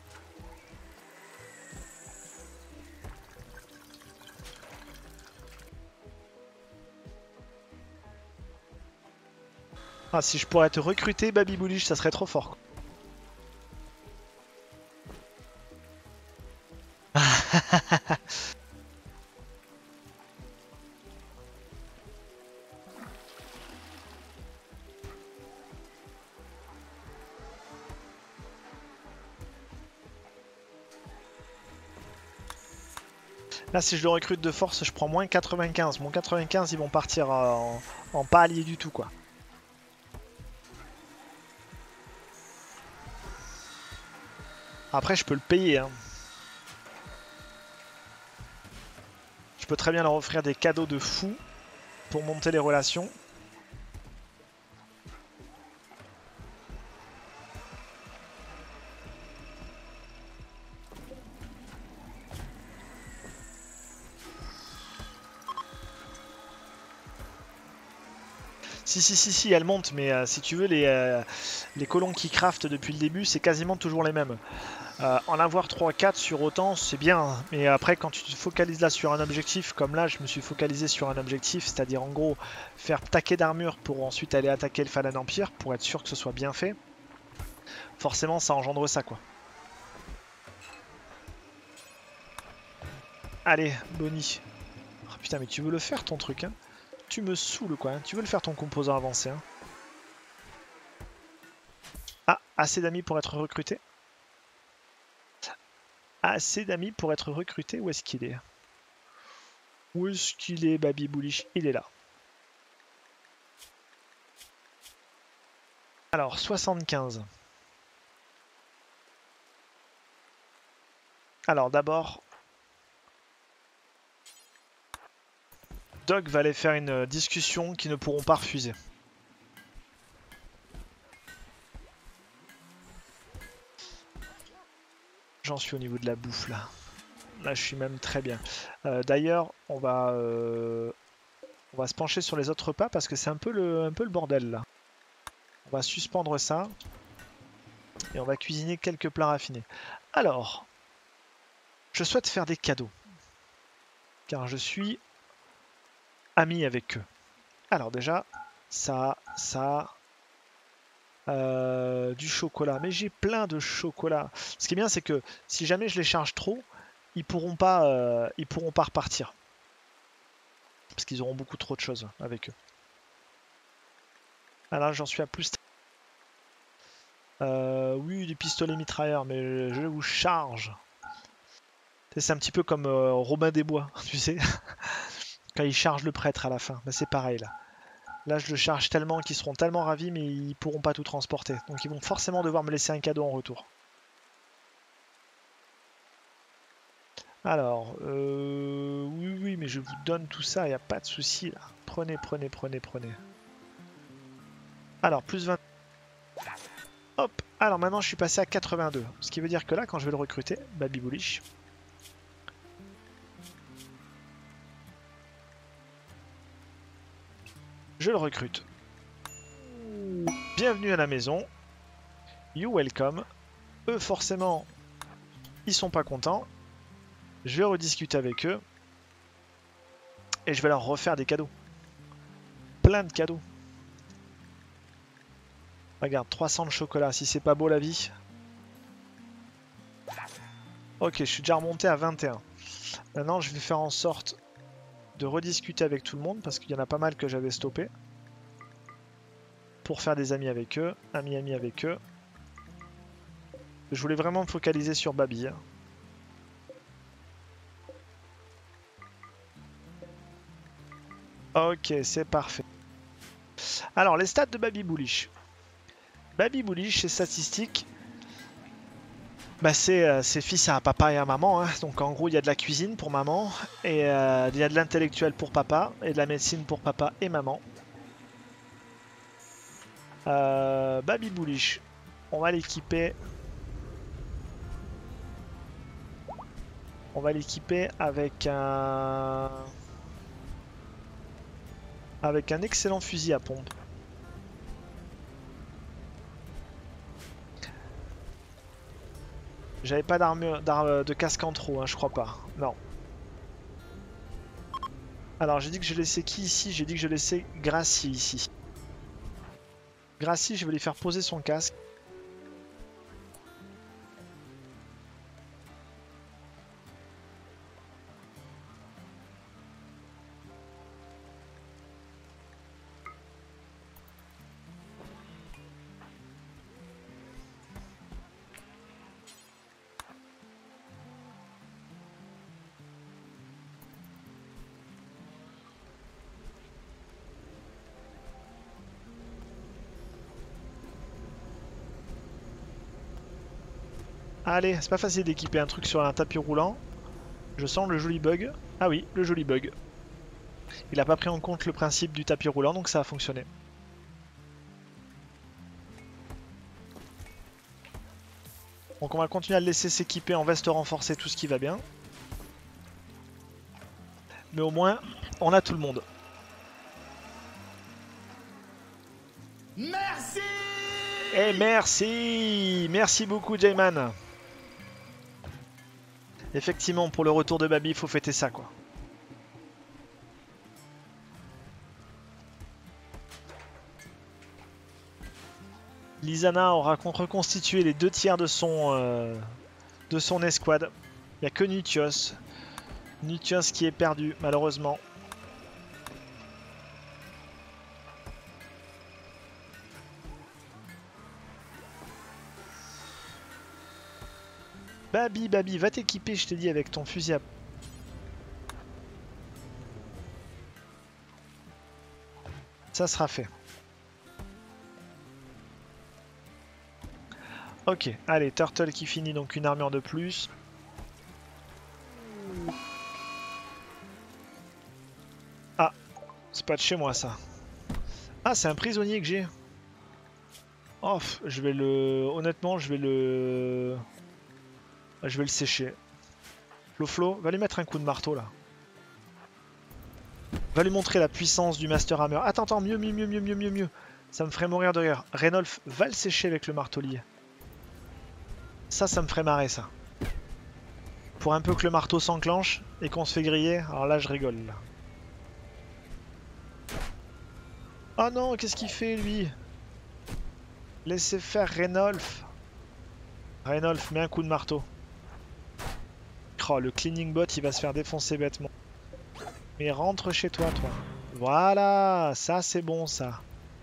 Ah, si je pourrais te recruter, Baby Bullish, ça serait trop fort. Quoi. Là, si je le recrute de force, je prends moins quatre-vingt-quinze. Mon quatre-vingt-quinze, ils vont partir en, en pas alliés du tout, quoi. Après, je peux le payer. Hein. Je peux très bien leur offrir des cadeaux de fou pour monter les relations. Si, si, si, si, elle monte, mais euh, si tu veux, les, euh, les colons qui craftent depuis le début, c'est quasiment toujours les mêmes. Euh, en avoir trois quatre sur autant, c'est bien, mais après, quand tu te focalises là sur un objectif, comme là, je me suis focalisé sur un objectif, c'est-à-dire en gros, faire taquer d'armure pour ensuite aller attaquer le Fallen Empire, pour être sûr que ce soit bien fait, forcément, ça engendre ça, quoi. Allez, Bonnie. Oh, putain, mais tu veux le faire, ton truc, hein? Tu me saoules quoi, hein. Tu veux le faire ton composant avancé hein. Ah, assez d'amis pour être recruté. Assez d'amis pour être recruté, où est-ce qu'il est? Où est-ce qu'il est, Baby Bullish? Il est là. Alors, soixante-quinze. Alors d'abord... Doc va aller faire une discussion qu'ils ne pourront pas refuser. J'en suis au niveau de la bouffe là. Là je suis même très bien. Euh, D'ailleurs on va euh, on va se pencher sur les autres repas parce que c'est un peu le un peu le bordel là. On va suspendre ça et on va cuisiner quelques plats raffinés. Alors, je souhaite faire des cadeaux car je suis ami avec eux. Alors déjà, ça, ça, euh, du chocolat. Mais j'ai plein de chocolat. Ce qui est bien, c'est que si jamais je les charge trop, ils pourront pas, euh, ils pourront pas repartir parce qu'ils auront beaucoup trop de choses avec eux. Alors j'en suis à plus. Euh, oui, des pistolets mitrailleurs, mais je vous charge. C'est un petit peu comme euh, Robin des Bois, tu sais. Quand il charge le prêtre à la fin, ben, c'est pareil là. Là je le charge tellement qu'ils seront tellement ravis mais ils pourront pas tout transporter. Donc ils vont forcément devoir me laisser un cadeau en retour. Alors, euh, oui oui mais je vous donne tout ça, il n'y a pas de souci là. Prenez, prenez, prenez, prenez. Alors, plus vingt. Hop, alors maintenant je suis passé à quatre-vingt-deux. Ce qui veut dire que là quand je vais le recruter, Baby Bullish. Je le recrute. Bienvenue à la maison. You welcome. Eux, forcément, ils sont pas contents. Je vais rediscuter avec eux. Et je vais leur refaire des cadeaux. Plein de cadeaux. Regarde, trois cents de chocolat. Si c'est pas beau la vie. Ok, je suis déjà remonté à vingt et un. Maintenant, je vais faire en sorte de rediscuter avec tout le monde parce qu'il y en a pas mal que j'avais stoppé pour faire des amis avec eux, amis amis avec eux. Je voulais vraiment me focaliser sur Baby. Hein. Ok, c'est parfait. Alors, les stats de Baby Bullish. Baby Bullish, ses statistiques, bah, c'est euh, fils à papa et à maman. Hein. Donc en gros, il y a de la cuisine pour maman, et euh, il y a de l'intellectuel pour papa, et de la médecine pour papa et maman. Euh, Baby Bullish, on va l'équiper. On va l'équiper avec un... avec un excellent fusil à pompe. J'avais pas d'armure, d'arme- de casque en trop, hein, je crois pas. Non. Alors j'ai dit que je laissais qui ici? J'ai dit que je laissais Gracie ici. Gracie, je vais lui faire poser son casque. Allez, c'est pas facile d'équiper un truc sur un tapis roulant. Je sens le joli bug. Ah oui, le joli bug. Il a pas pris en compte le principe du tapis roulant, donc ça a fonctionné. Donc on va continuer à le laisser s'équiper en veste renforcée, tout ce qui va bien. Mais au moins, on a tout le monde. Merci. Et merci. Merci beaucoup, Jayman. Effectivement, pour le retour de Babi, il faut fêter ça, quoi. Lizana aura reconstitué les deux tiers de son, euh, de son escouade. Il n'y a que Nutios. Nutios qui est perdu, malheureusement. Babi, Babi, va t'équiper, je t'ai dit, avec ton fusil à... Ça sera fait. Ok, allez, Turtle qui finit donc une armure de plus. Ah, c'est pas de chez moi ça. Ah, c'est un prisonnier que j'ai. Oh, je vais le... Honnêtement, je vais le... Je vais le sécher. Flo-Flo, va lui mettre un coup de marteau là. Va lui montrer la puissance du Master Hammer. Attends, attends, mieux, mieux, mieux, mieux, mieux, mieux, mieux. Ça me ferait mourir de rire. Reynolf, va le sécher avec le marteau-lier. Ça, ça me ferait marrer ça. Pour un peu que le marteau s'enclenche et qu'on se fait griller, alors là je rigole. Là. Oh non, qu'est-ce qu'il fait lui? Laissez faire Reynolf. Reynolf, mets un coup de marteau. Oh, le cleaning bot, il va se faire défoncer bêtement. Mais rentre chez toi, toi. Voilà, ça c'est bon ça.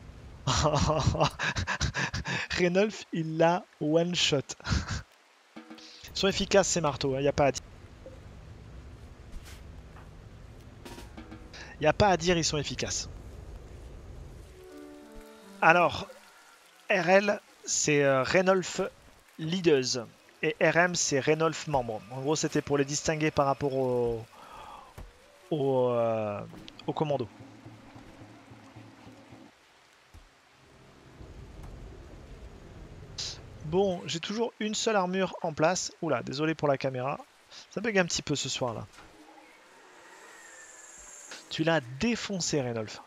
Reynolf, il l'a one shot. Ils sont efficaces ces marteaux, il n'y a pas à dire. Il n'y a pas à dire, ils sont efficaces. Alors, R L, c'est euh, Reynolf Leaders. Et R M, c'est Reynolf Membre. En gros, c'était pour les distinguer par rapport au, au, euh, au commando. Bon, j'ai toujours une seule armure en place. Oula, désolé pour la caméra. Ça bug un petit peu ce soir là. Tu l'as défoncé, Reynolf.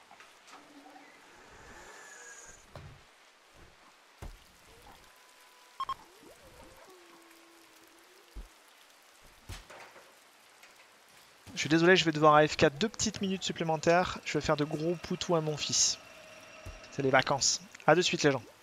Je suis désolé, je vais devoir A F K deux petites minutes supplémentaires. Je vais faire de gros poutous à mon fils. C'est les vacances. A de suite les gens.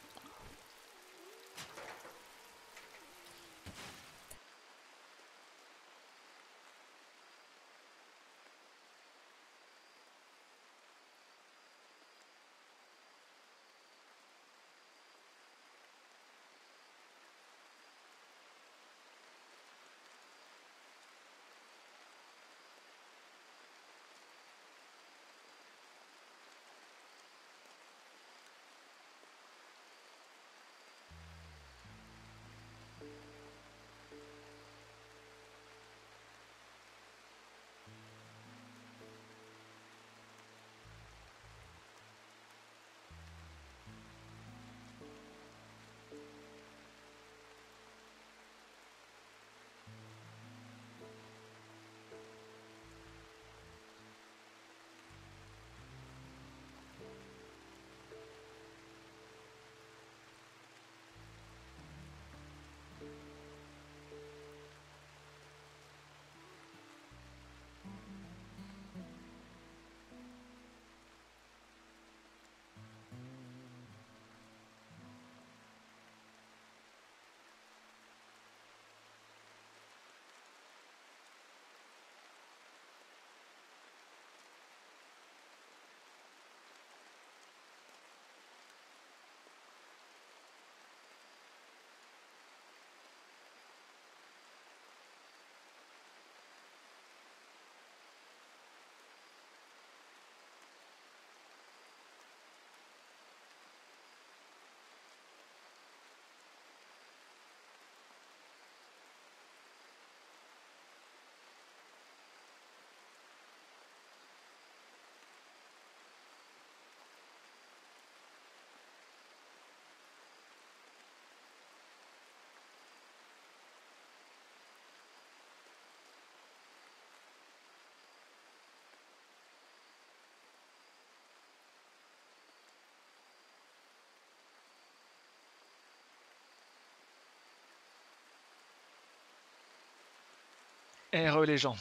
Eh re les gens.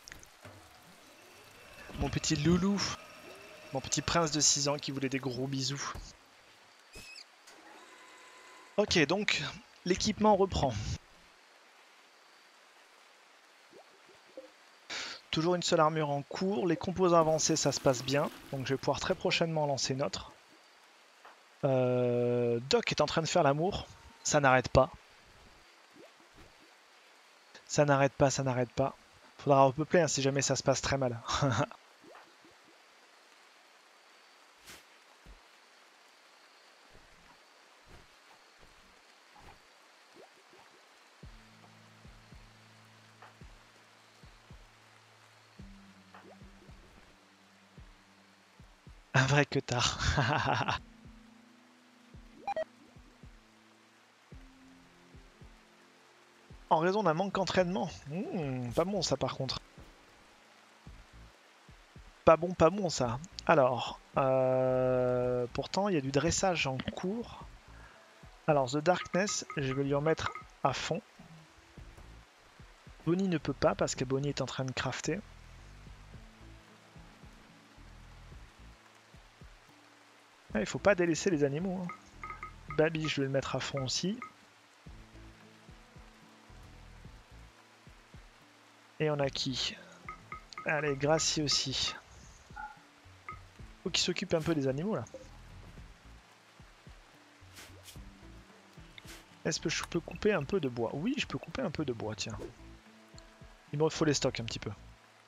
Mon petit loulou. Mon petit prince de six ans qui voulait des gros bisous. Ok, donc l'équipement reprend. Toujours une seule armure en cours. Les composants avancés, ça se passe bien. Donc je vais pouvoir très prochainement lancer une autre. Euh, Doc est en train de faire l'amour. Ça n'arrête pas. Ça n'arrête pas, ça n'arrête pas. Faudra repeupler hein, si jamais ça se passe très mal. Un vrai queutard. En raison d'un manque d'entraînement. Mmh, pas bon ça par contre. Pas bon, pas bon ça. Alors, euh, pourtant il y a du dressage en cours. Alors, The Darkness, je vais lui en mettre à fond. Bonnie ne peut pas parce que Bonnie est en train de crafter. Ah, il faut pas délaisser les animaux. Hein. Baby, je vais le mettre à fond aussi. Et on a qui? Allez, Gracie aussi. Faut qu'il s'occupe un peu des animaux là. Est-ce que je peux couper un peu de bois? Oui, je peux couper un peu de bois, tiens. Il me faut les stocks un petit peu.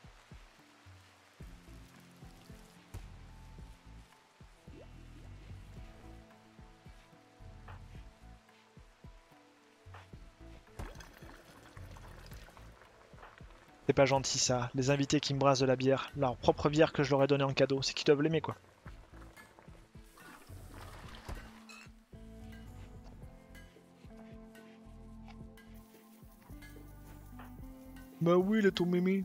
C'est pas gentil ça, les invités qui me brassent de la bière, leur propre bière que je leur ai donnée en cadeau, c'est qu'ils doivent l'aimer quoi. Bah oui, le ton mémé.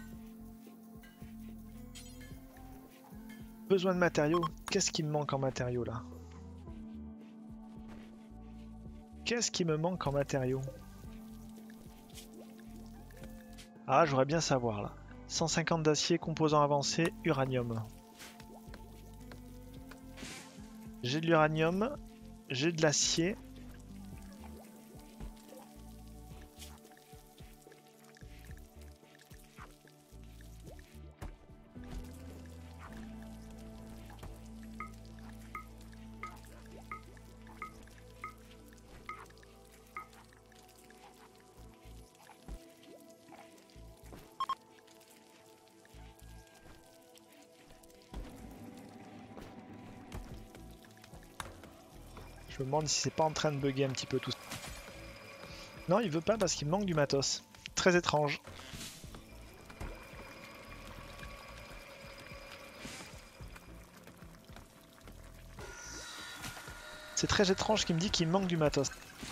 Besoin de matériaux. Qu'est-ce qui me manque en matériaux là? Qu'est-ce qui me manque en matériaux? Ah, j'aurais bien savoir là. cent cinquante d'acier, composants avancés, uranium. J'ai de l'uranium, j'ai de l'acier. Je me demande si c'est pas en train de bugger un petit peu tout ça. Non, il veut pas parce qu'il manque du matos. Très étrange. C'est très étrange qu'il me dit qu'il manque du matos.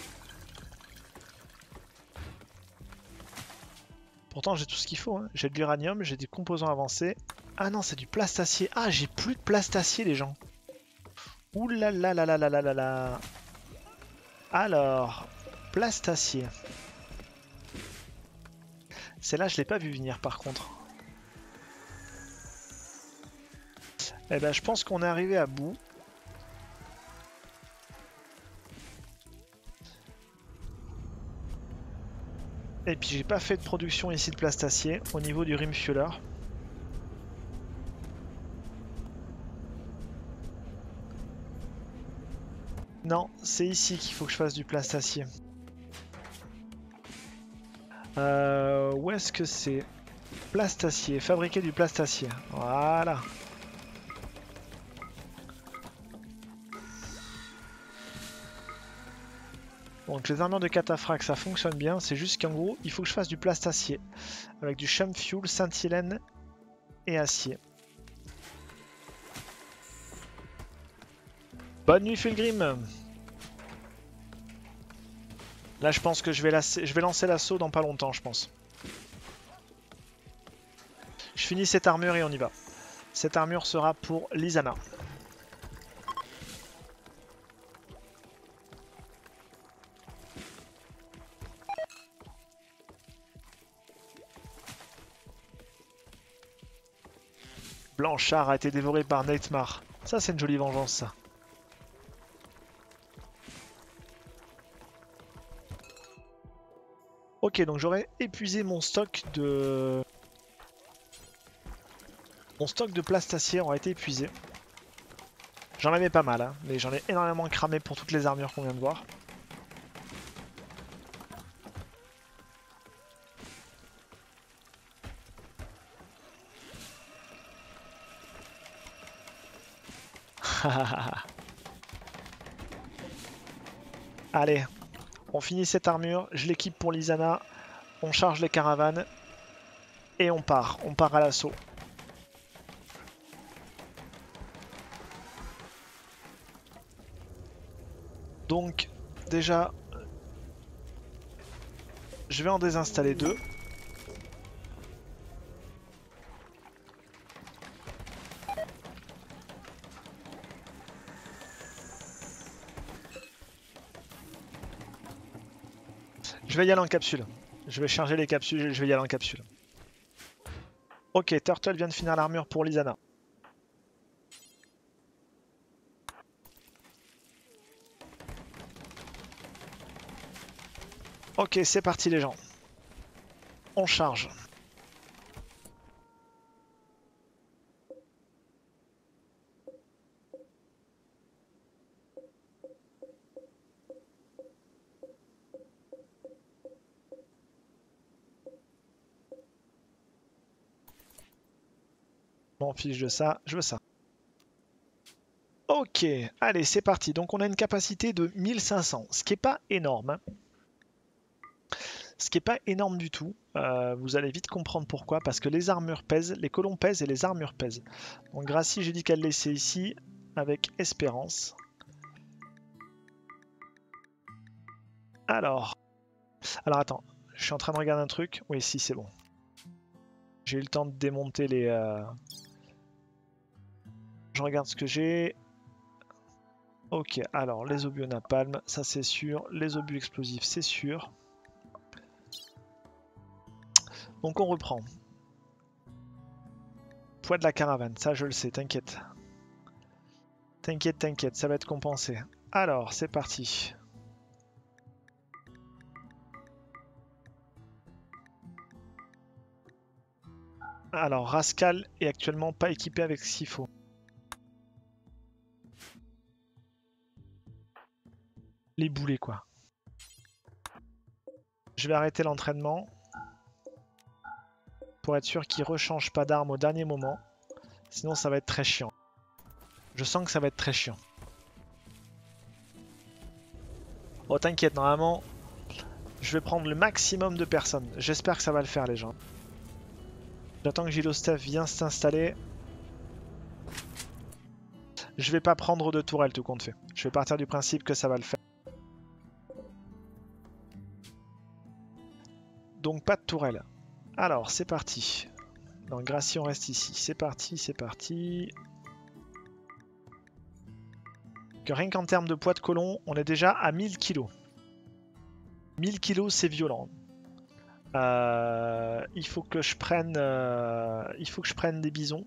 Pourtant j'ai tout ce qu'il faut. Hein. J'ai de l'uranium, j'ai des composants avancés. Ah non, c'est du plastacier. Ah, j'ai plus de plastacier les gens. Ouh là là là là là là là là. Alors, plastacier. Celle-là, je l'ai pas vu venir par contre. Eh ben, je pense qu'on est arrivé à bout. Et puis j'ai pas fait de production ici de plastacier au niveau du rim fueler. Non, c'est ici qu'il faut que je fasse du plastacier. Euh, où est-ce que c'est? Plastacier, fabriquer du plastacier. Voilà. Donc les armures de cataphracte ça fonctionne bien, c'est juste qu'en gros il faut que je fasse du plastacier avec du chum fuel, scintillène et acier. Bonne nuit Fulgrim. Là je pense que je vais, lasser, je vais lancer l'assaut dans pas longtemps je pense. Je finis cette armure et on y va. Cette armure sera pour Lizana. Blanchard a été dévoré par Nightmare. Ça, c'est une jolie vengeance, ça. Ok, donc j'aurais épuisé mon stock de... Mon stock de plastacier aura été épuisé. J'en avais pas mal, hein, mais j'en ai énormément cramé pour toutes les armures qu'on vient de voir. Allez, on finit cette armure, je l'équipe pour Lysana, on charge les caravanes et on part, on part à l'assaut. Donc déjà, je vais en désinstaller deux. Je vais y aller en capsule. Je vais charger les capsules et je vais y aller en capsule. Ok, Turtle vient de finir l'armure pour Lysana. Ok, c'est parti les gens. On charge. Je m'en fiche de ça, je veux ça. Ok, allez, c'est parti. Donc on a une capacité de mille cinq cents, ce qui n'est pas énorme. Hein. Ce qui n'est pas énorme du tout. Euh, vous allez vite comprendre pourquoi. Parce que les armures pèsent, les colons pèsent et les armures pèsent. Donc Gracie, j'ai dit qu'elle laissait ici avec Espérance. Alors, alors attends, je suis en train de regarder un truc. Oui, si, c'est bon. J'ai eu le temps de démonter les... Euh... Je regarde ce que j'ai. Ok, alors les obus napalm, ça c'est sûr. Les obus explosifs, c'est sûr. Donc on reprend. Poids de la caravane, ça je le sais, t'inquiète. T'inquiète, t'inquiète, ça va être compensé. Alors, c'est parti. Alors, Rascal est actuellement pas équipé avec ce qu'il faut. Les boulets, quoi. Je vais arrêter l'entraînement. Pour être sûr qu'il ne rechange pas d'arme au dernier moment. Sinon, ça va être très chiant. Je sens que ça va être très chiant. Oh, t'inquiète, normalement, je vais prendre le maximum de personnes. J'espère que ça va le faire, les gens. J'attends que Gilostef vienne s'installer. Je vais pas prendre de tourelle, tout compte fait. Je vais partir du principe que ça va le faire. Donc, pas de tourelle. Alors, c'est parti. Donc, Gracie, on reste ici. C'est parti, c'est parti. Que rien qu'en termes de poids de colon, on est déjà à mille kilos. mille kilos, c'est violent. Euh, il faut que je prenne, euh, il faut que je prenne des bisons.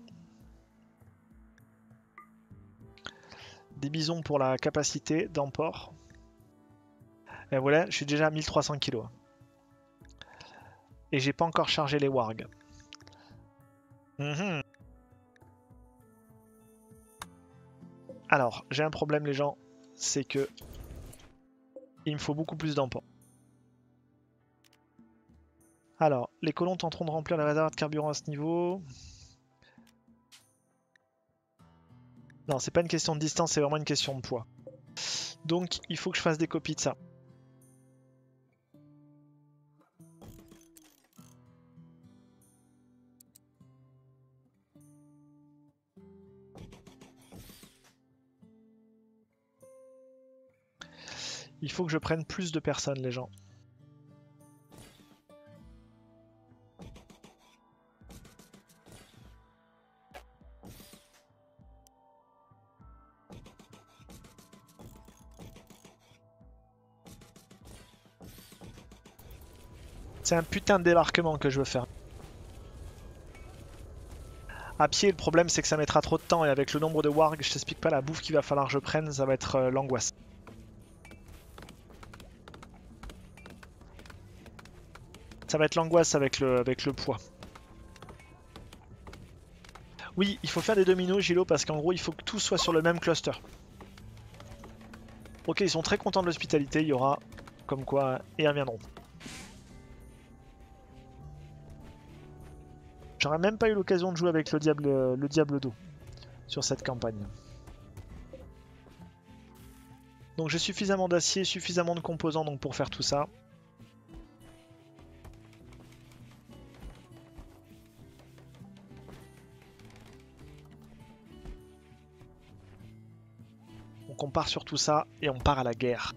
Des bisons pour la capacité d'emport. Et voilà, je suis déjà à mille trois cents kilos. Et j'ai pas encore chargé les wargs. Mmh. Alors, j'ai un problème les gens, c'est que il me faut beaucoup plus d'emport. Alors, les colons tenteront de remplir les réservoirs de carburant à ce niveau. Non, c'est pas une question de distance, c'est vraiment une question de poids. Donc, il faut que je fasse des copies de ça. Il faut que je prenne plus de personnes, les gens. C'est un putain de débarquement que je veux faire. À pied, le problème c'est que ça mettra trop de temps et avec le nombre de wargs, je t'explique pas la bouffe qu'il va falloir que je prenne, ça va être euh, l'angoisse. Ça va être l'angoisse avec le, avec le poids. Oui, il faut faire des dominos, Gilo, parce qu'en gros, il faut que tout soit sur le même cluster. Ok, ils sont très contents de l'hospitalité, il y aura comme quoi, et ils reviendront. J'aurais même pas eu l'occasion de jouer avec le diable, le diable d'eau sur cette campagne. Donc j'ai suffisamment d'acier, suffisamment de composants donc pour faire tout ça. Donc on part sur tout ça et on part à la guerre.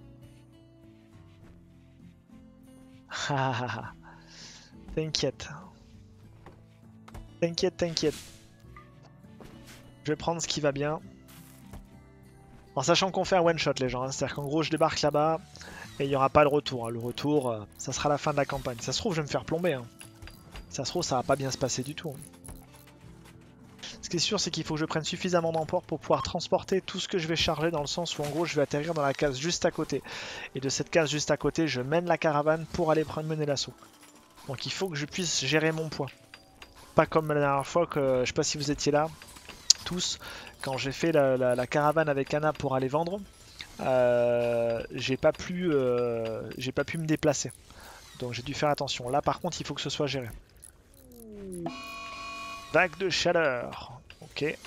T'inquiète. T'inquiète, t'inquiète. Je vais prendre ce qui va bien. En sachant qu'on fait un one shot les gens, hein. C'est-à-dire qu'en gros je débarque là-bas et il n'y aura pas le retour. Hein. Le retour, euh, ça sera la fin de la campagne. Ça se trouve je vais me faire plomber. Hein. Ça se trouve ça va pas bien se passer du tout. Hein. Ce qui est sûr c'est qu'il faut que je prenne suffisamment d'emport pour pouvoir transporter tout ce que je vais charger dans le sens où en gros je vais atterrir dans la case juste à côté. Et de cette case juste à côté je mène la caravane pour aller prendre mener l'assaut. Donc il faut que je puisse gérer mon poids. Pas comme la dernière fois que, je sais pas si vous étiez là, tous, quand j'ai fait la, la, la caravane avec Anna pour aller vendre, euh, j'ai pas pu, euh, j'ai pas pu me déplacer. Donc j'ai dû faire attention. Là par contre il faut que ce soit géré. Vague de chaleur. Ok.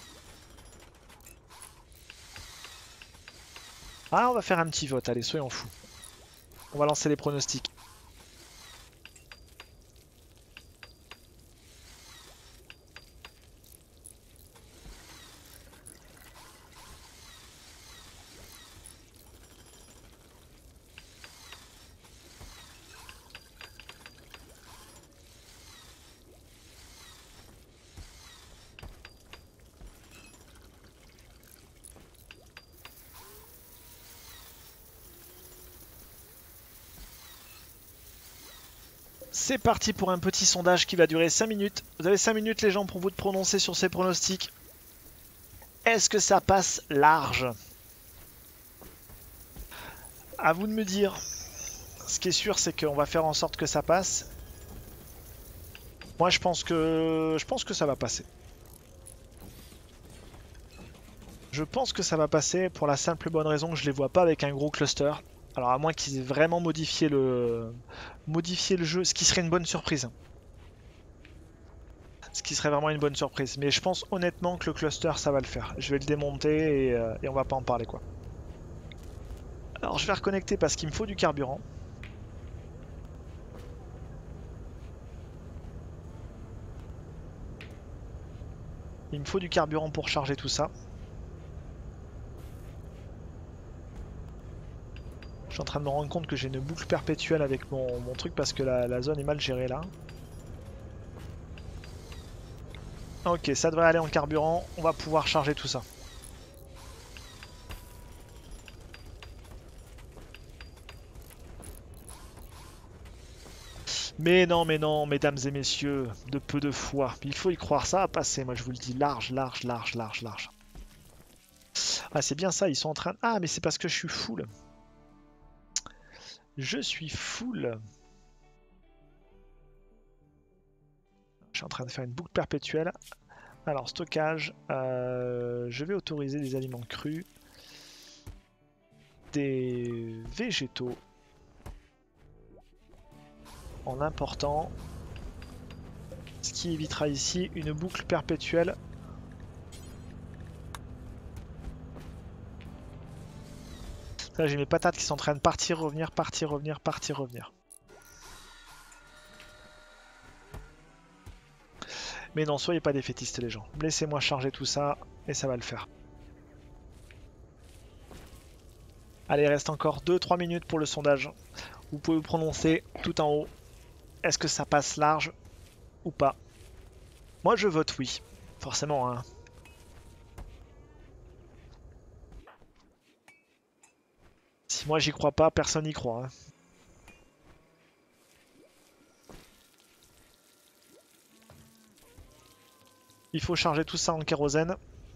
Ah on va faire un petit vote, allez soyons fous. On va lancer les pronostics. C'est parti pour un petit sondage qui va durer cinq minutes. Vous avez cinq minutes les gens pour vous de prononcer sur ces pronostics. Est-ce que ça passe large? À vous de me dire. Ce qui est sûr c'est qu'on va faire en sorte que ça passe. Moi je pense que je pense que ça va passer. Je pense que ça va passer pour la simple et bonne raison que je les vois pas avec un gros cluster. Alors à moins qu'ils aient vraiment modifié le... modifié le jeu, ce qui serait une bonne surprise. Ce qui serait vraiment une bonne surprise. Mais je pense honnêtement que le cluster ça va le faire. Je vais le démonter et, euh, et on va pas en parler quoi. Alors je vais reconnecter parce qu'il me faut du carburant. Il me faut du carburant pour charger tout ça. Je suis en train de me rendre compte que j'ai une boucle perpétuelle avec mon, mon truc parce que la, la zone est mal gérée là. Ok, ça devrait aller en carburant. On va pouvoir charger tout ça. Mais non, mais non, mesdames et messieurs, de peu de foi. Il faut y croire, ça va passer, moi je vous le dis, large, large, large, large, large. Ah, c'est bien ça, ils sont en train... Ah, mais c'est parce que je suis full. Je suis full. Je suis en train de faire une boucle perpétuelle. Alors, stockage, euh, je vais autoriser des aliments crus, des végétaux, en important, ce qui évitera ici une boucle perpétuelle. Là j'ai mes patates qui sont en train de partir, revenir, partir, revenir, partir, revenir. Mais non, soyez pas défaitistes les gens. Laissez-moi charger tout ça et ça va le faire. Allez, il reste encore deux trois minutes pour le sondage. Vous pouvez vous prononcer tout en haut. Est-ce que ça passe large ou pas? Moi je vote oui, forcément hein. Si moi j'y crois pas, personne n'y croit hein. Il faut charger tout ça en kérosène.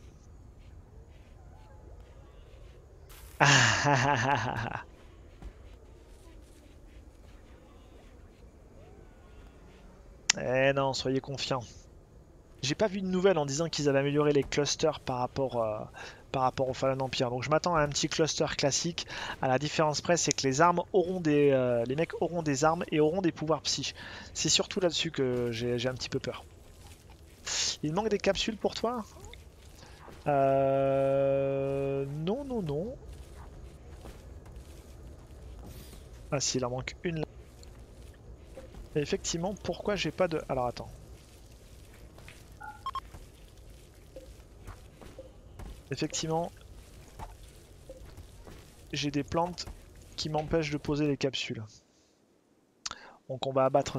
Eh non, soyez confiants. J'ai pas vu de nouvelles en disant qu'ils avaient amélioré les clusters par rapport, euh, par rapport au Fallen Empire. Donc je m'attends à un petit cluster classique. À la différence près, c'est que les armes auront des, euh, les mecs auront des armes et auront des pouvoirs psy. C'est surtout là-dessus que j'ai j'ai un petit peu peur. Il manque des capsules pour toi? Euh... Non, non, non. Ah si, il en manque une là. Et effectivement, pourquoi j'ai pas de... Alors attends. Effectivement, j'ai des plantes qui m'empêchent de poser les capsules. Donc on va abattre.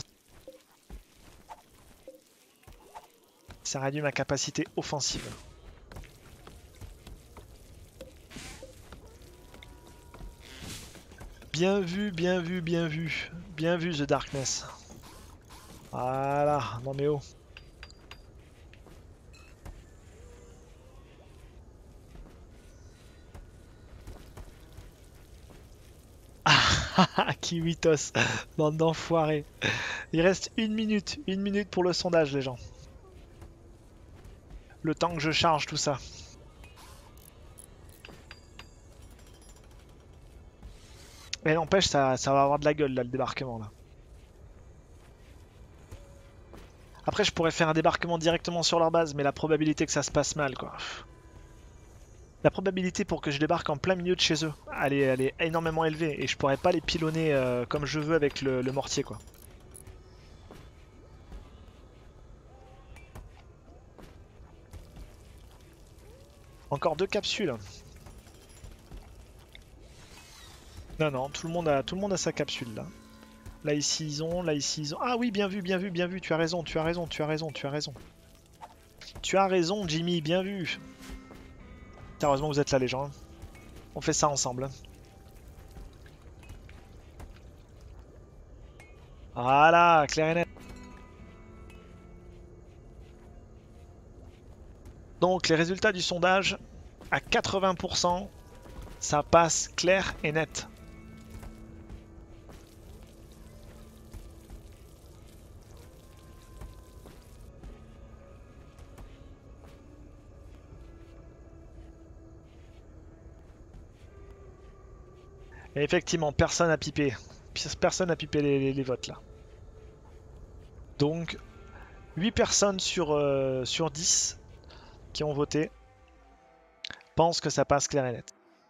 Ça réduit ma capacité offensive. Bien vu, bien vu, bien vu. Bien vu, The Darkness. Voilà, non mais oh. Kiwitos, bande d'enfoirés. Il reste une minute, une minute pour le sondage, les gens. Le temps que je charge tout ça. Et n'empêche, ça, ça va avoir de la gueule là, le débarquement là. Après, je pourrais faire un débarquement directement sur leur base, mais la probabilité que ça se passe mal, quoi. La probabilité pour que je débarque en plein milieu de chez eux, elle est, elle est énormément élevée, et je pourrais pas les pilonner euh, comme je veux avec le, le mortier, quoi. Encore deux capsules. Non, non, tout le monde a, tout le monde a sa capsule là. Là ici ils ont, là ici ils ont. Ah oui, bien vu, bien vu, bien vu, tu as raison, tu as raison, tu as raison, tu as raison. Tu as raison, Jimmy, bien vu. Heureusement que vous êtes là les gens. On fait ça ensemble. Voilà, clair et net. Donc les résultats du sondage, à quatre-vingts pour cent, ça passe clair et net. Et effectivement, personne n'a pipé. Personne n'a pipé les, les, les votes là. Donc, huit personnes sur, euh, sur dix qui ont voté pensent que ça passe clair et net.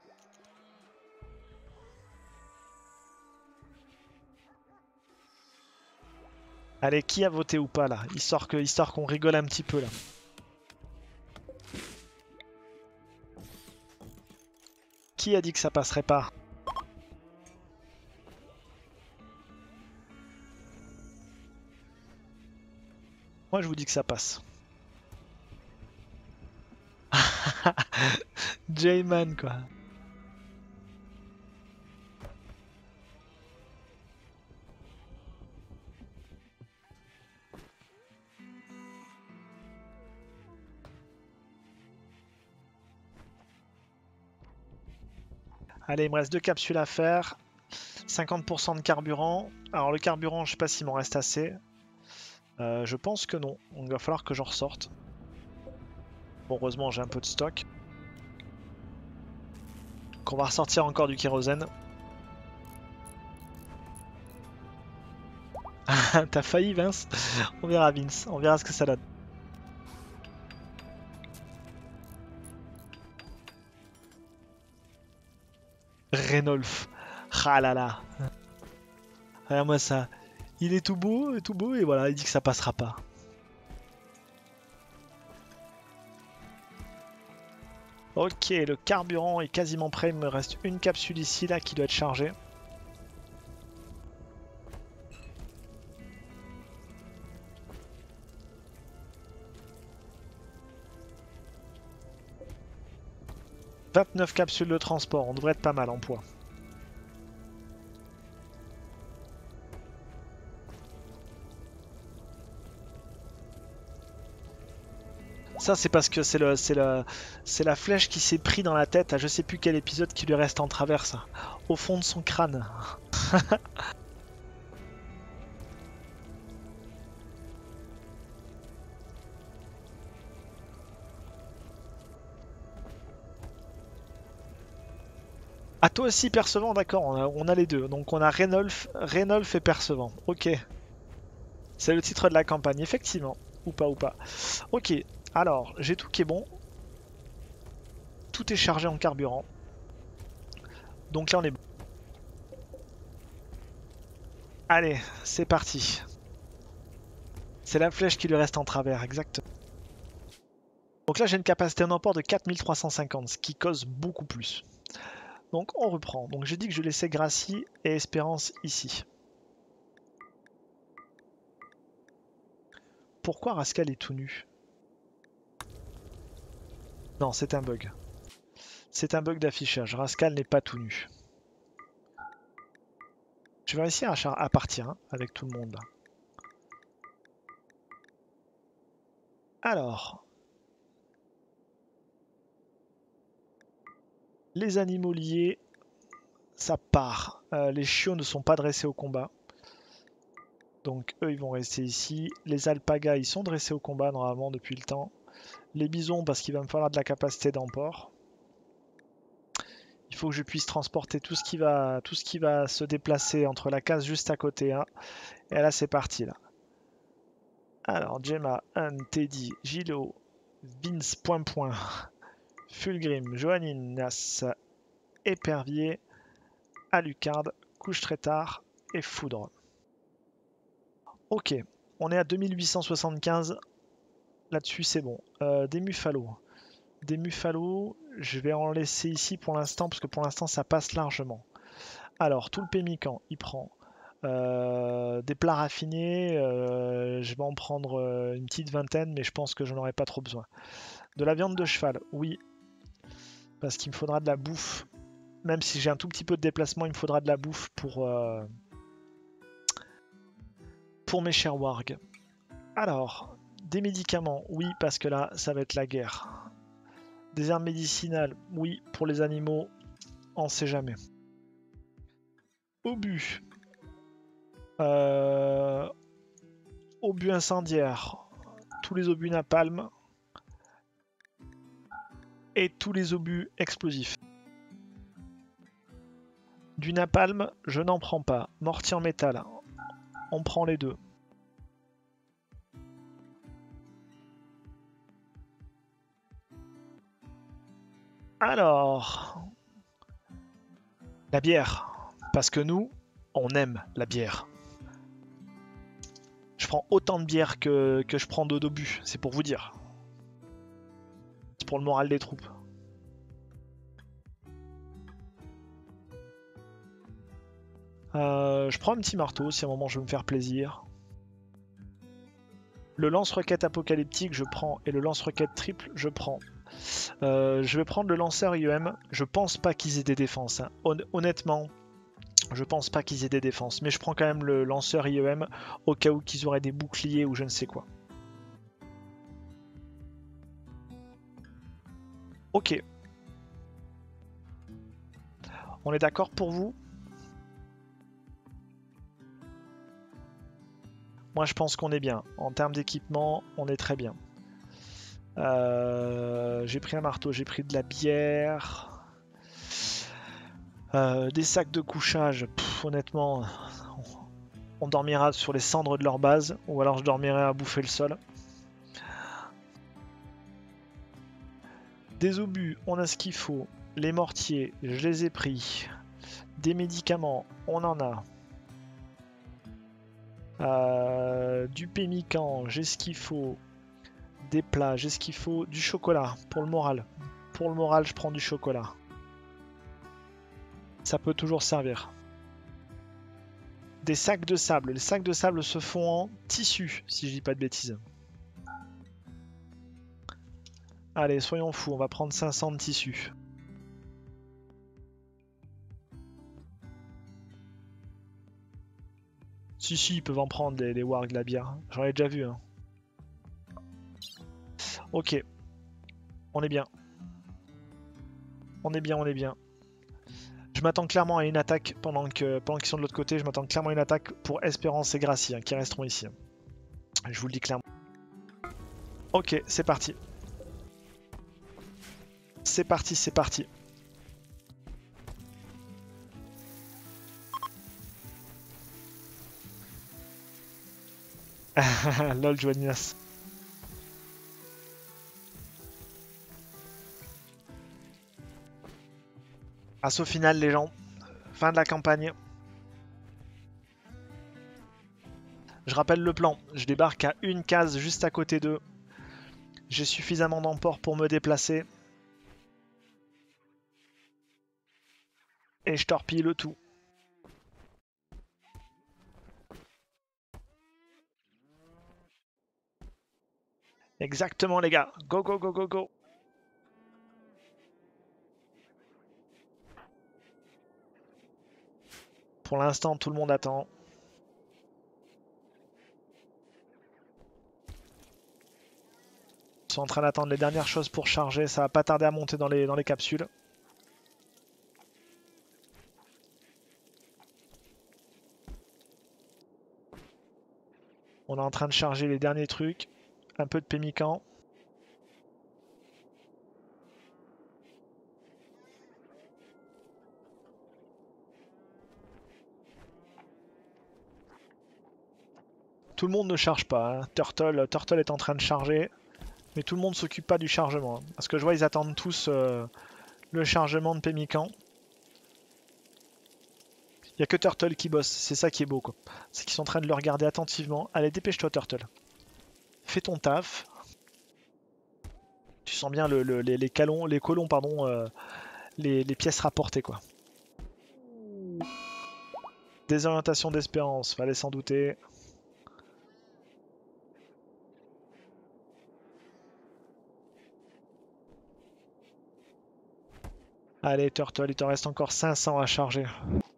Allez, qui a voté ou pas là? Histoire que, histoire qu'on rigole un petit peu là. Qui a dit que ça passerait pas? Moi je vous dis que ça passe. J-Man quoi. Allez, il me reste deux capsules à faire. cinquante pour cent de carburant. Alors le carburant, je sais pas s'il m'en reste assez. Euh, je pense que non. Donc, il va falloir que j'en ressorte. Bon, heureusement, j'ai un peu de stock. Donc, on va ressortir encore du kérosène. T'as failli, Vince? On verra, Vince. On verra ce que ça donne. Renolf. Ah là là. Regarde-moi ça. Il est tout beau, tout beau, et voilà, il dit que ça passera pas. Ok, le carburant est quasiment prêt. Il me reste une capsule ici, là, qui doit être chargée. vingt-neuf capsules de transport, on devrait être pas mal en poids. Ça, c'est parce que c'est le, c'est le, c'est la flèche qui s'est pris dans la tête à je sais plus quel épisode qui lui reste en travers, ça. Au fond de son crâne. Ah, toi aussi, Percevant, d'accord, on a, on a les deux. Donc on a Raynolf, Raynolf et Percevant. Ok. C'est le titre de la campagne, effectivement. Ou pas, ou pas. Ok, alors, j'ai tout qui est bon. Tout est chargé en carburant. Donc là, on est bon. Allez, c'est parti. C'est la flèche qui lui reste en travers, exactement. Donc là, j'ai une capacité d'emport de quatre mille trois cent cinquante, ce qui cause beaucoup plus. Donc on reprend. Donc j'ai dit que je laissais Gracie et Espérance ici. Pourquoi Rascal est tout nu? Non, c'est un bug. C'est un bug d'affichage. Rascal n'est pas tout nu. Je vais réussir à, à partir hein, avec tout le monde là. Alors. Les animaux liés, ça part. Euh, les chiots ne sont pas dressés au combat. Donc eux, ils vont rester ici. Les alpagas, ils sont dressés au combat normalement depuis le temps. Les bisons, parce qu'il va me falloir de la capacité d'emport. Il faut que je puisse transporter tout ce qui va, tout ce qui va se déplacer entre la case juste à côté. Hein. Et là, c'est parti. Là. Alors, Gemma, Anne, Teddy, Gilo, Vince, point point, Fulgrim, Joannine, Nas, Épervier, Alucard, Couche très tard et Foudre. Ok, on est à deux mille huit cent soixante-quinze. Là-dessus, c'est bon. Euh, des Muffalos. Des Muffalos, je vais en laisser ici pour l'instant, parce que pour l'instant, ça passe largement. Alors, tout le pémican, il prend. Euh, des plats raffinés, euh, je vais en prendre euh, une petite vingtaine, mais je pense que je n'en aurai pas trop besoin. De la viande de cheval, oui. Parce qu'il me faudra de la bouffe. Même si j'ai un tout petit peu de déplacement, il me faudra de la bouffe pour, euh, pour mes chers wargs. Alors, des médicaments, oui, parce que là, ça va être la guerre. Des herbes médicinales, oui, pour les animaux, on sait jamais. Obus. Euh, obus incendiaires. Tous les obus napalm. Et tous les obus explosifs. Du napalm, je n'en prends pas. Mortier en métal, on prend les deux. Alors, la bière, parce que nous, on aime la bière. Je prends autant de bière que, que je prends d'eau d'obus, c'est pour vous dire. C'est pour le moral des troupes. Euh, je prends un petit marteau si à un moment je veux me faire plaisir. Le lance-roquette apocalyptique, je prends, et le lance-roquette triple, je prends. Euh, je vais prendre le lanceur I E M. Je pense pas qu'ils aient des défenses. Hein. Hon honnêtement, je pense pas qu'ils aient des défenses. Mais je prends quand même le lanceur I E M au cas où qu'ils auraient des boucliers ou je ne sais quoi. Ok. On est d'accord pour vous? Moi, je pense qu'on est bien. En termes d'équipement, on est très bien. Euh, j'ai pris un marteau, j'ai pris de la bière. Euh, des sacs de couchage. Pff, honnêtement, on dormira sur les cendres de leur base. Ou alors je dormirai à bouffer le sol. Des obus, on a ce qu'il faut. Les mortiers, je les ai pris. Des médicaments, on en a. Euh, du pémican, j'ai ce qu'il faut. Des plats, j'ai ce qu'il faut. Du chocolat, pour le moral. Pour le moral, je prends du chocolat. Ça peut toujours servir. Des sacs de sable. Les sacs de sable se font en tissu, si je dis pas de bêtises. Allez, soyons fous, on va prendre cinq cents de tissu. Si, si, ils peuvent en prendre, les, les wargs de la bière. J'en ai déjà vu. Hein. Ok. On est bien. On est bien, on est bien. Je m'attends clairement à une attaque pendant que pendant qu'ils sont de l'autre côté. Je m'attends clairement à une attaque pour Espérance et Gracie hein, qui resteront ici. Je vous le dis clairement. Ok, c'est parti. C'est parti, c'est parti. Lol, Joannias. Assaut final, les gens. Fin de la campagne. Je rappelle le plan. Je débarque à une case juste à côté d'eux. J'ai suffisamment d'emport pour me déplacer. Et je torpille le tout. Exactement les gars. Go, go, go, go, go. Pour l'instant, tout le monde attend. Ils sont en train d'attendre les dernières choses pour charger. Ça va pas tarder à monter dans les, dans les capsules. On est en train de charger les derniers trucs. Un peu de pémican. Tout le monde ne charge pas. Hein. Turtle, Turtle est en train de charger. Mais tout le monde ne s'occupe pas du chargement. Hein. Parce que je vois, ils attendent tous euh, le chargement de pémican. Il n'y a que Turtle qui bosse. C'est ça qui est beau. C'est qu'ils sont en train de le regarder attentivement. Allez, dépêche-toi, Turtle. Fais ton taf. Tu sens bien le, le, les, les, calons, les colons, pardon, euh, les, les pièces rapportées, quoi. Désorientation d'Espérance, fallait s'en douter. Allez, Turtle, il te reste encore cinq cents à charger.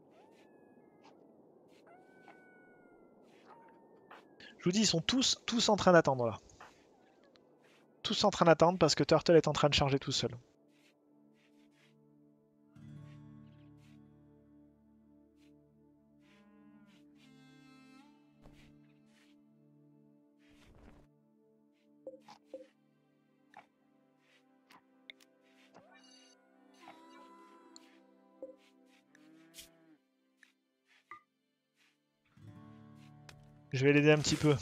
Je vous dis, ils sont tous, tous en train d'attendre, là. Tous en train d'attendre parce que Turtle est en train de charger tout seul. Je vais l'aider un petit peu.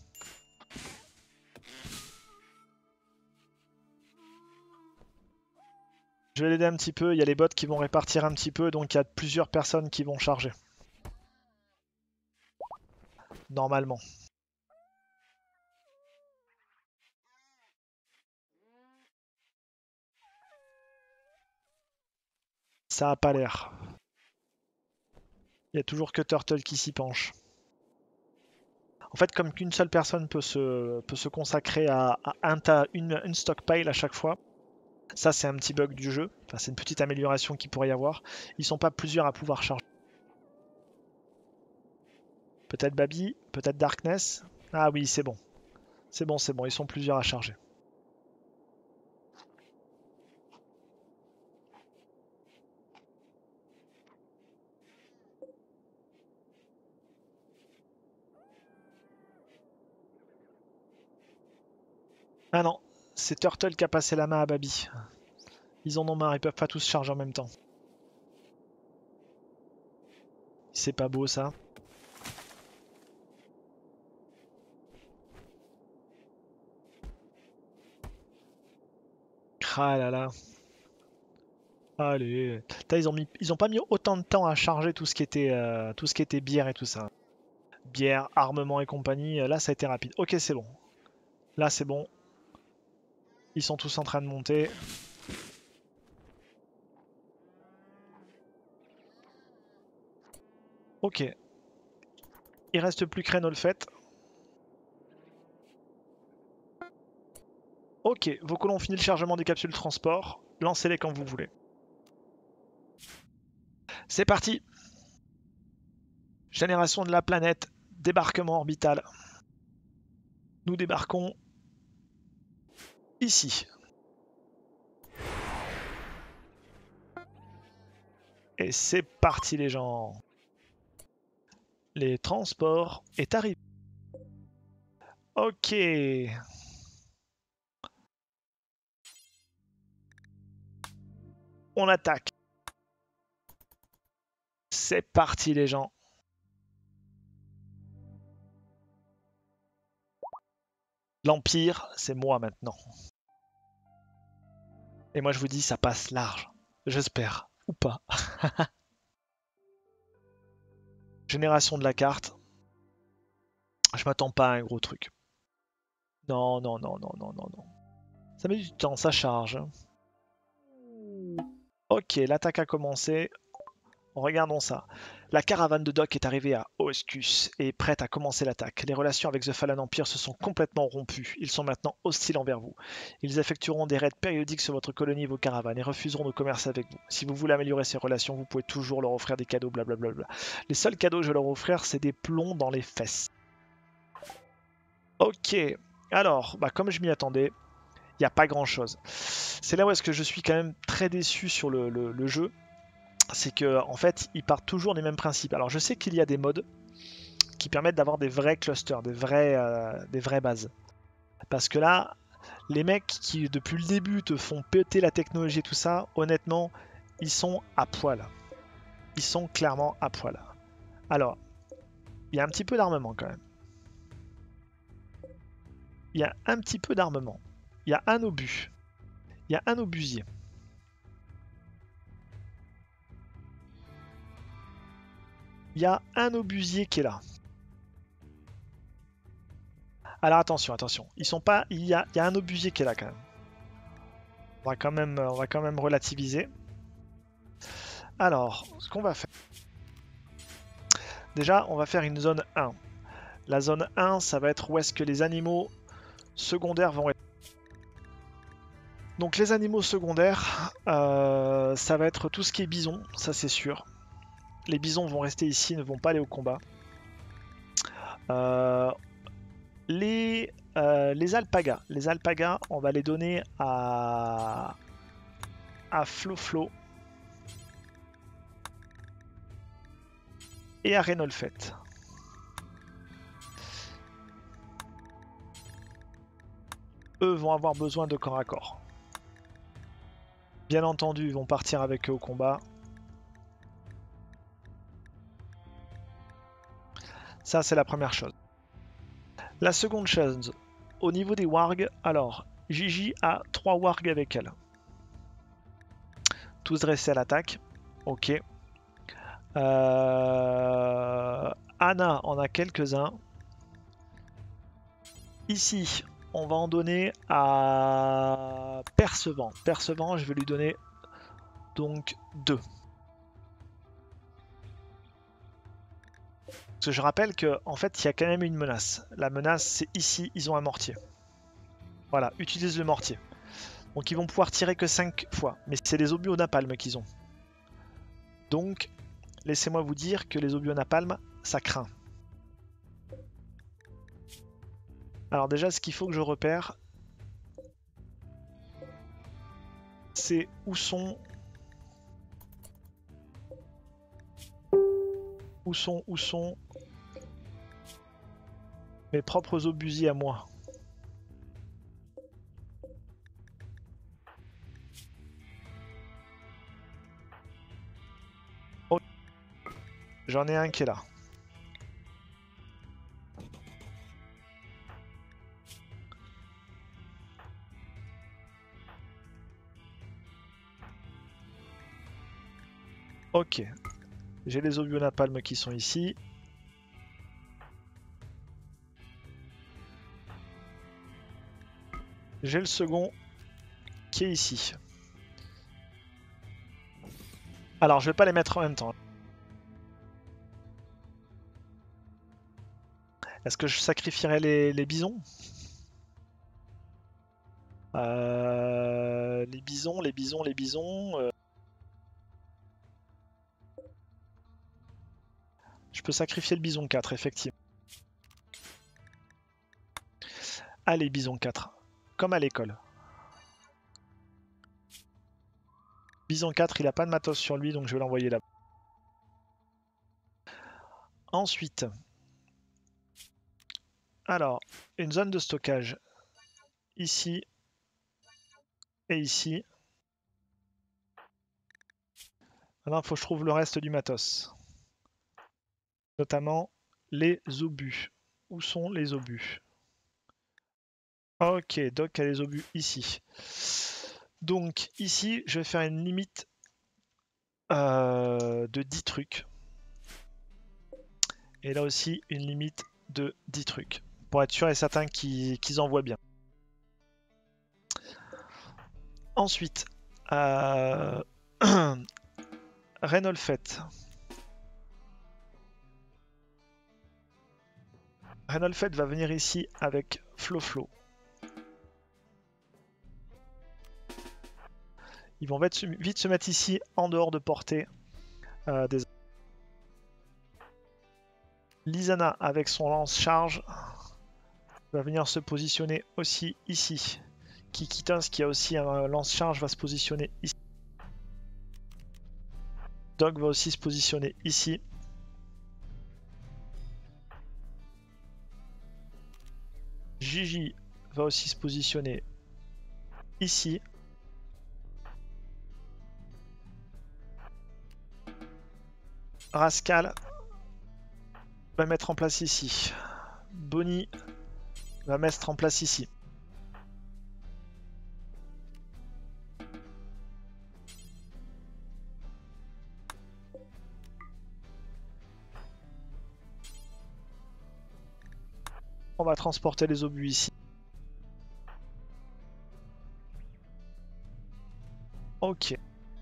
Je vais l'aider un petit peu, il y a les bots qui vont répartir un petit peu, donc il y a plusieurs personnes qui vont charger. Normalement. Ça a pas l'air. Il y a toujours que Turtle qui s'y penche. En fait, comme qu'une seule personne peut se, peut se consacrer à, à un tas, une, une stockpile à chaque fois, ça c'est un petit bug du jeu. Enfin, c'est une petite amélioration qu'il pourrait y avoir. Ils sont pas plusieurs à pouvoir charger. Peut-être Babi, peut-être Darkness. Ah oui, c'est bon. C'est bon, c'est bon, ils sont plusieurs à charger. Ah non, c'est Turtle qui a passé la main à Babi. Ils en ont marre, ils peuvent pas tous charger en même temps. C'est pas beau ça. Ah là là. Allez. Putain, ils ont mis, ils ont pas mis autant de temps à charger tout ce qui était, euh, tout ce qui était bière et tout ça. Bière, armement et compagnie. Là, ça a été rapide. Ok, c'est bon. Là, c'est bon. Ils sont tous en train de monter. Ok. Il reste plus que le fait. Ok, vos colons ont fini le chargement des capsules transport. Lancez-les quand vous voulez. C'est parti. Génération de la planète. Débarquement orbital. Nous débarquons ici. Et c'est parti les gens. Les transports est arrivé. Ok. On attaque. C'est parti les gens. L'Empire, c'est moi maintenant. Et moi je vous dis, ça passe large. J'espère. Ou pas. Génération de la carte. Je m'attends pas à un gros truc. Non, non, non, non, non, non, non. Ça met du temps, ça charge. Ok, l'attaque a commencé. Regardons ça. La caravane de Doc est arrivée à Oscus et est prête à commencer l'attaque. Les relations avec The Fallen Empire se sont complètement rompues. Ils sont maintenant hostiles envers vous. Ils effectueront des raids périodiques sur votre colonie et vos caravanes et refuseront de commercer avec vous. Si vous voulez améliorer ces relations, vous pouvez toujours leur offrir des cadeaux, blablabla. Les seuls cadeaux que je vais leur offrir, c'est des plombs dans les fesses. Ok, alors, bah comme je m'y attendais, il n'y a pas grand chose. C'est là où est-ce que je suis quand même très déçu sur le, le, le jeu. C'est que en fait, ils partent toujours des mêmes principes. Alors je sais qu'il y a des modes qui permettent d'avoir des vrais clusters, des vrais, euh, des vraies bases. Parce que là, les mecs qui depuis le début te font péter la technologie et tout ça, honnêtement, ils sont à poil. Ils sont clairement à poil. Alors, il y a un petit peu d'armement quand même. Il y a un petit peu d'armement. Il y a un obus. Il y a un obusier. Il y a un obusier qui est là. Alors attention, attention. Ils sont pas. Il y a, il y a un obusier qui est là quand même. On va quand même, on va quand même relativiser. Alors, ce qu'on va faire. Déjà, on va faire une zone un. La zone un, ça va être où est-ce que les animaux secondaires vont être. Donc les animaux secondaires, euh, ça va être tout ce qui est bison, ça c'est sûr. Les bisons vont rester ici, ne vont pas aller au combat. Euh, les, euh, les alpagas. Les alpagas, on va les donner à, à Flo Flo et à Renolfet. Eux vont avoir besoin de corps à corps. Bien entendu, ils vont partir avec eux au combat. Ça, c'est la première chose. La seconde chose, au niveau des wargs, alors, Gigi a trois wargs avec elle. Tous dressés à l'attaque. Ok. Euh... Anna en a quelques-uns. Ici, on va en donner à Percevant. Percevant, je vais lui donner donc deux. Parce que je rappelle qu'en fait, il y a quand même une menace. La menace, c'est ici, ils ont un mortier. Voilà, utilise le mortier. Donc ils vont pouvoir tirer que cinq fois. Mais c'est des obus au napalm qu'ils ont. Donc, laissez-moi vous dire que les obus au napalm, ça craint. Alors déjà, ce qu'il faut que je repère, c'est où sont... Où sont, où sont mes propres obusiers à moi. Oh. J'en ai un qui est là. Ok. J'ai les obus napalm qui sont ici. J'ai le second qui est ici. Alors, je vais pas les mettre en même temps. Est-ce que je sacrifierai les, les bisons? euh, Les bisons, les bisons, les bisons... Euh... Je peux sacrifier le bison quatre, effectivement. Allez, bison quatre. Comme à l'école. Bison quatre, il n'a pas de matos sur lui, donc je vais l'envoyer là. Ensuite, alors, une zone de stockage ici et ici. Maintenant, il faut que je trouve le reste du matos. Notamment les obus. Où sont les obus? Ok, Doc a les obus ici. Donc ici, je vais faire une limite euh, de dix trucs. Et là aussi, une limite de dix trucs. Pour être sûr et certain qu'ils qu'ils envoient bien. Ensuite, euh... Renault Fett. Renault Fett va venir ici avec Flo Flo. Ils vont vite se mettre ici en dehors de portée euh, des... Lizana avec son lance-charge va venir se positionner aussi ici. Kikitons qui a aussi un lance-charge va se positionner ici. Dog va aussi se positionner ici. Gigi va aussi se positionner ici. Rascal va mettre en place ici. Bonnie va mettre en place ici. On va transporter les obus ici. Ok.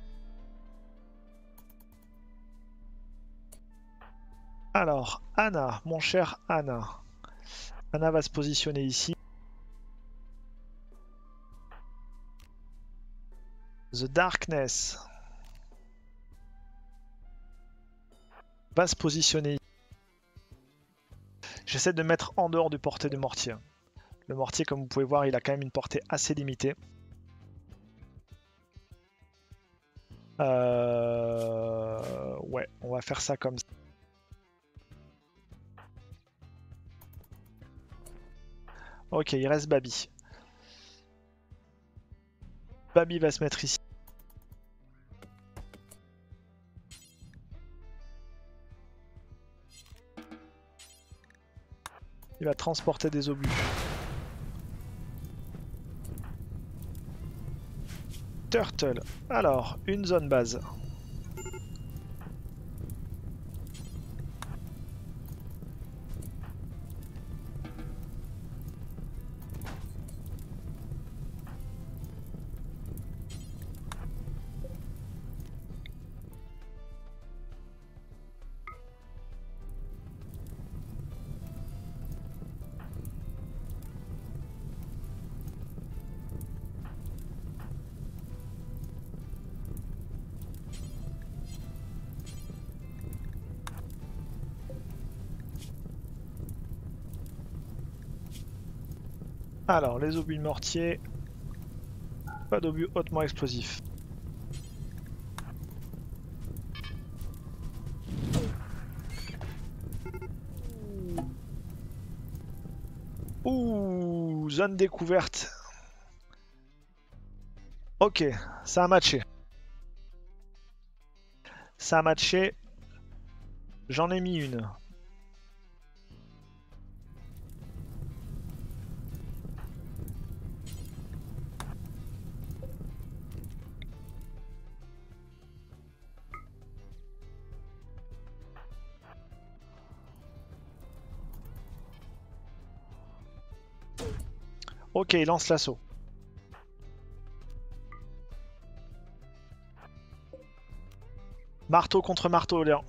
Alors, Anna, mon cher Anna. Anna va se positionner ici. The Darkness va se positionner ici. J'essaie de mettre en dehors du portée de mortier. Le mortier, comme vous pouvez voir, il a quand même une portée assez limitée. Euh... Ouais, on va faire ça comme ça. Ok, il reste Babi. Babi va se mettre ici. Il va transporter des obus. Turtle. Alors, une zone base. Alors, les obus de mortier, pas d'obus hautement explosifs. Ouh, zone découverte. Ok, ça a matché. Ça a matché. J'en ai mis une. Ok, il lance l'assaut. Marteau contre marteau, Léon.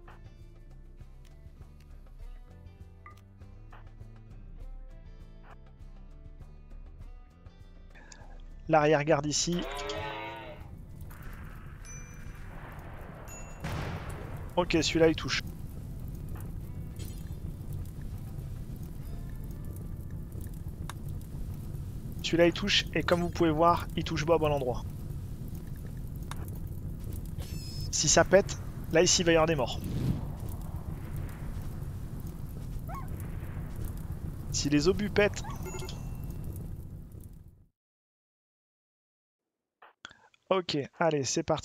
L'arrière-garde ici. Ok, celui-là il touche. Celui-là il touche et comme vous pouvez voir, il touche pas au bon endroit. Si ça pète, là ici il va y avoir des morts. Si les obus pètent... Ok, allez, c'est parti.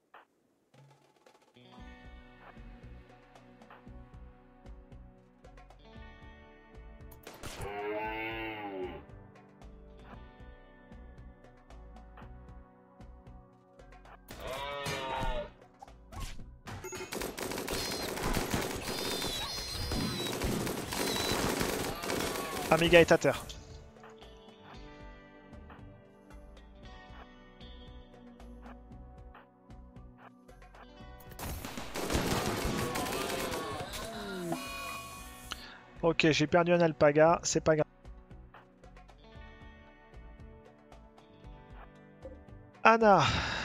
Amiga est à terre. Ok, j'ai perdu un alpaga, c'est pas grave. Anna.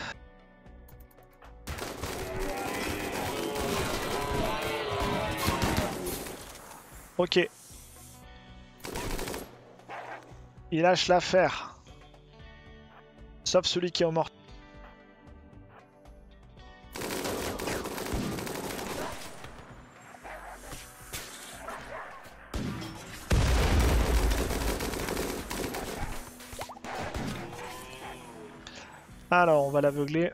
Ok. Il lâche l'affaire. Sauf celui qui est mort. Alors, on va l'aveugler.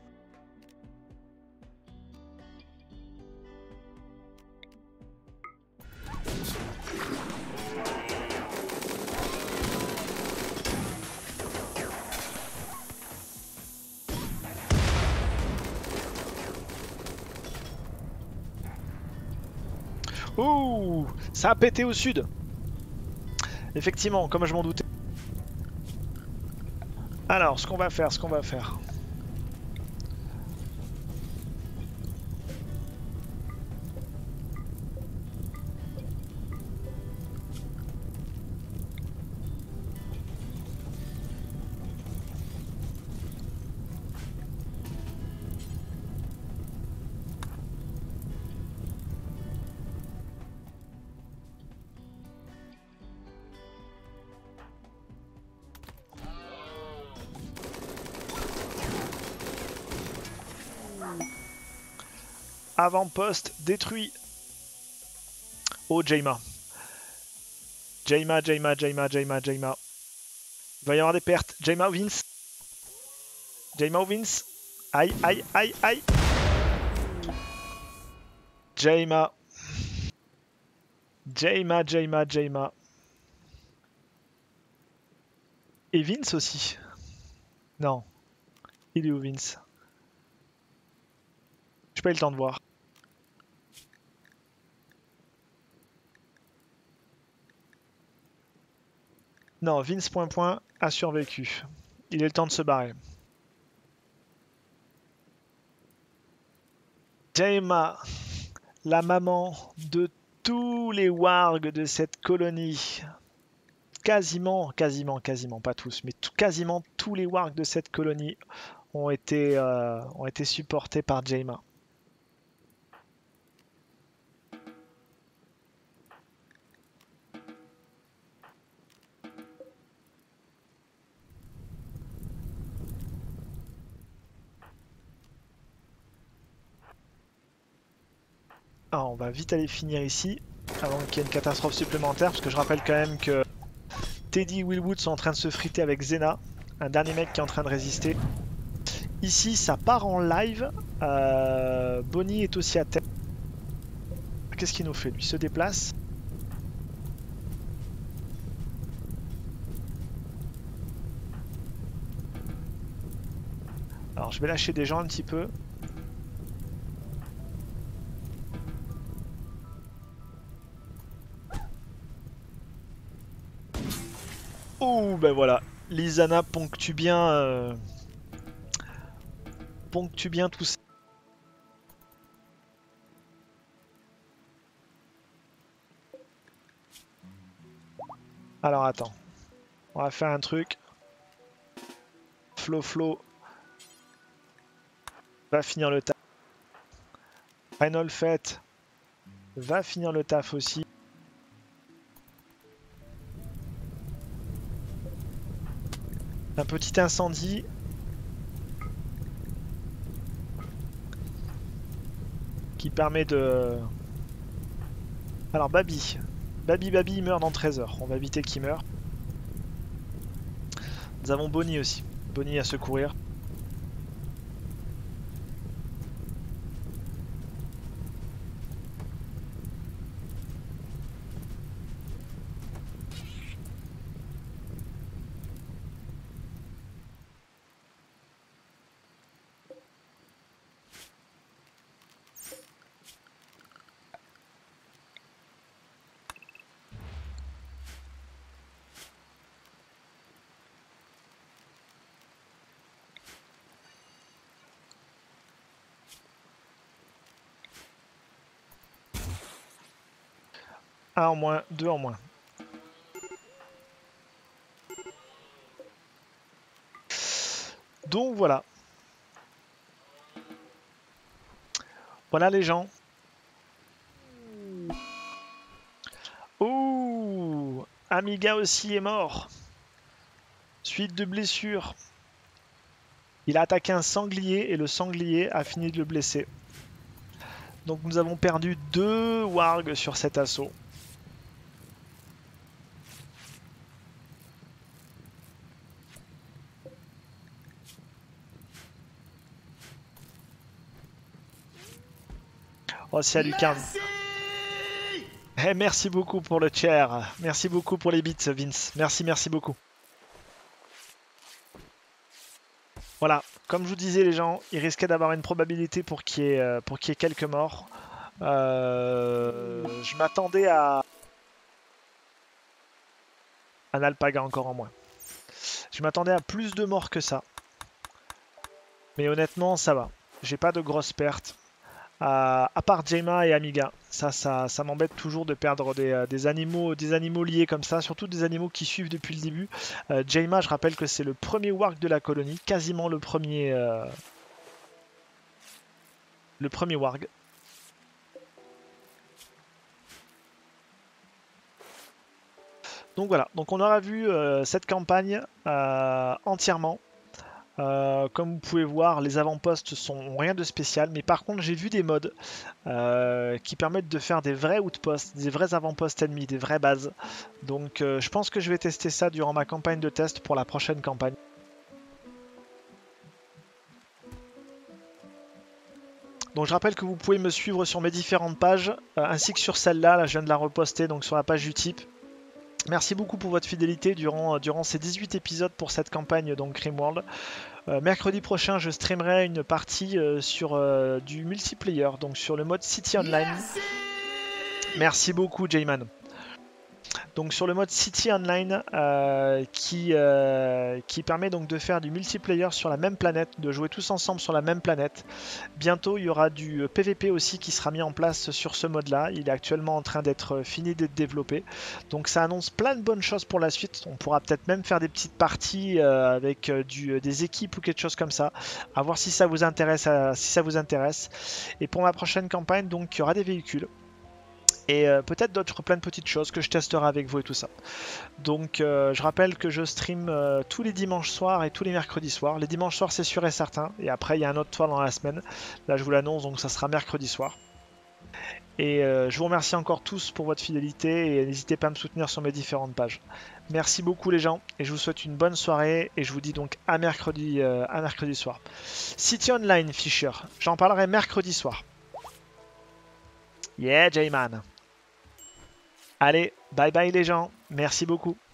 Ouh, ça a pété au sud. Effectivement, comme je m'en doutais. Alors, ce qu'on va faire, ce qu'on va faire. Avant-poste détruit. Oh, Jaima. Jaima, Jaima, Jaima, Jaima, Jaima. Il va y avoir des pertes. Jaima ou Vince. Jaima ou Vince. Aïe, aïe, aïe, aïe. Jaima. Jaima, Jaima, Jaima. Et Vince aussi. Non. Il est où Vince? J'ai pas eu le temps de voir. Non, Vince point point a survécu. Il est le temps de se barrer. Jaima, la maman de tous les wargs de cette colonie. Quasiment, quasiment, quasiment, pas tous, mais tout, quasiment tous les wargs de cette colonie ont été, euh, ont été supportés par Jaima. Alors, on va vite aller finir ici, avant qu'il y ait une catastrophe supplémentaire, parce que je rappelle quand même que Teddy et Willwood sont en train de se friter avec Zena, un dernier mec qui est en train de résister. Ici, ça part en live. Euh, Bonnie est aussi à terre. Qu'est-ce qu'il nous fait? Lui se déplace. Alors, je vais lâcher des gens un petit peu. Oh, ben voilà. Lizana ponctue bien... Euh... ponctue bien tout ça. Alors attends, on va faire un truc. Flo Flo va finir le taf. Reynold Fett va finir le taf aussi. Un petit incendie. qui permet de... Alors Babi. Babi Babi meurt dans treize heures. On va éviter qu'il meure. Nous avons Bonnie aussi. Bonnie à secourir. Un en moins, deux en moins. Donc voilà. Voilà les gens. Ouh, Amiga aussi est mort. Suite de blessures. Il a attaqué un sanglier et le sanglier a fini de le blesser. Donc nous avons perdu deux wargs sur cet assaut. Oh, c'est à Lucarne. Hey, merci beaucoup pour le chair. Merci beaucoup pour les bits, Vince. Merci, merci beaucoup. Voilà, comme je vous disais les gens, il risquait d'avoir une probabilité pour qu'il y ait, euh, pour qu'il y ait quelques morts. Euh, je m'attendais à... Un alpaga encore en moins. Je m'attendais à plus de morts que ça. Mais honnêtement, ça va. J'ai pas de grosses pertes. Euh, à part Jaima et Amiga, ça, ça, ça m'embête toujours de perdre des, euh, des, animaux, des animaux liés comme ça, surtout des animaux qui suivent depuis le début. Euh, Jaima, je rappelle que c'est le premier warg de la colonie, quasiment le premier, euh, le premier warg. Donc voilà, donc on aura vu euh, cette campagne euh, entièrement. Euh, comme vous pouvez voir, les avant-postes sont rien de spécial, mais par contre j'ai vu des mods euh, qui permettent de faire des vrais outposts, des vrais avant-postes ennemis, des vraies bases. Donc euh, je pense que je vais tester ça durant ma campagne de test pour la prochaine campagne. Donc je rappelle que vous pouvez me suivre sur mes différentes pages, euh, ainsi que sur celle-là, là je viens de la reposter, donc sur la page Utip. Merci beaucoup pour votre fidélité durant, durant ces dix-huit épisodes pour cette campagne donc Rimworld. Euh, mercredi prochain, je streamerai une partie euh, sur euh, du multiplayer, donc sur le mode City Online. Merci, Merci beaucoup, Jayman. Donc sur le mode City Online euh, qui, euh, qui permet donc de faire du multiplayer sur la même planète, de jouer tous ensemble sur la même planète. Bientôt il y aura du P V P aussi qui sera mis en place sur ce mode là. Il est actuellement en train d'être fini d'être développé. Donc ça annonce plein de bonnes choses pour la suite. On pourra peut-être même faire des petites parties euh, avec du, des équipes ou quelque chose comme ça. À voir si ça vous intéresse, à, si ça vous intéresse. Et pour ma prochaine campagne, donc il y aura des véhicules. Et euh, peut-être d'autres plein de petites choses que je testerai avec vous et tout ça. Donc euh, je rappelle que je stream euh, tous les dimanches soirs et tous les mercredis soirs. Les dimanches soirs c'est sûr et certain. Et après il y a un autre soir dans la semaine. Là je vous l'annonce, donc ça sera mercredi soir. Et euh, je vous remercie encore tous pour votre fidélité. Et n'hésitez pas à me soutenir sur mes différentes pages. Merci beaucoup les gens. Et je vous souhaite une bonne soirée. Et je vous dis donc à mercredi, euh, à mercredi soir. City Online Fisher. J'en parlerai mercredi soir. Yeah J-Man. Allez, bye bye les gens, merci beaucoup.